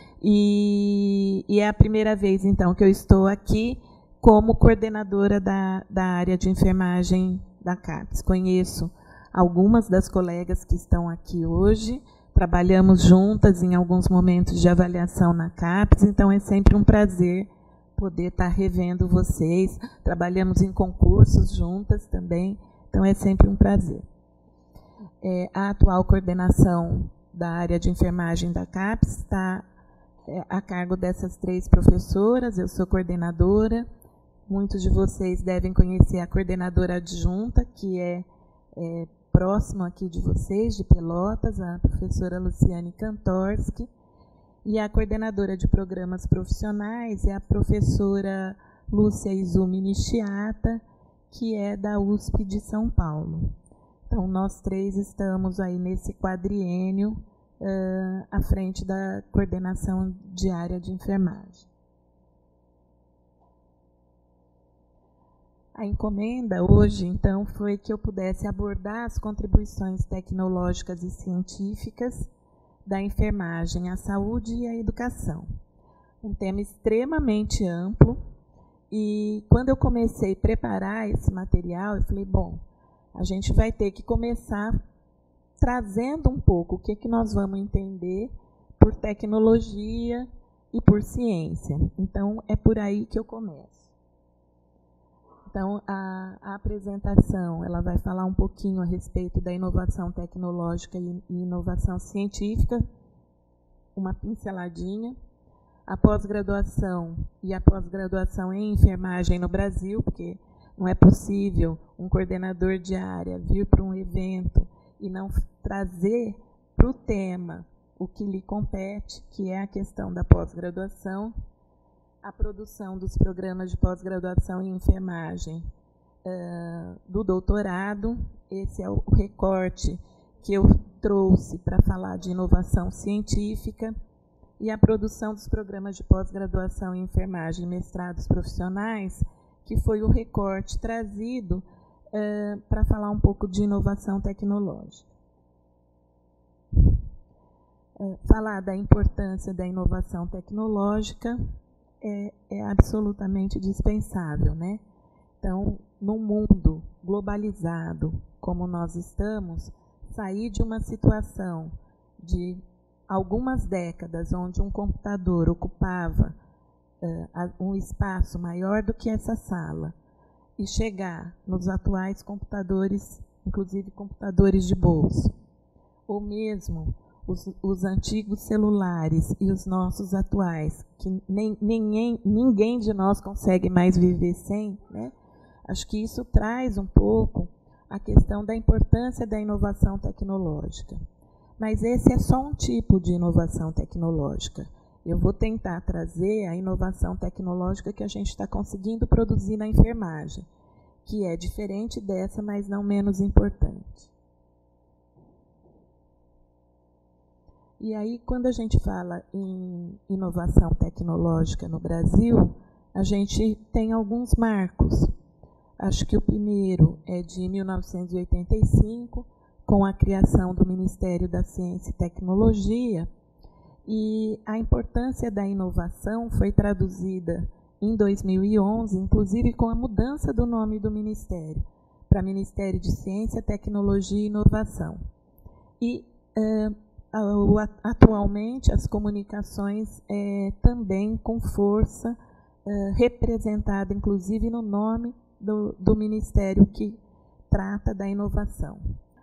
e é a primeira vez, então, que eu estou aqui como coordenadora da área de enfermagem da CAPES. Conheço algumas das colegas que estão aqui hoje, trabalhamos juntas em alguns momentos de avaliação na CAPES, então é sempre um prazer poder estar revendo vocês. Trabalhamos em concursos juntas também, então é sempre um prazer. A atual coordenação da área de enfermagem da CAPES está a cargo dessas 3 professoras. Eu sou coordenadora. Muitos de vocês devem conhecer a coordenadora adjunta, que é próximo aqui de vocês, de Pelotas, a professora Luciane Kantorski, e a coordenadora de programas profissionais é a professora Lúcia Izumi Nishiata, que é da USP de São Paulo. Então, nós 3 estamos aí nesse quadriênio à frente da coordenação de área de enfermagem. A encomenda hoje, então, foi que eu pudesse abordar as contribuições tecnológicas e científicas da enfermagem à saúde e à educação. Um tema extremamente amplo, e quando eu comecei a preparar esse material, eu falei, bom, a gente vai ter que começar trazendo um pouco o que nós vamos entender por tecnologia e por ciência. Então, é por aí que eu começo. Então, a apresentação ela vai falar um pouquinho a respeito da inovação tecnológica e inovação científica, uma pinceladinha, a pós-graduação e a pós-graduação em enfermagem no Brasil, porque não é possível um coordenador de área vir para um evento e não trazer para o tema o que lhe compete, que é a questão da pós-graduação, a produção dos programas de pós-graduação em enfermagem do doutorado. Esse é o recorte que eu trouxe para falar de inovação científica, e a produção dos programas de pós-graduação em enfermagem e mestrados profissionais, que foi o recorte trazido para falar um pouco de inovação tecnológica. Falar da importância da inovação tecnológica é absolutamente dispensável, né? Então, num mundo globalizado como nós estamos, sair de uma situação de algumas décadas onde um computador ocupava um espaço maior do que essa sala e chegar nos atuais computadores, inclusive computadores de bolso, ou mesmo os antigos celulares e os nossos atuais, que ninguém de nós consegue mais viver sem, né? Acho que isso traz um pouco a questão da importância da inovação tecnológica. Mas esse é só um tipo de inovação tecnológica. eu vou tentar trazer a inovação tecnológica que a gente está conseguindo produzir na enfermagem, que é diferente dessa, mas não menos importante. E aí, quando a gente fala em inovação tecnológica no Brasil, a gente tem alguns marcos. Acho que o primeiro é de 1985, com a criação do Ministério da Ciência e Tecnologia, e a importância da inovação foi traduzida em 2011, inclusive com a mudança do nome do Ministério, para Ministério de Ciência, Tecnologia e Inovação. E, atualmente, as comunicações também com força, representada, inclusive, no nome do Ministério que trata da inovação.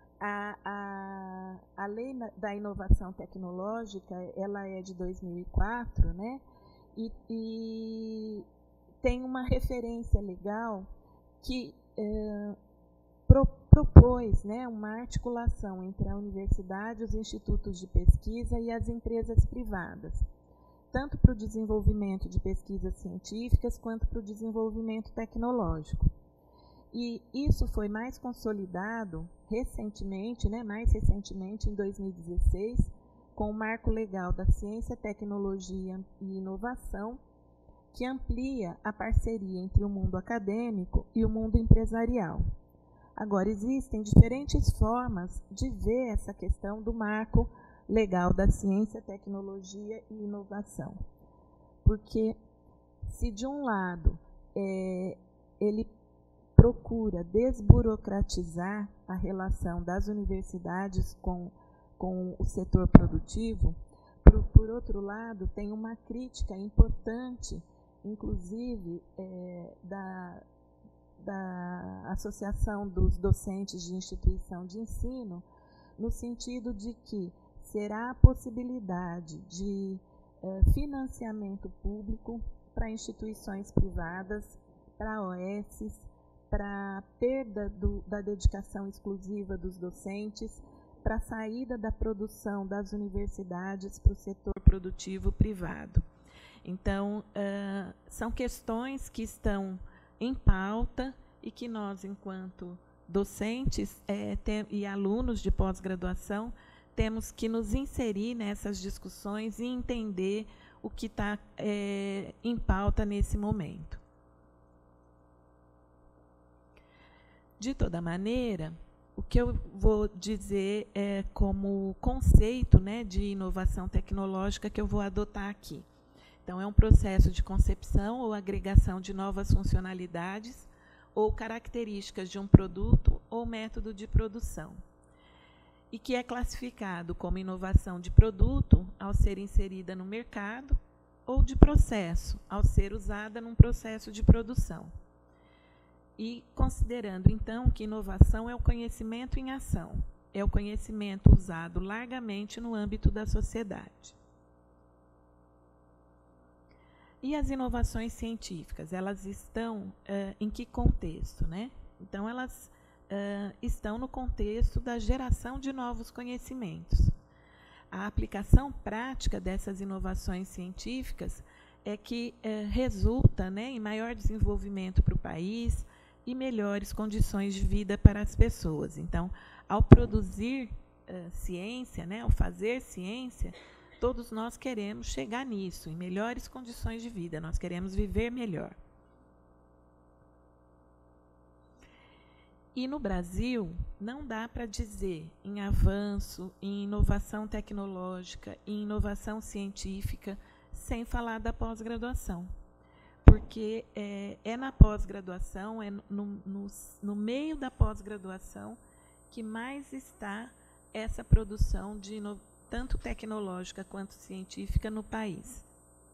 A lei da inovação tecnológica, ela é de 2004, né? E tem uma referência legal que propôs, né, uma articulação entre a universidade, os institutos de pesquisa e as empresas privadas, tanto para o desenvolvimento de pesquisas científicas quanto para o desenvolvimento tecnológico. E isso foi mais consolidado recentemente, né, mais recentemente, em 2016, com o Marco Legal da Ciência, Tecnologia e Inovação, que amplia a parceria entre o mundo acadêmico e o mundo empresarial. Agora, existem diferentes formas de ver essa questão do Marco Legal da Ciência, Tecnologia e Inovação. Porque, se de um lado ele procura desburocratizar a relação das universidades com o setor produtivo, por outro lado, tem uma crítica importante, inclusive, da Associação dos Docentes de Instituição de Ensino, no sentido de que será a possibilidade de financiamento público para instituições privadas, para OSs, para a perda da dedicação exclusiva dos docentes, para a saída da produção das universidades para o setor produtivo privado. Então, são questões que estão em pauta e que nós, enquanto docentes e alunos de pós-graduação, temos que nos inserir nessas discussões e entender o que está em pauta nesse momento. De toda maneira, o que eu vou dizer como conceito, né, de inovação tecnológica que eu vou adotar aqui. Então, é um processo de concepção ou agregação de novas funcionalidades ou características de um produto ou método de produção, e que é classificado como inovação de produto ao ser inserida no mercado ou de processo ao ser usada num processo de produção. E considerando, então, que inovação é o conhecimento em ação, é o conhecimento usado largamente no âmbito da sociedade. E as inovações científicas, elas estão em que contexto, né? Então, elas estão no contexto da geração de novos conhecimentos. A aplicação prática dessas inovações científicas é que resulta, né, em maior desenvolvimento para o país e melhores condições de vida para as pessoas. Então, ao produzir ciência, né, ao fazer ciência, todos nós queremos chegar nisso, em melhores condições de vida, nós queremos viver melhor. E no Brasil, não dá para dizer em avanço, em inovação tecnológica, em inovação científica, sem falar da pós-graduação. Porque é na pós-graduação, no meio da pós-graduação, que mais está essa produção de tanto tecnológica quanto científica no país.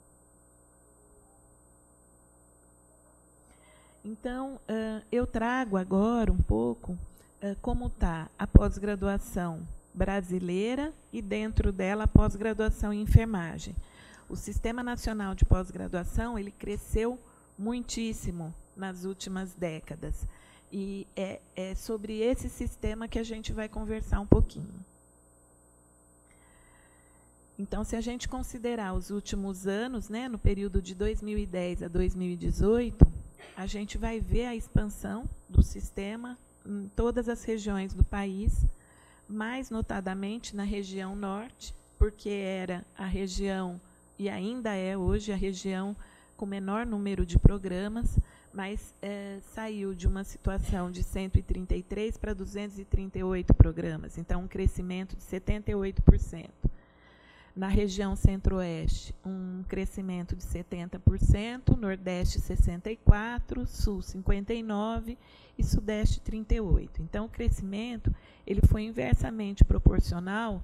Então, eu trago agora um pouco como está a pós-graduação brasileira e, dentro dela, a pós-graduação em enfermagem. O Sistema Nacional de Pós-Graduação, ele cresceu muitíssimo nas últimas décadas. E é sobre esse sistema que a gente vai conversar um pouquinho. Então, se a gente considerar os últimos anos, né, no período de 2010 a 2018, a gente vai ver a expansão do sistema em todas as regiões do país, mais notadamente na região norte, porque era a região, e ainda é hoje, a região com menor número de programas, mas saiu de uma situação de 133 para 238 programas, então um crescimento de 78%. Na região centro-oeste, um crescimento de 70%, nordeste 64%, sul 59% e sudeste 38%. Então, o crescimento ele foi inversamente proporcional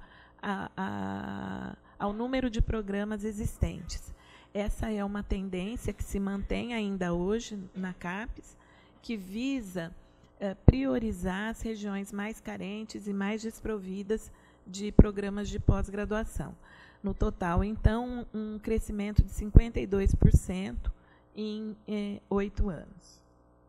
ao número de programas existentes. Essa é uma tendência que se mantém ainda hoje na CAPES, que visa priorizar as regiões mais carentes e mais desprovidas de programas de pós-graduação. No total, então, um crescimento de 52% em 8 anos.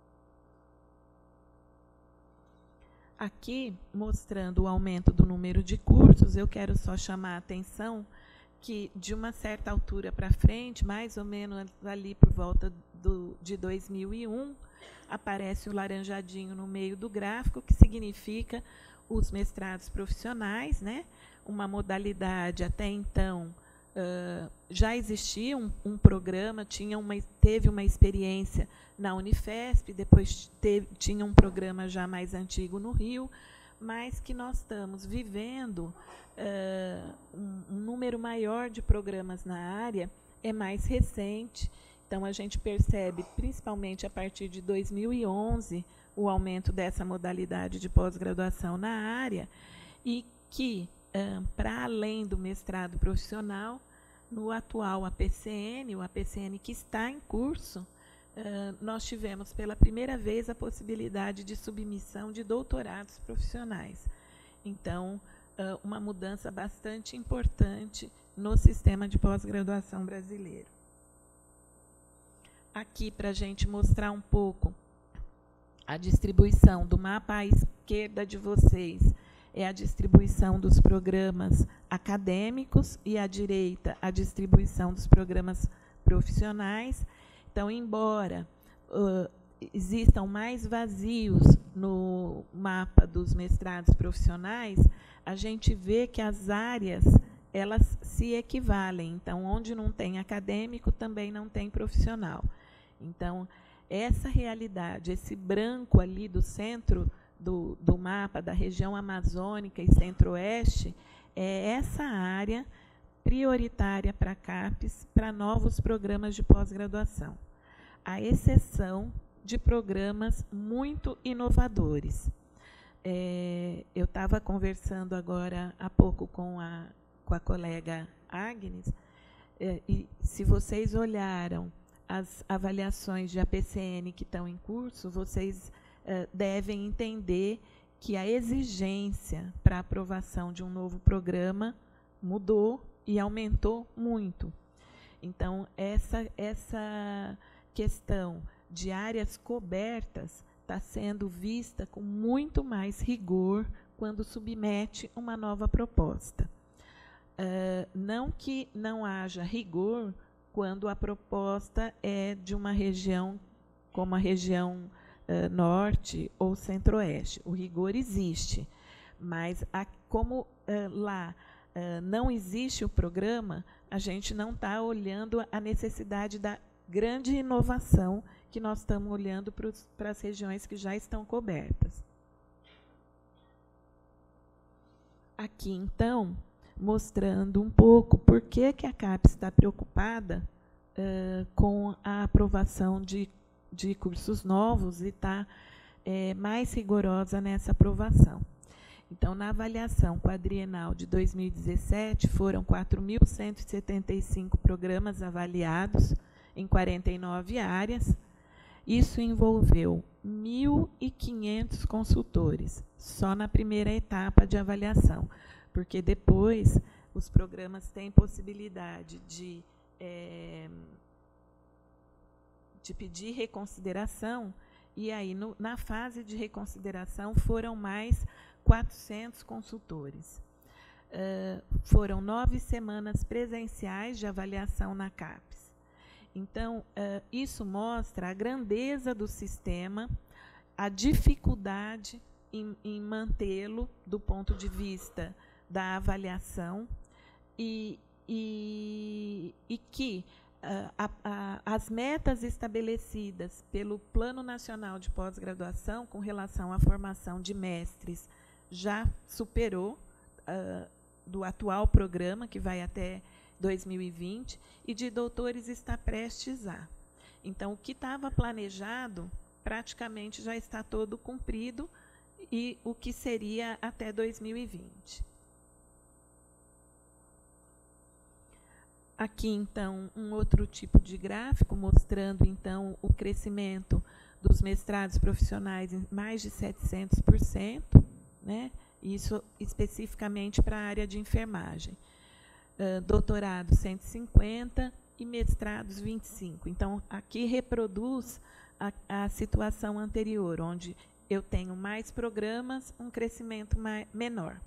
Aqui, mostrando o aumento do número de cursos, eu quero só chamar a atenção que, de uma certa altura para frente, mais ou menos ali por volta de 2001, aparece o laranjadinho no meio do gráfico, que significa os mestrados profissionais, né? Uma modalidade até então já existia um programa, teve uma experiência na Unifesp, depois tinha um programa já mais antigo no Rio, mas que nós estamos vivendo um número maior de programas na área, é mais recente. Então, a gente percebe, principalmente a partir de 2011, o aumento dessa modalidade de pós-graduação na área, e que, para além do mestrado profissional, no atual APCN, o APCN que está em curso, nós tivemos pela primeira vez a possibilidade de submissão de doutorados profissionais. Então, uma mudança bastante importante no sistema de pós-graduação brasileiro. Aqui, para a gente mostrar um pouco a distribuição do mapa à esquerda de vocês, é a distribuição dos programas acadêmicos, e à direita a distribuição dos programas profissionais. Então, embora existam mais vazios no mapa dos mestrados profissionais, a gente vê que as áreas elas se equivalem. Então, onde não tem acadêmico, também não tem profissional. Então, essa realidade, esse branco ali do centro do mapa da região amazônica e centro-oeste, é essa área prioritária para a CAPES, para novos programas de pós-graduação, à exceção de programas muito inovadores. Eu estava conversando agora há pouco com a colega Agnes, e se vocês olharam as avaliações de APCN que estão em curso, vocês devem entender que a exigência para a aprovação de um novo programa mudou e aumentou muito. Então, essa questão de áreas cobertas está sendo vista com muito mais rigor quando submete uma nova proposta. Não que não haja rigor quando a proposta é de uma região como a região norte ou centro-oeste. O rigor existe, mas como lá não existe o programa, a gente não está olhando a necessidade da grande inovação que nós estamos olhando para as regiões que já estão cobertas. Aqui, então, mostrando um pouco por que a CAPES está preocupada com a aprovação de cursos novos e está mais rigorosa nessa aprovação. Então, na avaliação quadrienal de 2017, foram 4.175 programas avaliados em 49 áreas. Isso envolveu 1.500 consultores, só na primeira etapa de avaliação, porque depois os programas têm possibilidade de pedir reconsideração, e aí na fase de reconsideração foram mais 400 consultores. foram 9 semanas presenciais de avaliação na CAPES. Então, isso mostra a grandeza do sistema, a dificuldade em mantê-lo do ponto de vista da avaliação e que as metas estabelecidas pelo Plano Nacional de Pós-Graduação com relação à formação de mestres já superou do atual programa, que vai até 2020, e de doutores está prestes a. Então, o que estava planejado praticamente já está todo cumprido, e o que seria até 2020. Aqui, então, um outro tipo de gráfico, mostrando, então, o crescimento dos mestrados profissionais em mais de 700%, né? Isso especificamente para a área de enfermagem. Doutorado 150% e mestrados 25%. Então, aqui reproduz a situação anterior, onde eu tenho mais programas, um crescimento menor.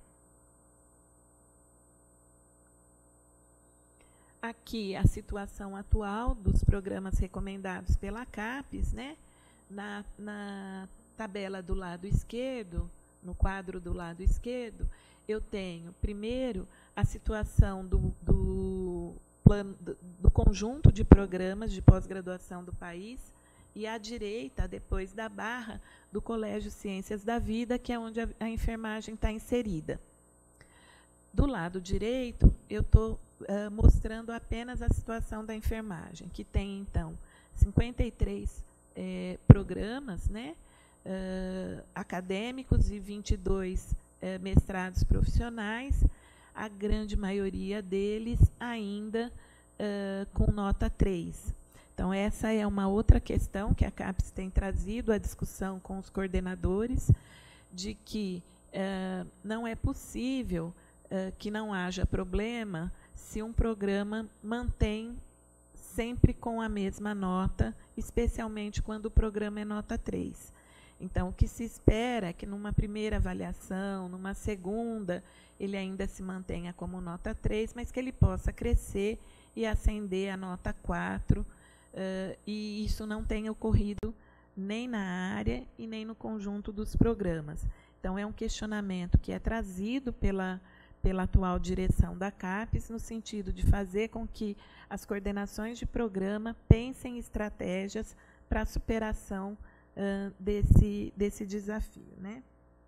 Aqui a situação atual dos programas recomendados pela CAPES, né? Na tabela do lado esquerdo, no quadro do lado esquerdo, eu tenho, primeiro, a situação do conjunto de programas de pós-graduação do país, e à direita, depois da barra, do Colégio Ciências da Vida, que é onde a enfermagem está inserida. Do lado direito, eu estou mostrando apenas a situação da enfermagem, que tem, então, 53 programas, né, acadêmicos e 22 mestrados profissionais, a grande maioria deles ainda com nota 3. Então, essa é uma outra questão que a CAPES tem trazido à discussão com os coordenadores, de que não é possível que não haja problema se um programa mantém sempre com a mesma nota, especialmente quando o programa é nota 3. Então, o que se espera é que, numa primeira avaliação, numa segunda, ele ainda se mantenha como nota 3, mas que ele possa crescer e ascender a nota 4, e isso não tem ocorrido nem na área e nem no conjunto dos programas. Então, é um questionamento que é trazido pela atual direção da CAPES, no sentido de fazer com que as coordenações de programa pensem em estratégias para a superação desse desafio, né?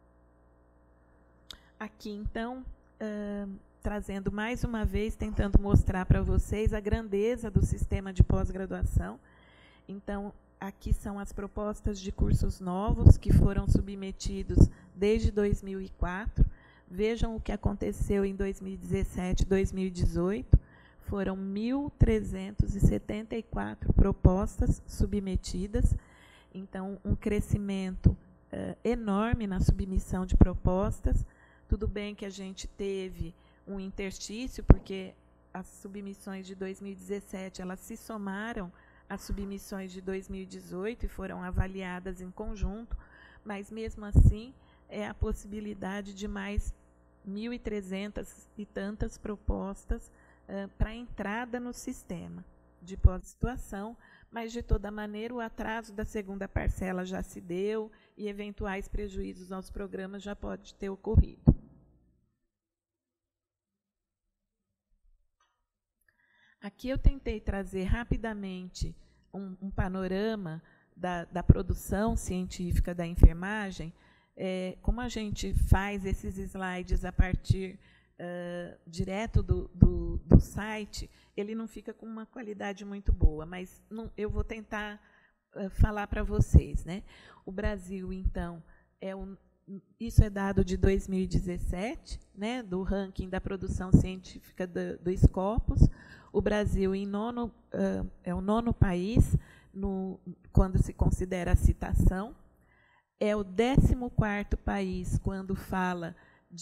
Aqui, então, trazendo mais uma vez, tentando mostrar para vocês a grandeza do sistema de pós-graduação. Então, aqui são as propostas de cursos novos que foram submetidos desde 2004. Vejam o que aconteceu em 2017 e 2018. Foram 1.374 propostas submetidas. Então, um crescimento enorme na submissão de propostas. Tudo bem que a gente teve um interstício, porque as submissões de 2017 elas se somaram às submissões de 2018 e foram avaliadas em conjunto, mas, mesmo assim, é a possibilidade de mais 1.300 e tantas propostas para entrada no sistema de pós-graduação, mas, de toda maneira, o atraso da segunda parcela já se deu e eventuais prejuízos aos programas já pode ter ocorrido. Aqui eu tentei trazer rapidamente um panorama da produção científica da enfermagem. Como a gente faz esses slides a partir direto do site, ele não fica com uma qualidade muito boa, mas eu vou tentar falar para vocês, né? O Brasil, então, isso é dado de 2017, né, do ranking da produção científica do Scopus. O Brasil é o 9º país quando se considera a citação. É o 14º país quando fala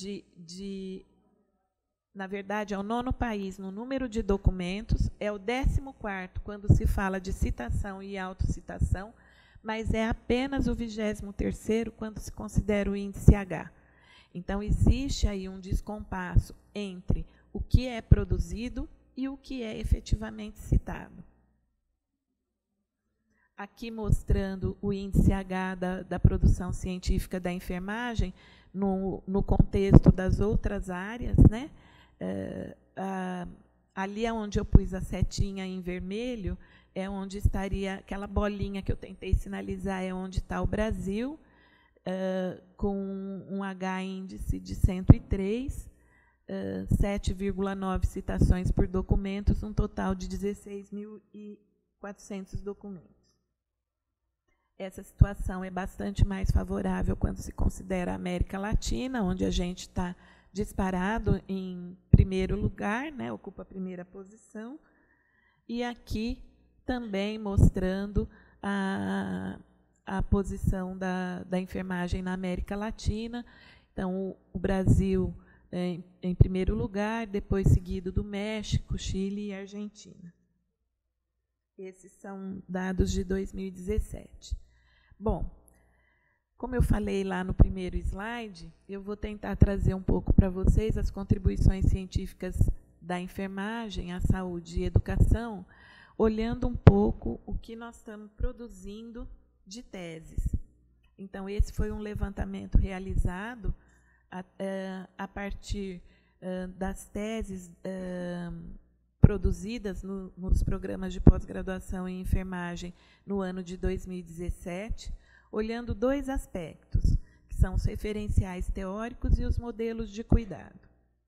na verdade, é o 9º país no número de documentos, é o 14º quando se fala de citação e autocitação, mas é apenas o 23º quando se considera o índice H. Então, existe aí um descompasso entre o que é produzido e o que é efetivamente citado. Aqui mostrando o índice H da produção científica da enfermagem no contexto das outras áreas, né? Ali onde eu pus a setinha em vermelho é onde estaria aquela bolinha que eu tentei sinalizar, é onde está o Brasil, com um H índice de 103, 7,9 citações por documentos, um total de 16.400 documentos. Essa situação é bastante mais favorável quando se considera a América Latina, onde a gente está disparado em primeiro lugar, né, ocupa a primeira posição, e aqui também mostrando a posição da enfermagem na América Latina. Então, o Brasil em primeiro lugar, depois seguido do México, Chile e Argentina. Esses são dados de 2017. Bom, como eu falei lá no primeiro slide, eu vou tentar trazer um pouco para vocês as contribuições científicas da enfermagem à saúde e educação, olhando um pouco o que nós estamos produzindo de teses. Então, esse foi um levantamento realizado a partir das teses produzidas nos programas de pós-graduação em enfermagem no ano de 2017, olhando dois aspectos, que são os referenciais teóricos e os modelos de cuidado.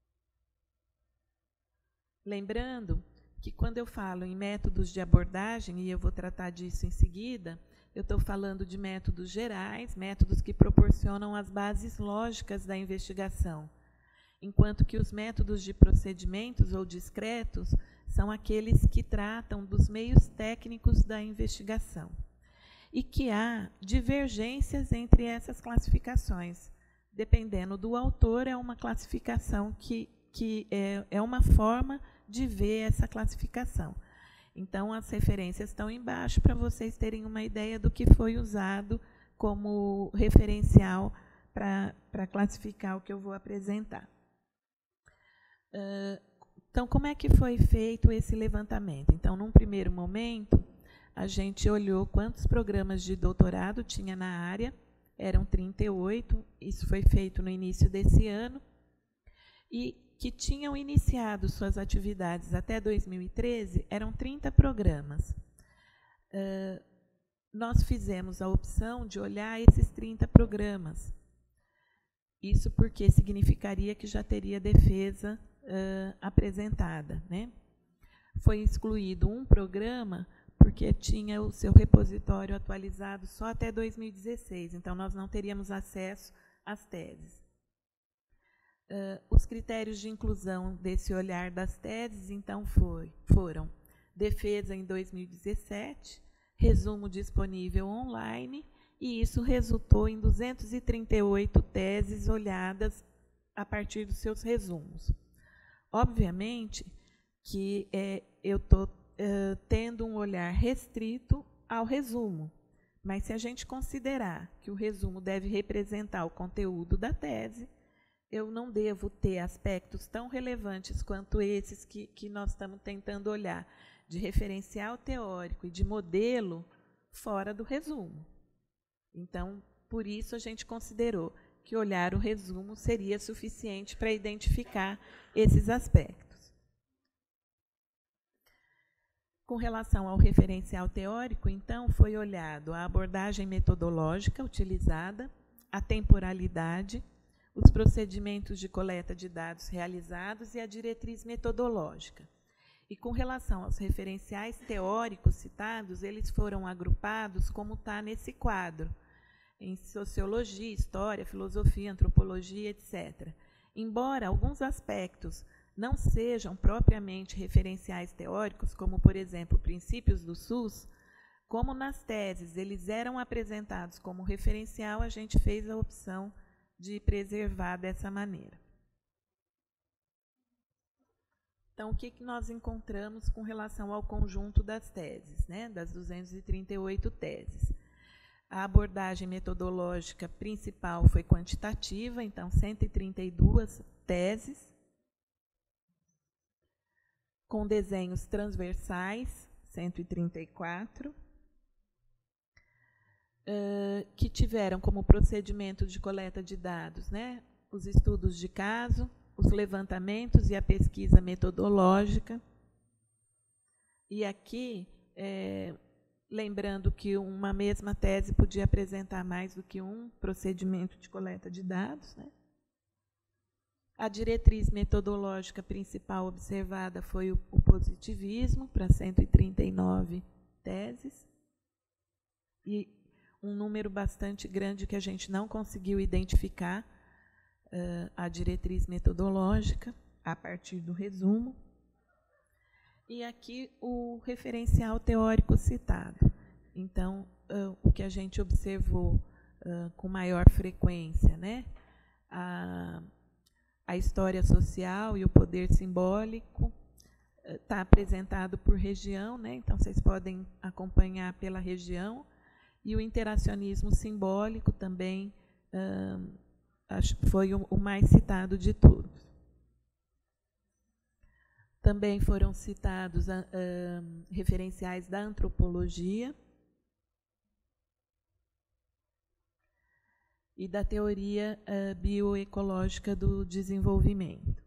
Lembrando que, quando eu falo em métodos de abordagem, e eu vou tratar disso em seguida, eu estou falando de métodos gerais, métodos que proporcionam as bases lógicas da investigação, enquanto que os métodos de procedimentos ou discretos são aqueles que tratam dos meios técnicos da investigação. E que há divergências entre essas classificações. Dependendo do autor, é uma classificação que é uma forma de ver essa classificação. Então, as referências estão embaixo para vocês terem uma ideia do que foi usado como referencial para classificar o que eu vou apresentar. Então, como é que foi feito esse levantamento? Então, num primeiro momento, a gente olhou quantos programas de doutorado tinha na área, eram 38, isso foi feito no início desse ano, e que tinham iniciado suas atividades até 2013, eram 30 programas. Nós fizemos a opção de olhar esses 30 programas. Isso porque significaria que já teria defesa apresentada, né? Foi excluído um programa porque tinha o seu repositório atualizado só até 2016, então nós não teríamos acesso às teses. Os critérios de inclusão desse olhar das teses, então, foram defesa em 2017, resumo disponível online, e isso resultou em 238 teses olhadas a partir dos seus resumos. Obviamente que eu estou tendo um olhar restrito ao resumo, mas se a gente considerar que o resumo deve representar o conteúdo da tese, eu não devo ter aspectos tão relevantes quanto esses que nós estamos tentando olhar, de referencial teórico e de modelo, fora do resumo. Então, por isso, a gente considerou que olhar o resumo seria suficiente para identificar esses aspectos. Com relação ao referencial teórico, então, foi olhado a abordagem metodológica utilizada, a temporalidade, os procedimentos de coleta de dados realizados e a diretriz metodológica. E com relação aos referenciais teóricos citados, eles foram agrupados como está nesse quadro, em sociologia, história, filosofia, antropologia, etc. Embora alguns aspectos não sejam propriamente referenciais teóricos, como, por exemplo, princípios do SUS, como nas teses eles eram apresentados como referencial, a gente fez a opção de preservar dessa maneira. Então, o que nós encontramos com relação ao conjunto das teses, né, das 238 teses? A abordagem metodológica principal foi quantitativa, então 132 teses. com desenhos transversais, 134, que tiveram como procedimento de coleta de dados, né, os estudos de caso, os levantamentos e a pesquisa metodológica. E aqui, lembrando que uma mesma tese podia apresentar mais do que um procedimento de coleta de dados, né? A diretriz metodológica principal observada foi o positivismo, para 139 teses, e um número bastante grande que a gente não conseguiu identificar a diretriz metodológica a partir do resumo. E aqui o referencial teórico citado. Então, o que a gente observou com maior frequência, né? A história social e o poder simbólico está apresentado por região, né? Então vocês podem acompanhar pela região, e o interacionismo simbólico também foi o mais citado de todos. Também foram citados referenciais da antropologia e da teoria bioecológica do desenvolvimento.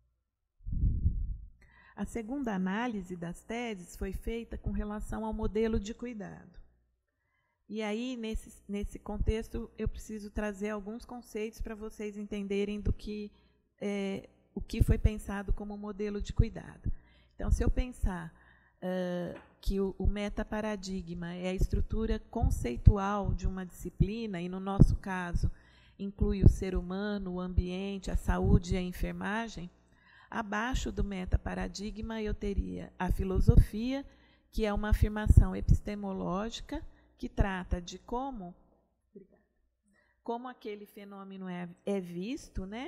A segunda análise das teses foi feita com relação ao modelo de cuidado. E aí, nesse contexto, eu preciso trazer alguns conceitos para vocês entenderem do que o que foi pensado como modelo de cuidado. Então, se eu pensar que o metaparadigma é a estrutura conceitual de uma disciplina, e, no nosso caso, inclui o ser humano, o ambiente, a saúde e a enfermagem, abaixo do metaparadigma eu teria a filosofia, que é uma afirmação epistemológica que trata de como aquele fenômeno é visto, né?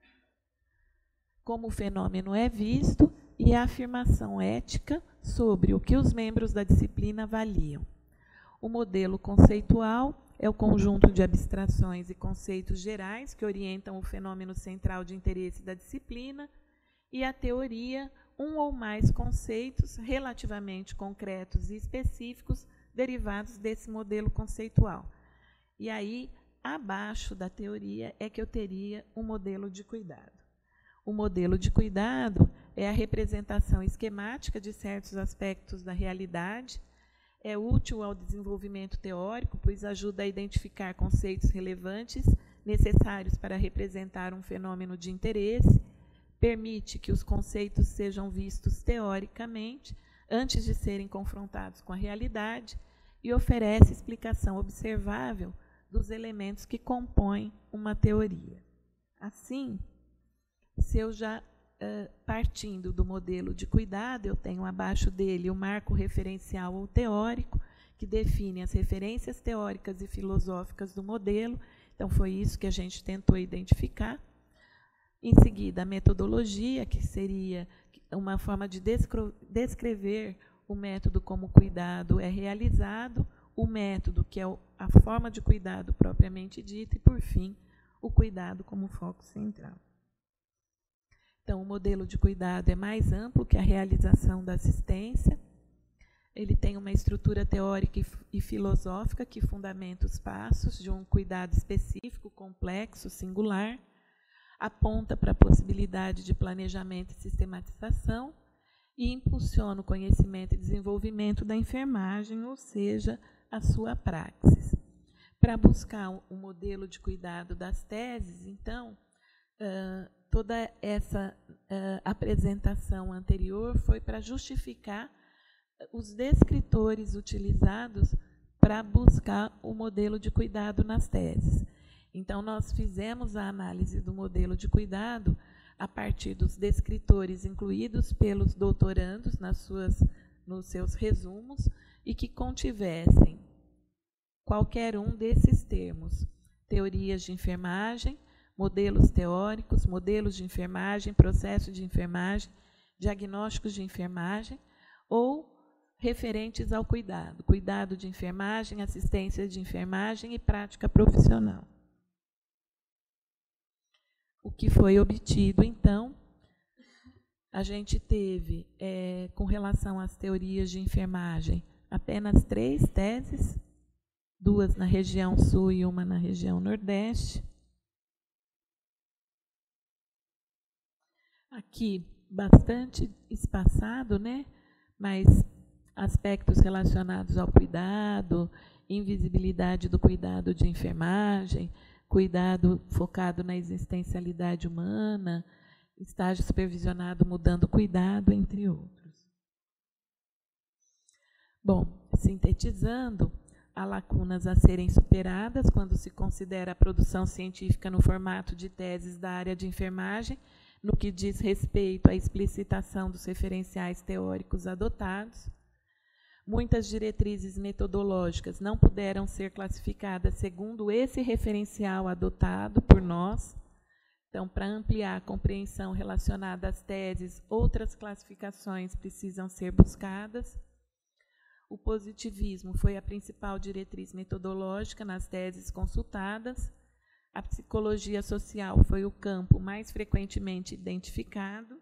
Como o fenômeno é visto, e a afirmação ética sobre o que os membros da disciplina avaliam. O modelo conceitual é o conjunto de abstrações e conceitos gerais que orientam o fenômeno central de interesse da disciplina, e a teoria, um ou mais conceitos relativamente concretos e específicos derivados desse modelo conceitual. E aí, abaixo da teoria, é que eu teria um modelo de cuidado. O modelo de cuidado é a representação esquemática de certos aspectos da realidade, é útil ao desenvolvimento teórico, pois ajuda a identificar conceitos relevantes necessários para representar um fenômeno de interesse, permite que os conceitos sejam vistos teoricamente antes de serem confrontados com a realidade e oferece explicação observável dos elementos que compõem uma teoria. Assim, se eu já, partindo do modelo de cuidado, eu tenho abaixo dele o marco referencial ou teórico, que define as referências teóricas e filosóficas do modelo. Então, foi isso que a gente tentou identificar. Em seguida, a metodologia, que seria uma forma de descrever o método como o cuidado é realizado, o método, que é a forma de cuidado propriamente dita, e, por fim, o cuidado como foco central. Então, o modelo de cuidado é mais amplo que a realização da assistência. Ele tem uma estrutura teórica e filosófica que fundamenta os passos de um cuidado específico, complexo, singular, aponta para a possibilidade de planejamento e sistematização e impulsiona o conhecimento e desenvolvimento da enfermagem, ou seja, a sua praxis. Para buscar um modelo de cuidado das teses, então, toda essa apresentação anterior foi para justificar os descritores utilizados para buscar o modelo de cuidado nas teses. Então, nós fizemos a análise do modelo de cuidado a partir dos descritores incluídos pelos doutorandos nos seus resumos e que contivessem qualquer um desses termos: teorias de enfermagem, modelos teóricos, modelos de enfermagem, processo de enfermagem, diagnósticos de enfermagem, ou referentes ao cuidado, cuidado de enfermagem, assistência de enfermagem e prática profissional. O que foi obtido, então, a gente teve, com relação às teorias de enfermagem, apenas 3 teses, 2 na região sul e 1 na região nordeste. Aqui, bastante espaçado, né? Mas aspectos relacionados ao cuidado, invisibilidade do cuidado de enfermagem, cuidado focado na existencialidade humana, estágio supervisionado mudando cuidado, entre outros. Bom, sintetizando, há lacunas a serem superadas quando se considera a produção científica no formato de teses da área de enfermagem, no que diz respeito à explicitação dos referenciais teóricos adotados. Muitas diretrizes metodológicas não puderam ser classificadas segundo esse referencial adotado por nós. Então, para ampliar a compreensão relacionada às teses, outras classificações precisam ser buscadas. O positivismo foi a principal diretriz metodológica nas teses consultadas. A psicologia social foi o campo mais frequentemente identificado.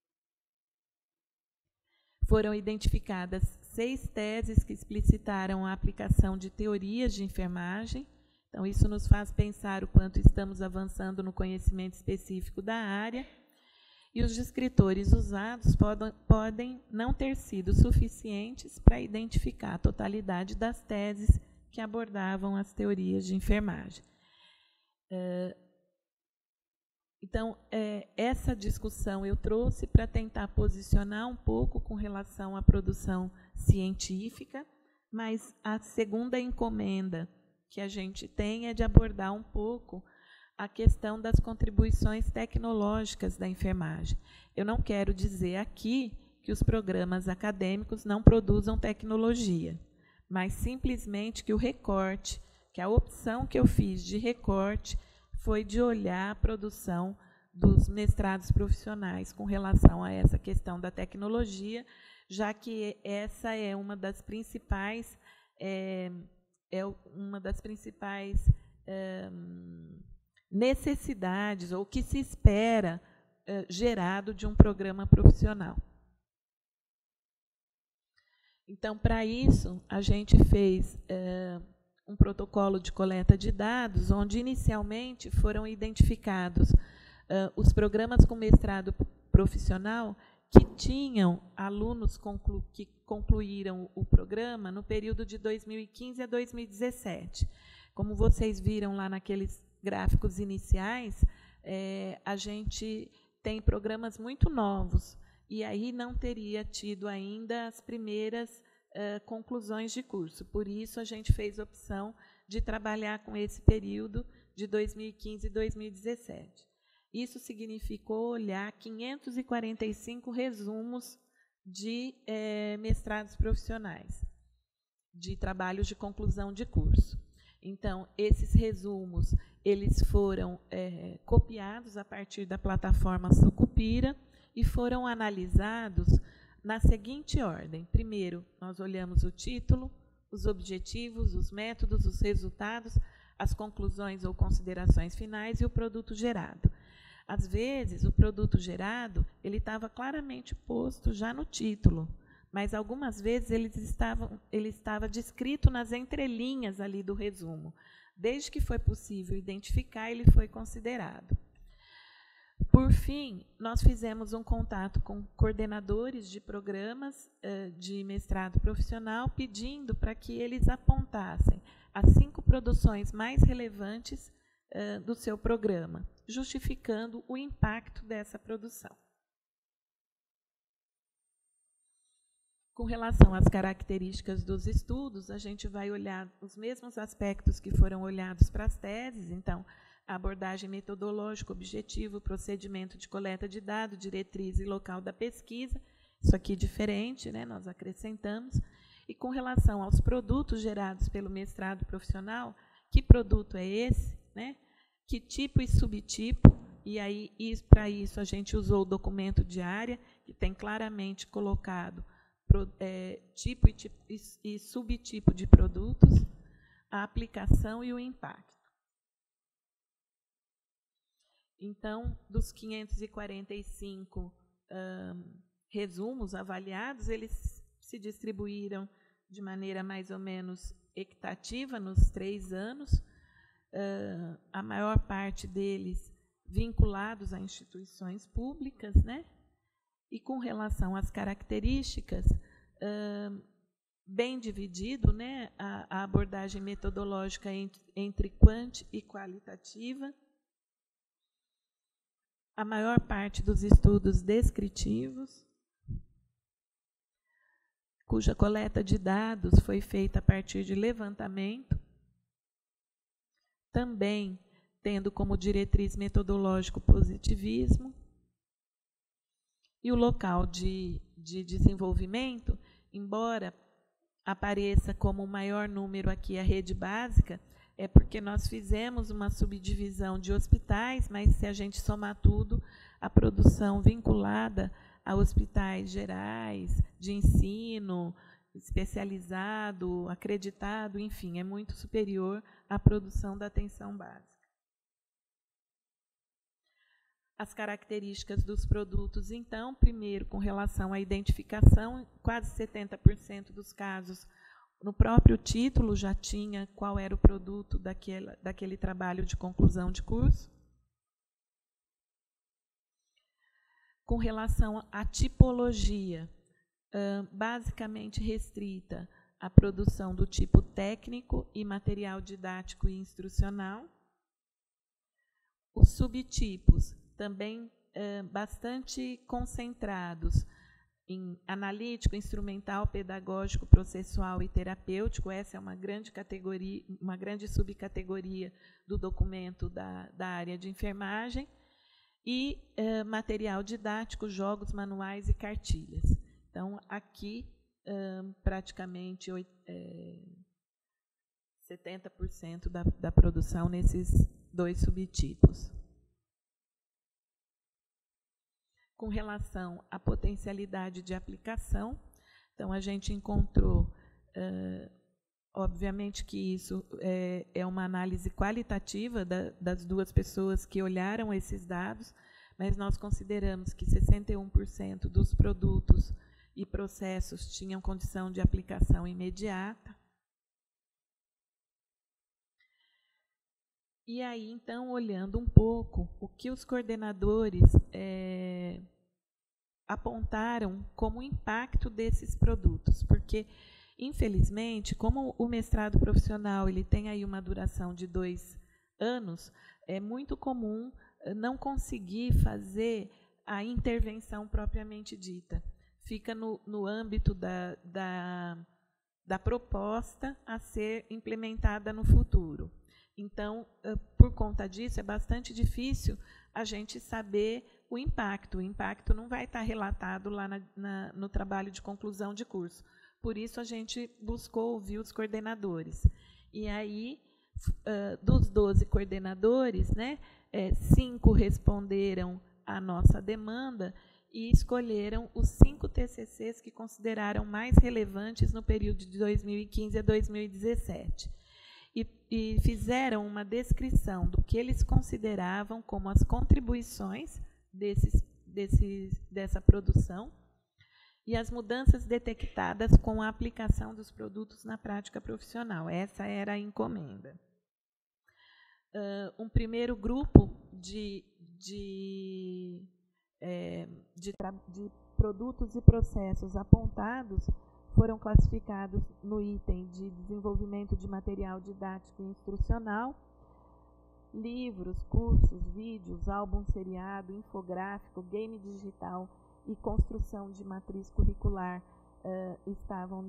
Foram identificadas 6 teses que explicitaram a aplicação de teorias de enfermagem. Então, isso nos faz pensar o quanto estamos avançando no conhecimento específico da área. E os descritores usados podem não ter sido suficientes para identificar a totalidade das teses que abordavam as teorias de enfermagem. Então, essa discussão eu trouxe para tentar posicionar um pouco com relação à produção científica, mas a segunda encomenda que a gente tem é de abordar um pouco a questão das contribuições tecnológicas da enfermagem. Eu não quero dizer aqui que os programas acadêmicos não produzam tecnologia, mas simplesmente que o recorte, que a opção que eu fiz de recorte foi de olhar a produção dos mestrados profissionais com relação a essa questão da tecnologia, já que essa é uma das principais necessidades, ou que se espera gerado de um programa profissional. Então, para isso, a gente fez um protocolo de coleta de dados, onde inicialmente foram identificados os programas com mestrado profissional que tinham alunos que concluíram o programa no período de 2015 a 2017. Como vocês viram lá naqueles gráficos iniciais, a gente tem programas muito novos, e aí não teria tido ainda as primeiras conclusões de curso. Por isso, a gente fez a opção de trabalhar com esse período de 2015 e 2017. Isso significou olhar 545 resumos de mestrados profissionais, de trabalhos de conclusão de curso. Então, esses resumos eles foram copiados a partir da plataforma Sucupira e foram analisados na seguinte ordem. Primeiro, nós olhamos o título, os objetivos, os métodos, os resultados, as conclusões ou considerações finais e o produto gerado. Às vezes, o produto gerado ele estava claramente posto já no título, mas algumas vezes ele estava descrito nas entrelinhas ali do resumo. Desde que foi possível identificar, ele foi considerado. Por fim, nós fizemos um contato com coordenadores de programas de mestrado profissional, pedindo para que eles apontassem as 5 produções mais relevantes do seu programa, justificando o impacto dessa produção. Com relação às características dos estudos, a gente vai olhar os mesmos aspectos que foram olhados para as teses. Então, a abordagem metodológica, objetivo, procedimento de coleta de dados, diretriz e local da pesquisa. Isso aqui é diferente, né? Nós acrescentamos. E com relação aos produtos gerados pelo mestrado profissional, que produto é esse, né? Que tipo e subtipo? E aí, para isso, a gente usou o documento de área, que tem claramente colocado tipo e subtipo de produtos, a aplicação e o impacto. Então, dos 545 resumos avaliados, eles se distribuíram de maneira mais ou menos equitativa nos 3 anos, a maior parte deles vinculados a instituições públicas, né? E com relação às características, bem dividido, né, a abordagem metodológica entre quant e qualitativa, a maior parte dos estudos descritivos, cuja coleta de dados foi feita a partir de levantamento, também tendo como diretriz metodológico positivismo, e o local de desenvolvimento, embora apareça como o maior número aqui a rede básica, é porque nós fizemos uma subdivisão de hospitais, mas se a gente somar tudo, a produção vinculada a hospitais gerais, de ensino, especializado, acreditado, enfim, é muito superior à produção da atenção básica. As características dos produtos, então, primeiro, com relação à identificação, quase 70% dos casos, no próprio título já tinha qual era o produto daquele trabalho de conclusão de curso. Com relação à tipologia, basicamente restrita à produção do tipo técnico e material didático e instrucional. Os subtipos, também bastante concentrados em analítico, instrumental, pedagógico, processual e terapêutico. Essa é uma grande categoria, uma grande subcategoria do documento da área de enfermagem. E material didático, jogos, manuais e cartilhas. Então, aqui, praticamente 70% da produção nesses 2 subtipos. Com relação à potencialidade de aplicação, então, a gente encontrou, obviamente que isso é uma análise qualitativa das 2 pessoas que olharam esses dados, mas nós consideramos que 61% dos produtos e processos tinham condição de aplicação imediata. E aí, então, olhando um pouco o que os coordenadores apontaram como impacto desses produtos, porque, infelizmente, como o mestrado profissional ele tem aí uma duração de 2 anos, é muito comum não conseguir fazer a intervenção propriamente dita. Fica no âmbito da proposta a ser implementada no futuro. Então, por conta disso, é bastante difícil a gente saber o impacto. O impacto não vai estar relatado lá no trabalho de conclusão de curso. Por isso, a gente buscou ouvir os coordenadores. E aí, dos 12 coordenadores, né, 5 responderam à nossa demanda e escolheram os 5 TCCs que consideraram mais relevantes no período de 2015 a 2017. E fizeram uma descrição do que eles consideravam como as contribuições dessa produção e as mudanças detectadas com a aplicação dos produtos na prática profissional. Essa era a encomenda. Um primeiro grupo de produtos e processos apontados foram classificados no item de desenvolvimento de material didático e instrucional, livros, cursos, vídeos, álbum seriado, infográfico, game digital e construção de matriz curricular estavam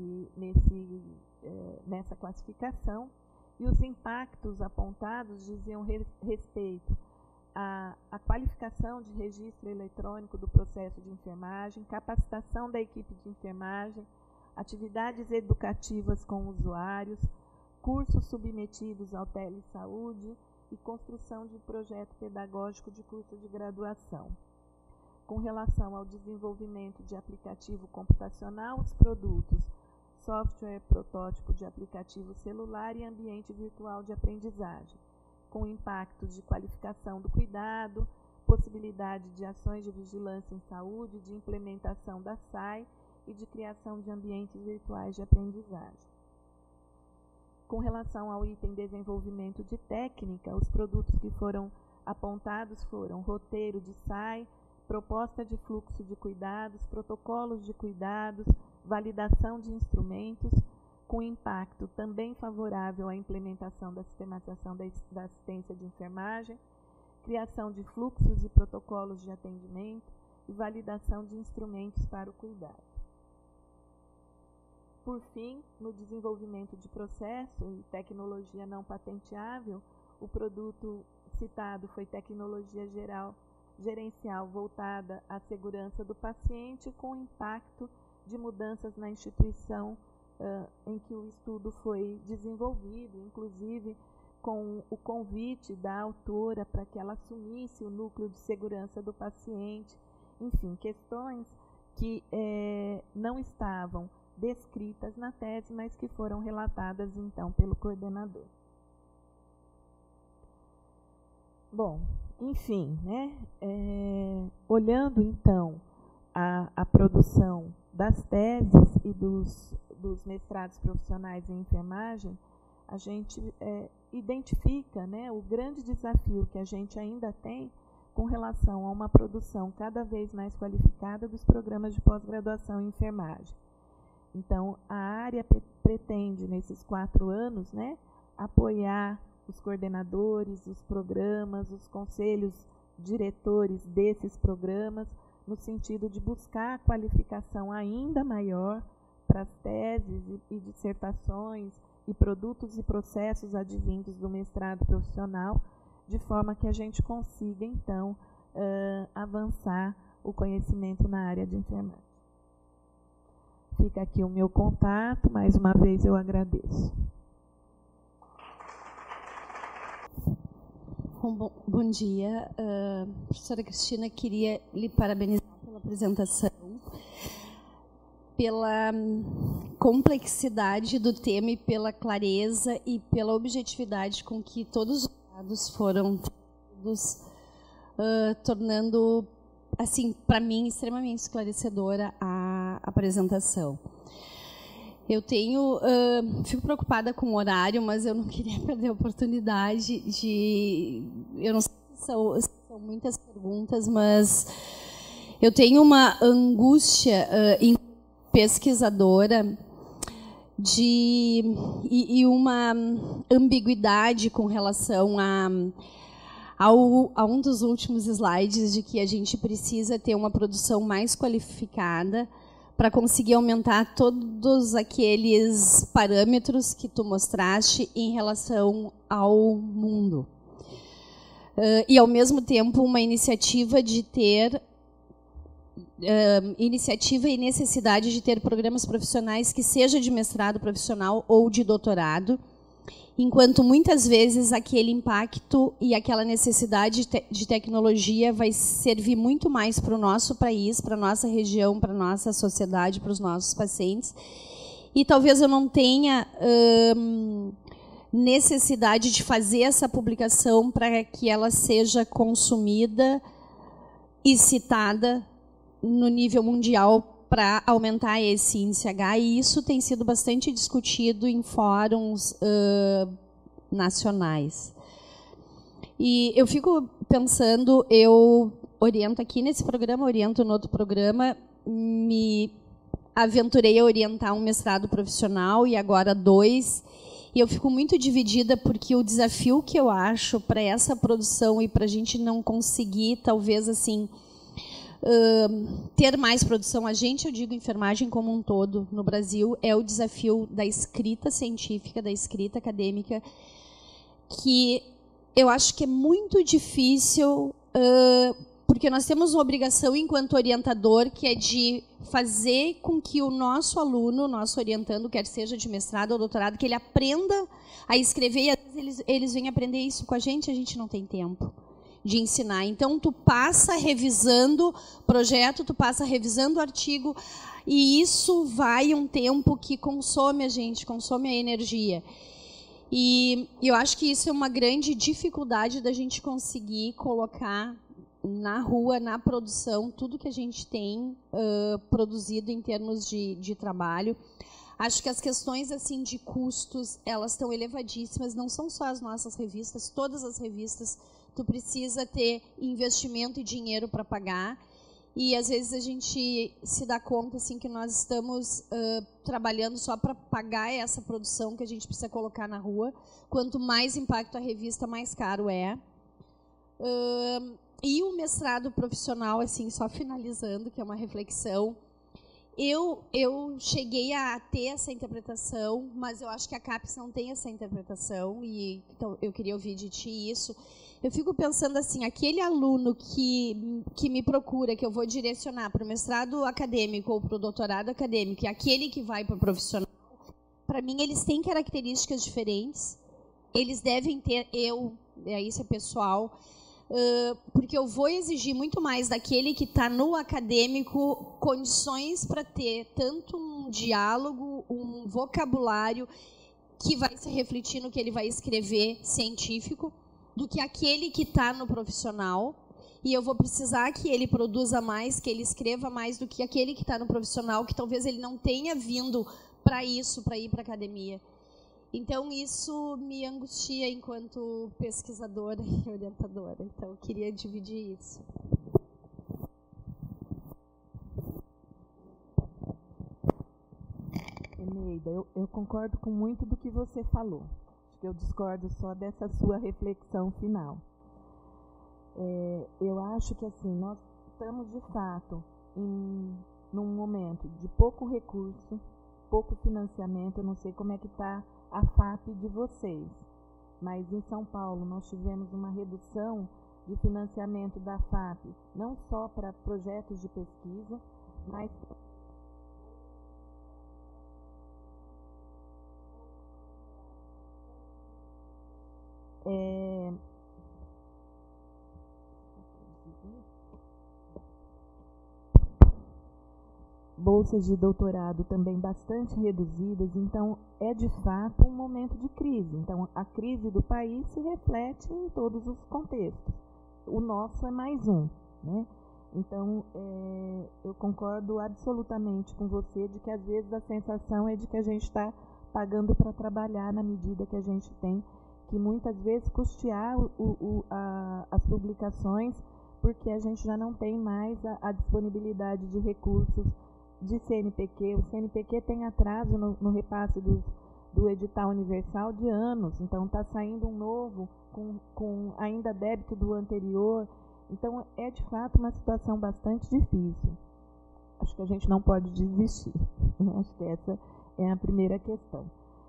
nessa classificação. E os impactos apontados diziam respeito à qualificação de registro eletrônico do processo de enfermagem, capacitação da equipe de enfermagem, atividades educativas com usuários, cursos submetidos ao telesaúde e construção de projeto pedagógico de curso de graduação. Com relação ao desenvolvimento de aplicativo computacional, os produtos software protótipo de aplicativo celular e ambiente virtual de aprendizagem, com impactos de qualificação do cuidado, possibilidade de ações de vigilância em saúde, de implementação da SAI e de criação de ambientes virtuais de aprendizagem. Com relação ao item desenvolvimento de técnica, os produtos que foram apontados foram roteiro de SAI, proposta de fluxo de cuidados, protocolos de cuidados, validação de instrumentos, com impacto também favorável à implementação da sistematização da assistência de enfermagem, criação de fluxos e protocolos de atendimento e validação de instrumentos para o cuidado. Por fim, no desenvolvimento de processo e tecnologia não patenteável, o produto citado foi tecnologia gerencial voltada à segurança do paciente, com impacto de mudanças na instituição em que o estudo foi desenvolvido, inclusive com o convite da autora para que ela assumisse o núcleo de segurança do paciente, enfim, questões que não estavam descritas na tese, mas que foram relatadas, então, pelo coordenador. Bom, enfim, né, olhando, então, a produção das teses e dos mestrados profissionais em enfermagem, a gente identifica, né, o grande desafio que a gente ainda tem com relação a uma produção cada vez mais qualificada dos programas de pós-graduação em enfermagem. Então, a área pretende, nesses 4 anos, né, apoiar os coordenadores, os programas, os conselhos diretores desses programas, no sentido de buscar a qualificação ainda maior para as teses e dissertações e produtos e processos advindos do mestrado profissional, de forma que a gente consiga, então, avançar o conhecimento na área de enfermagem. Fica aqui o meu contato, mais uma vez eu agradeço. Bom dia, professora Cristina, queria lhe parabenizar pela apresentação, pela complexidade do tema e pela clareza e pela objetividade com que todos os dados foram tornando, assim, para mim, extremamente esclarecedora a apresentação. Eu fico preocupada com o horário, mas eu não queria perder a oportunidade de... Eu não sei se são muitas perguntas, mas eu tenho uma angústia pesquisadora e uma ambiguidade com relação a um dos últimos slides, de que a gente precisa ter uma produção mais qualificada para conseguir aumentar todos aqueles parâmetros que tu mostraste em relação ao mundo. E, ao mesmo tempo, uma iniciativa de ter... iniciativa e necessidade de ter programas profissionais que seja de mestrado profissional ou de doutorado, enquanto muitas vezes aquele impacto e aquela necessidade de tecnologia vai servir muito mais para o nosso país, para a nossa região, para a nossa sociedade, para os nossos pacientes. E talvez eu não tenha necessidade de fazer essa publicação para que ela seja consumida e citada no nível mundial para aumentar esse índice H, e isso tem sido bastante discutido em fóruns nacionais. E eu fico pensando, eu oriento aqui nesse programa, oriento no outro programa, me aventurei a orientar um mestrado profissional e agora 2, e eu fico muito dividida porque o desafio que eu acho para essa produção e para a gente não conseguir, talvez, assim, ter mais produção, eu digo enfermagem como um todo no Brasil, é o desafio da escrita científica, da escrita acadêmica, que eu acho que é muito difícil, porque nós temos uma obrigação enquanto orientador, que é de fazer com que o nosso aluno, nosso orientando, quer seja de mestrado ou doutorado, que ele aprenda a escrever, e às vezes eles vêm aprender isso com a gente não tem tempo de ensinar. Então, tu passa revisando projeto, tu passa revisando artigo, e isso vai um tempo que consome a gente, consome a energia. E eu acho que isso é uma grande dificuldade da gente conseguir colocar na rua, na produção, tudo que a gente tem produzido em termos de trabalho. Acho que as questões assim de custos, elas estão elevadíssimas, não são só as nossas revistas, todas as revistas, tu precisa ter investimento e dinheiro para pagar, e às vezes a gente se dá conta assim, que nós estamos trabalhando só para pagar essa produção que a gente precisa colocar na rua. Quanto mais impacto a revista, mais caro é. E o mestrado profissional, assim, só finalizando, que é uma reflexão, eu cheguei a ter essa interpretação, mas eu acho que a CAPES não tem essa interpretação, e então eu queria ouvir de ti isso. Eu fico pensando assim, aquele aluno que me procura, que eu vou direcionar para o mestrado acadêmico ou para o doutorado acadêmico, e aquele que vai para o profissional, para mim eles têm características diferentes, eles devem ter, isso é pessoal, porque eu vou exigir muito mais daquele que está no acadêmico condições para ter tanto um diálogo, um vocabulário que vai se refletir no que ele vai escrever científico, do que aquele que está no profissional, e eu vou precisar que ele produza mais, que ele escreva mais do que aquele que está no profissional, que talvez ele não tenha vindo para isso, para ir para a academia. Então, isso me angustia enquanto pesquisadora e orientadora. Então, eu queria dividir isso. Eneida, eu concordo com muito do que você falou. Acho que eu discordo só dessa sua reflexão final. Eu acho que, assim, nós estamos, de fato, num momento de pouco recurso, pouco financiamento. Eu não sei como é que está a FAP de vocês, mas em São Paulo nós tivemos uma redução de financiamento da FAP, não só para projetos de pesquisa, mas bolsas de doutorado também bastante reduzidas. Então, é de fato um momento de crise. Então, a crise do país se reflete em todos os contextos. O nosso é mais um, né? Então, eu concordo absolutamente com você de que, às vezes, a sensação é de que a gente está pagando para trabalhar na medida que a gente tem que, muitas vezes, custear as publicações, porque a gente já não tem mais a disponibilidade de recursos de CNPq. O CNPq tem atraso no repasse do edital universal de anos, então está saindo um novo com ainda débito do anterior. Então, é de fato uma situação bastante difícil. Acho que a gente não pode desistir. Acho que essa é a primeira questão.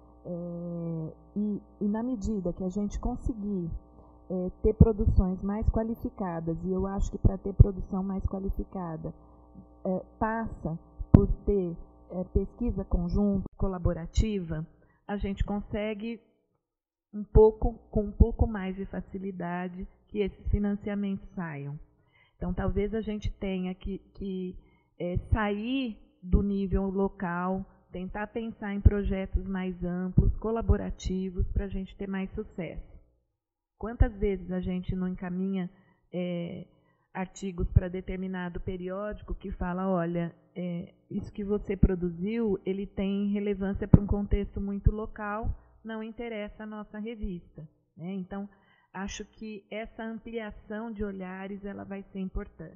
E na medida que a gente conseguir ter produções mais qualificadas, e eu acho que para ter produção mais qualificada, passa por ter pesquisa conjunta, colaborativa, a gente consegue com um pouco mais de facilidade que esses financiamentos saiam. Então, talvez a gente tenha que sair do nível local, tentar pensar em projetos mais amplos, colaborativos, para a gente ter mais sucesso. Quantas vezes a gente não encaminha artigos para determinado periódico que fala, olha, isso que você produziu, ele tem relevância para um contexto muito local, não interessa a nossa revista, né? Então, acho que essa ampliação de olhares ela vai ser importante.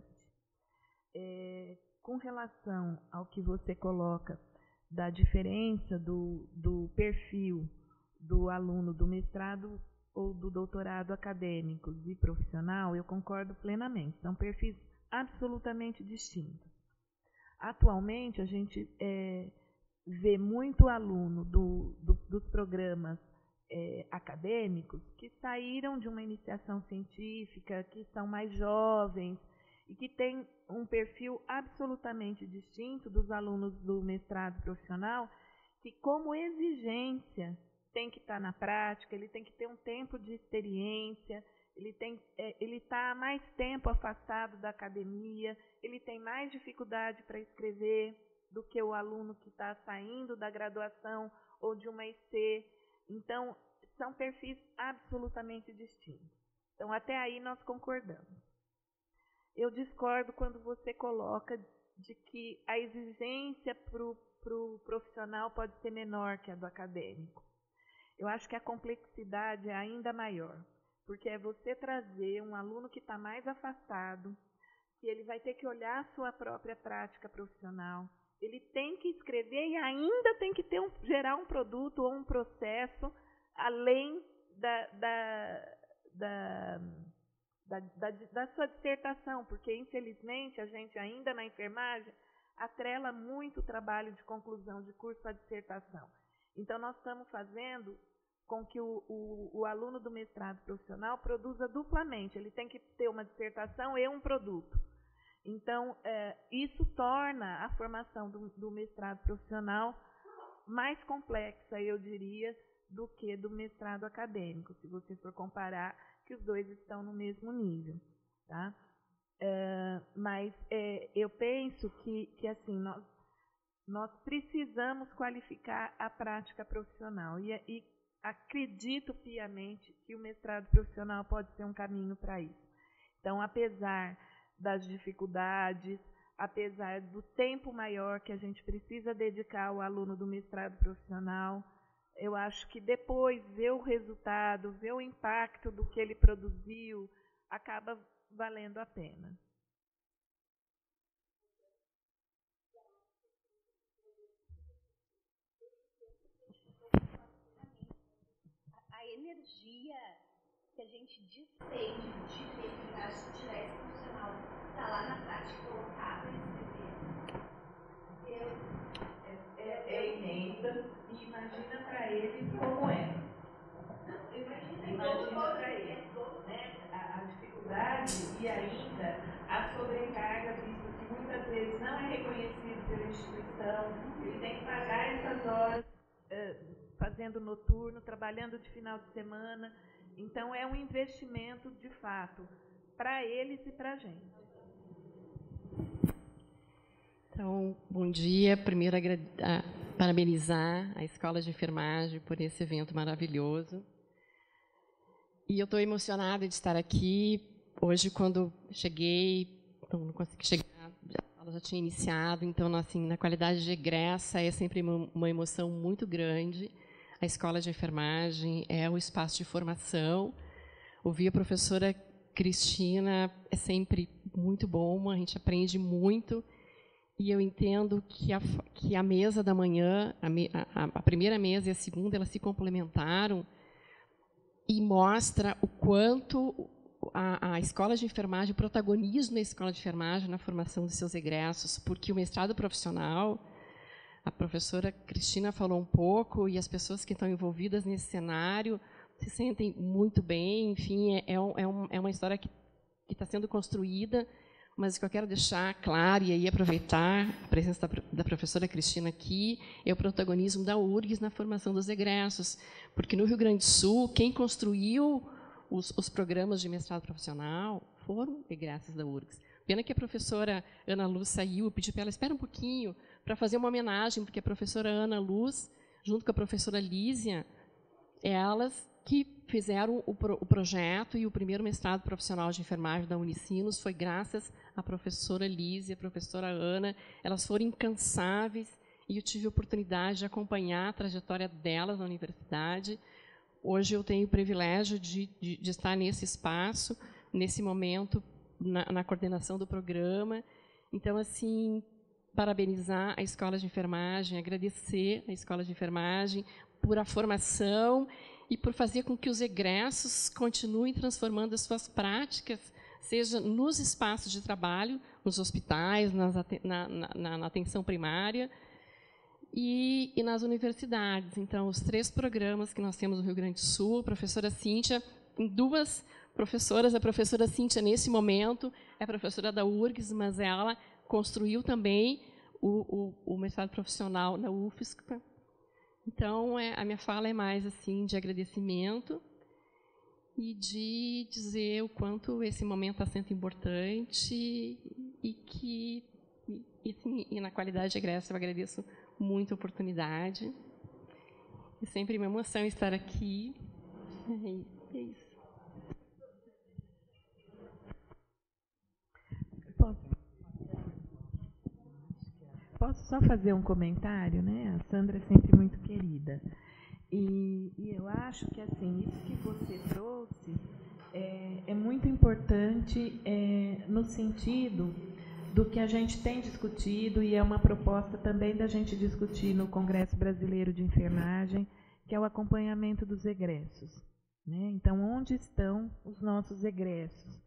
Com relação ao que você coloca da diferença do perfil do aluno do mestrado ou do doutorado acadêmicos e profissional, eu concordo plenamente. São perfis absolutamente distintos. Atualmente, a gente vê muito aluno dos programas acadêmicos que saíram de uma iniciação científica, que são mais jovens e que têm um perfil absolutamente distinto dos alunos do mestrado profissional, que, como exigência, tem que estar na prática, ele tem que ter um tempo de experiência, ele está há mais tempo afastado da academia, ele tem mais dificuldade para escrever do que o aluno que está saindo da graduação ou de uma IC. Então, são perfis absolutamente distintos. Então, até aí nós concordamos. eu discordo quando você coloca de que a exigência para o profissional pode ser menor que a do acadêmico. Eu acho que a complexidade é ainda maior, porque é você trazer um aluno que está mais afastado, que ele vai ter que olhar a sua própria prática profissional, ele tem que escrever e ainda tem que gerar um produto ou um processo além da sua dissertação, porque, infelizmente, a gente ainda na enfermagem atrela muito o trabalho de conclusão de curso à dissertação. Então, nós estamos fazendo com que o aluno do mestrado profissional produza duplamente. Ele tem que ter uma dissertação e um produto. Então, isso torna a formação do mestrado profissional mais complexa, eu diria, do que do mestrado acadêmico, se você for comparar, que os dois estão no mesmo nível. Tá? Mas eu penso que assim, nós precisamos qualificar a prática profissional e acredito piamente que o mestrado profissional pode ser um caminho para isso. Então, apesar das dificuldades, apesar do tempo maior que a gente precisa dedicar ao aluno do mestrado profissional, eu acho que depois ver o resultado, ver o impacto do que ele produziu, acaba valendo a pena. A energia que a gente despende de verificar, de tirar esse profissional, está lá na prática colocada e escrever. É imensa e imagina para eles como é. Imagina para eles, né, a dificuldade e ainda a sobrecarga, visto que muitas vezes não é reconhecido pela instituição, ele tem que pagar essas horas fazendo noturno, trabalhando de final de semana. Então, é um investimento, de fato, para eles e para a gente. Então, bom dia. Primeiro, parabenizar a Escola de Enfermagem por esse evento maravilhoso. E eu estou emocionada de estar aqui. Hoje, quando cheguei, não consegui chegar, a aula já tinha iniciado, então, assim, na qualidade de egressa, é sempre uma emoção muito grande. A Escola de Enfermagem é o espaço de formação. Ouvir a professora Cristina é sempre muito bom, a gente aprende muito. E eu entendo que a mesa da manhã, a primeira mesa e a segunda, elas se complementaram e mostra o quanto a Escola de Enfermagem, o protagonismo da Escola de Enfermagem na formação de seus egressos, porque o mestrado profissional, a professora Cristina falou um pouco, e as pessoas que estão envolvidas nesse cenário se sentem muito bem. Enfim, é uma história que está sendo construída, mas o que eu quero deixar claro, e aí aproveitar a presença da professora Cristina aqui, é o protagonismo da URGS na formação dos egressos, porque no Rio Grande do Sul, quem construiu os programas de mestrado profissional foram egressos da URGS. Pena que a professora Ana Luz saiu, eu pedi para ela, espera um pouquinho, para fazer uma homenagem, porque a professora Ana Luz, junto com a professora Lísia, elas que fizeram o projeto, e o primeiro mestrado profissional de enfermagem da Unicinos foi graças à professora Lísia, à professora Ana. Elas foram incansáveis e eu tive a oportunidade de acompanhar a trajetória delas na universidade. Hoje eu tenho o privilégio de estar nesse espaço, nesse momento, na coordenação do programa. Então, assim, parabenizar a Escola de Enfermagem, agradecer a Escola de Enfermagem por a formação e por fazer com que os egressos continuem transformando as suas práticas, seja nos espaços de trabalho, nos hospitais, na atenção primária e nas universidades. Então, os 3 programas que nós temos no Rio Grande do Sul, a professora Cíntia, em 2 professoras, a professora Cíntia, nesse momento, é professora da URGS, mas ela construiu também o mestrado profissional na UFSC. Então, a minha fala é mais assim de agradecimento e de dizer o quanto esse momento está sendo importante e na qualidade de egresso eu agradeço muito a oportunidade. É sempre uma emoção estar aqui. É isso. posso só fazer um comentário, né? A Sandra é sempre muito querida. E eu acho que, assim, isso que você trouxe é muito importante no sentido do que a gente tem discutido, e é uma proposta também da gente discutir no Congresso Brasileiro de Enfermagem, que é o acompanhamento dos egressos, né? Então, onde estão os nossos egressos?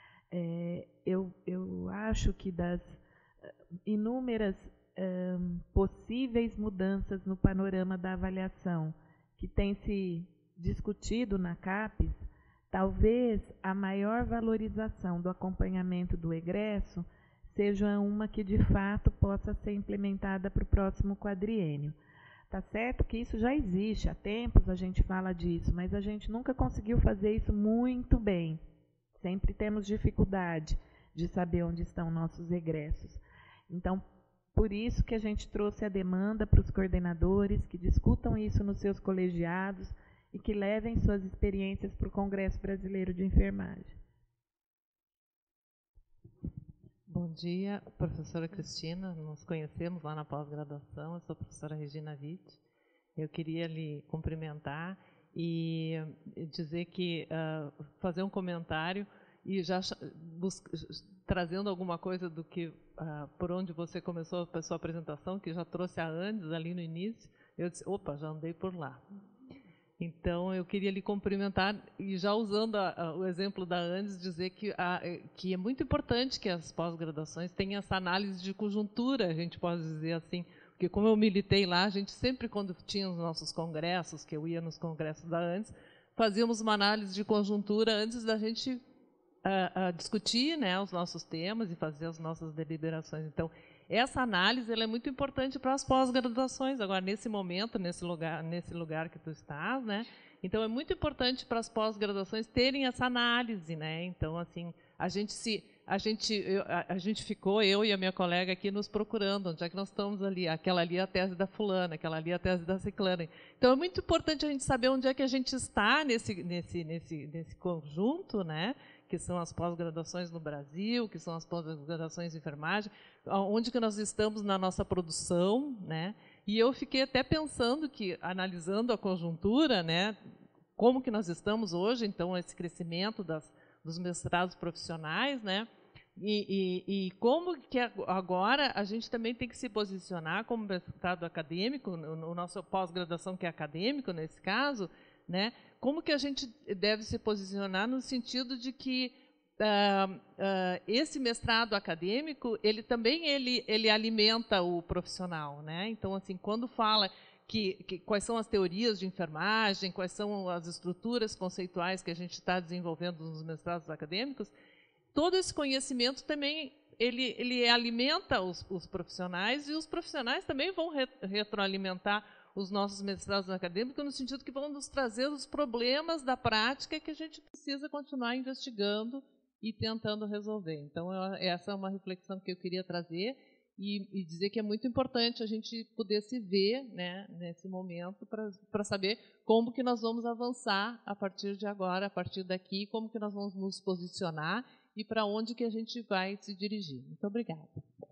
Eu acho que das inúmeras possíveis mudanças no panorama da avaliação que tem se discutido na CAPES, talvez a maior valorização do acompanhamento do egresso seja uma que, de fato, possa ser implementada para o próximo quadriênio. Está certo que isso já existe, há tempos a gente fala disso, mas a gente nunca conseguiu fazer isso muito bem. Sempre temos dificuldade de saber onde estão nossos egressos. Então, por isso que a gente trouxe a demanda para os coordenadores que discutam isso nos seus colegiados e que levem suas experiências para o Congresso Brasileiro de Enfermagem. Bom dia, professora Cristina. Nos conhecemos lá na pós-graduação. Eu sou a professora Regina Witt. Eu queria lhe cumprimentar e dizer que fazer um comentário e já trazendo alguma coisa do que por onde você começou a sua apresentação, que já trouxe a Andes ali no início. Eu disse, opa, já andei por lá. Então, eu queria lhe cumprimentar e, já usando o exemplo da Andes, dizer que é muito importante que as pós-graduações tenham essa análise de conjuntura, a gente pode dizer assim, porque como eu militei lá, a gente sempre, quando tinha os nossos congressos, que eu ia nos congressos da Andes, fazíamos uma análise de conjuntura antes da gente discutir, né, os nossos temas e fazer as nossas deliberações. Então, essa análise ela é muito importante para as pós-graduações, agora, nesse momento, nesse lugar que tu estás, né? Então, é muito importante para as pós-graduações terem essa análise, né? Então, assim, a gente ficou, eu e a minha colega aqui, nos procurando, onde é que nós estamos ali, aquela ali é a tese da fulana, aquela ali é a tese da ciclana. Então, é muito importante a gente saber onde é que a gente está nesse conjunto, né? Que são as pós-graduações no Brasil, que são as pós-graduações em enfermagem, onde que nós estamos na nossa produção, né? E eu fiquei até pensando que, analisando a conjuntura, né, como que nós estamos hoje, então, esse crescimento dos mestrados profissionais, né, e como que agora a gente também tem que se posicionar como mestrado acadêmico, no nosso pós-graduação que é acadêmico, nesse caso, né, como que a gente deve se posicionar no sentido de que esse mestrado acadêmico, ele também alimenta o profissional, né? Então, assim, quando fala quais são as teorias de enfermagem, quais são as estruturas conceituais que a gente está desenvolvendo nos mestrados acadêmicos, todo esse conhecimento também ele alimenta os profissionais, e os profissionais também vão retroalimentar os nossos mestrados acadêmicos, no sentido que vão nos trazer os problemas da prática que a gente precisa continuar investigando e tentando resolver. Então, essa é uma reflexão que eu queria trazer e dizer que é muito importante a gente poder se ver, né, nesse momento para saber como que nós vamos avançar a partir de agora, a partir daqui, como que nós vamos nos posicionar e para onde que a gente vai se dirigir. Muito obrigada.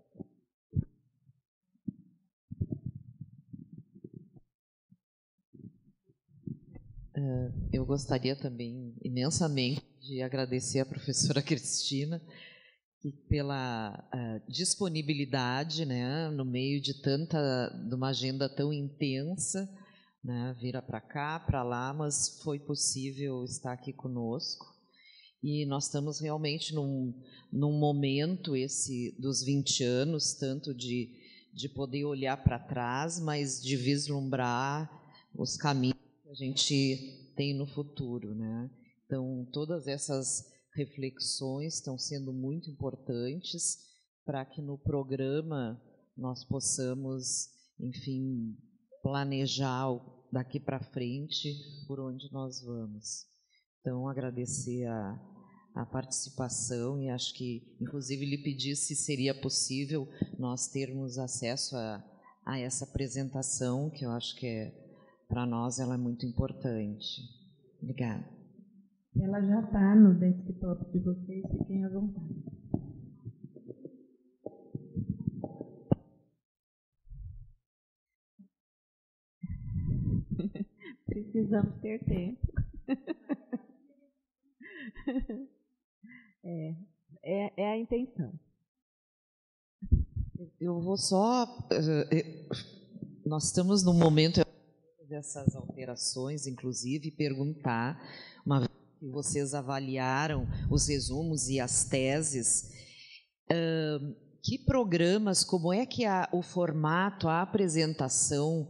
Eu gostaria também imensamente de agradecer à professora Cristina pela disponibilidade, né, no meio de uma agenda tão intensa, né, vira para cá, para lá, mas foi possível estar aqui conosco. E nós estamos realmente num momento dos 20 anos, tanto de poder olhar para trás, mas de vislumbrar os caminhos que a gente tem no futuro, né? Então, todas essas reflexões estão sendo muito importantes para que no programa nós possamos, enfim, planejar daqui para frente por onde nós vamos. Então, agradecer a participação e acho que, inclusive, lhe pedir se seria possível nós termos acesso a essa apresentação, que eu acho que para nós ela é muito importante. Obrigada. Ela já está no desktop de vocês, fiquem à vontade. precisamos ter tempo. É a intenção. Eu vou só... Nós estamos num momento dessas alterações, inclusive, perguntar, uma vez que vocês avaliaram os resumos e as teses, que programas, como é que o formato, a apresentação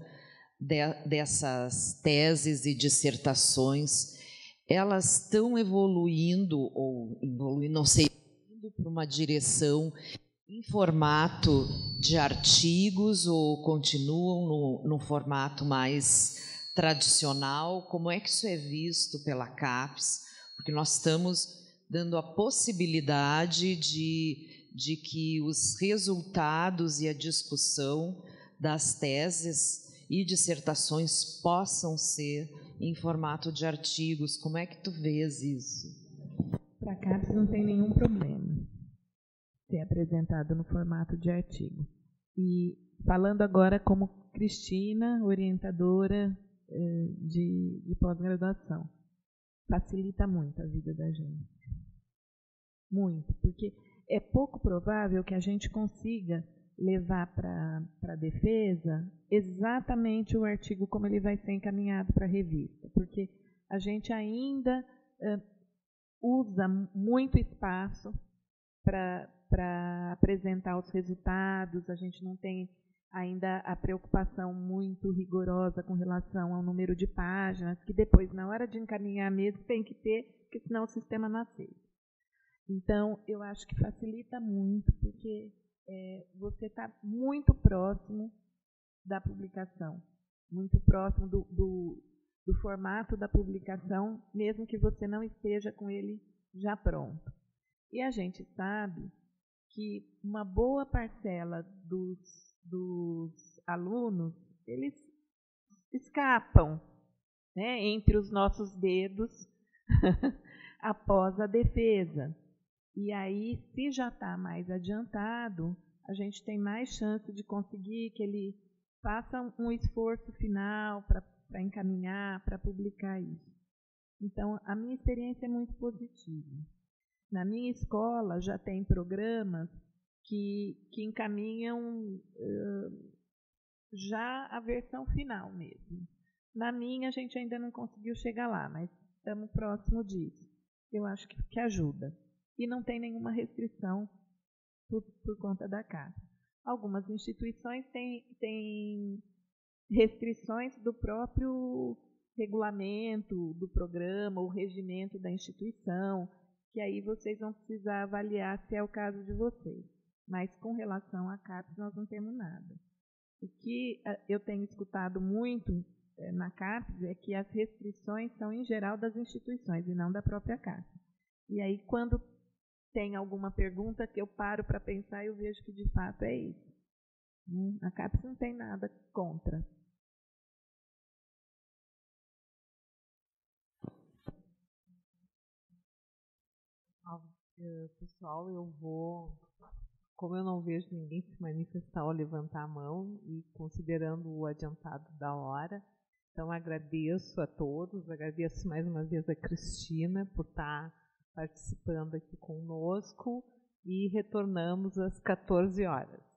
dessas teses e dissertações, elas estão evoluindo, não sei, indo para uma direção em formato de artigos ou continuam no formato mais tradicional? Como é que isso é visto pela CAPES? Porque nós estamos dando a possibilidade de que os resultados e a discussão das teses e dissertações possam ser em formato de artigos. Como é que tu vês isso? Para a CAPES não tem nenhum problema ser apresentado no formato de artigo. E falando agora como Cristina, orientadora de pós-graduação, facilita muito a vida da gente. Muito, porque é pouco provável que a gente consiga levar para a defesa exatamente o artigo como ele vai ser encaminhado para a revista, porque a gente ainda usa muito espaço para apresentar os resultados, a gente não tem ainda a preocupação muito rigorosa com relação ao número de páginas, que depois, na hora de encaminhar mesmo, tem que ter, porque senão o sistema não aceita. Então, eu acho que facilita muito, porque você está muito próximo da publicação, muito próximo do formato da publicação, mesmo que você não esteja com ele já pronto. E a gente sabe que uma boa parcela dos alunos, eles escapam, né, entre os nossos dedos após a defesa. E aí, se já está mais adiantado, a gente tem mais chance de conseguir que ele faça um esforço final para encaminhar, para publicar isso. Então, a minha experiência é muito positiva. Na minha escola já tem programas que encaminham já a versão final mesmo. Na minha, a gente ainda não conseguiu chegar lá, mas estamos próximo disso. Eu acho que ajuda. E não tem nenhuma restrição por conta da CAPES. Algumas instituições têm restrições do próprio regulamento do programa, o regimento da instituição, que aí vocês vão precisar avaliar se é o caso de vocês. Mas, com relação à CAPES, nós não temos nada. O que eu tenho escutado muito na CAPES é que as restrições são, em geral, das instituições e não da própria CAPES. E aí, quando tem alguma pergunta que eu paro para pensar, eu vejo que, de fato, é isso. A CAPES não tem nada contra. Pessoal, como eu não vejo ninguém se manifestar ou levantar a mão, e considerando o adiantado da hora, então agradeço a todos, agradeço mais uma vez a Cristina por estar participando aqui conosco, e retornamos às 14 horas.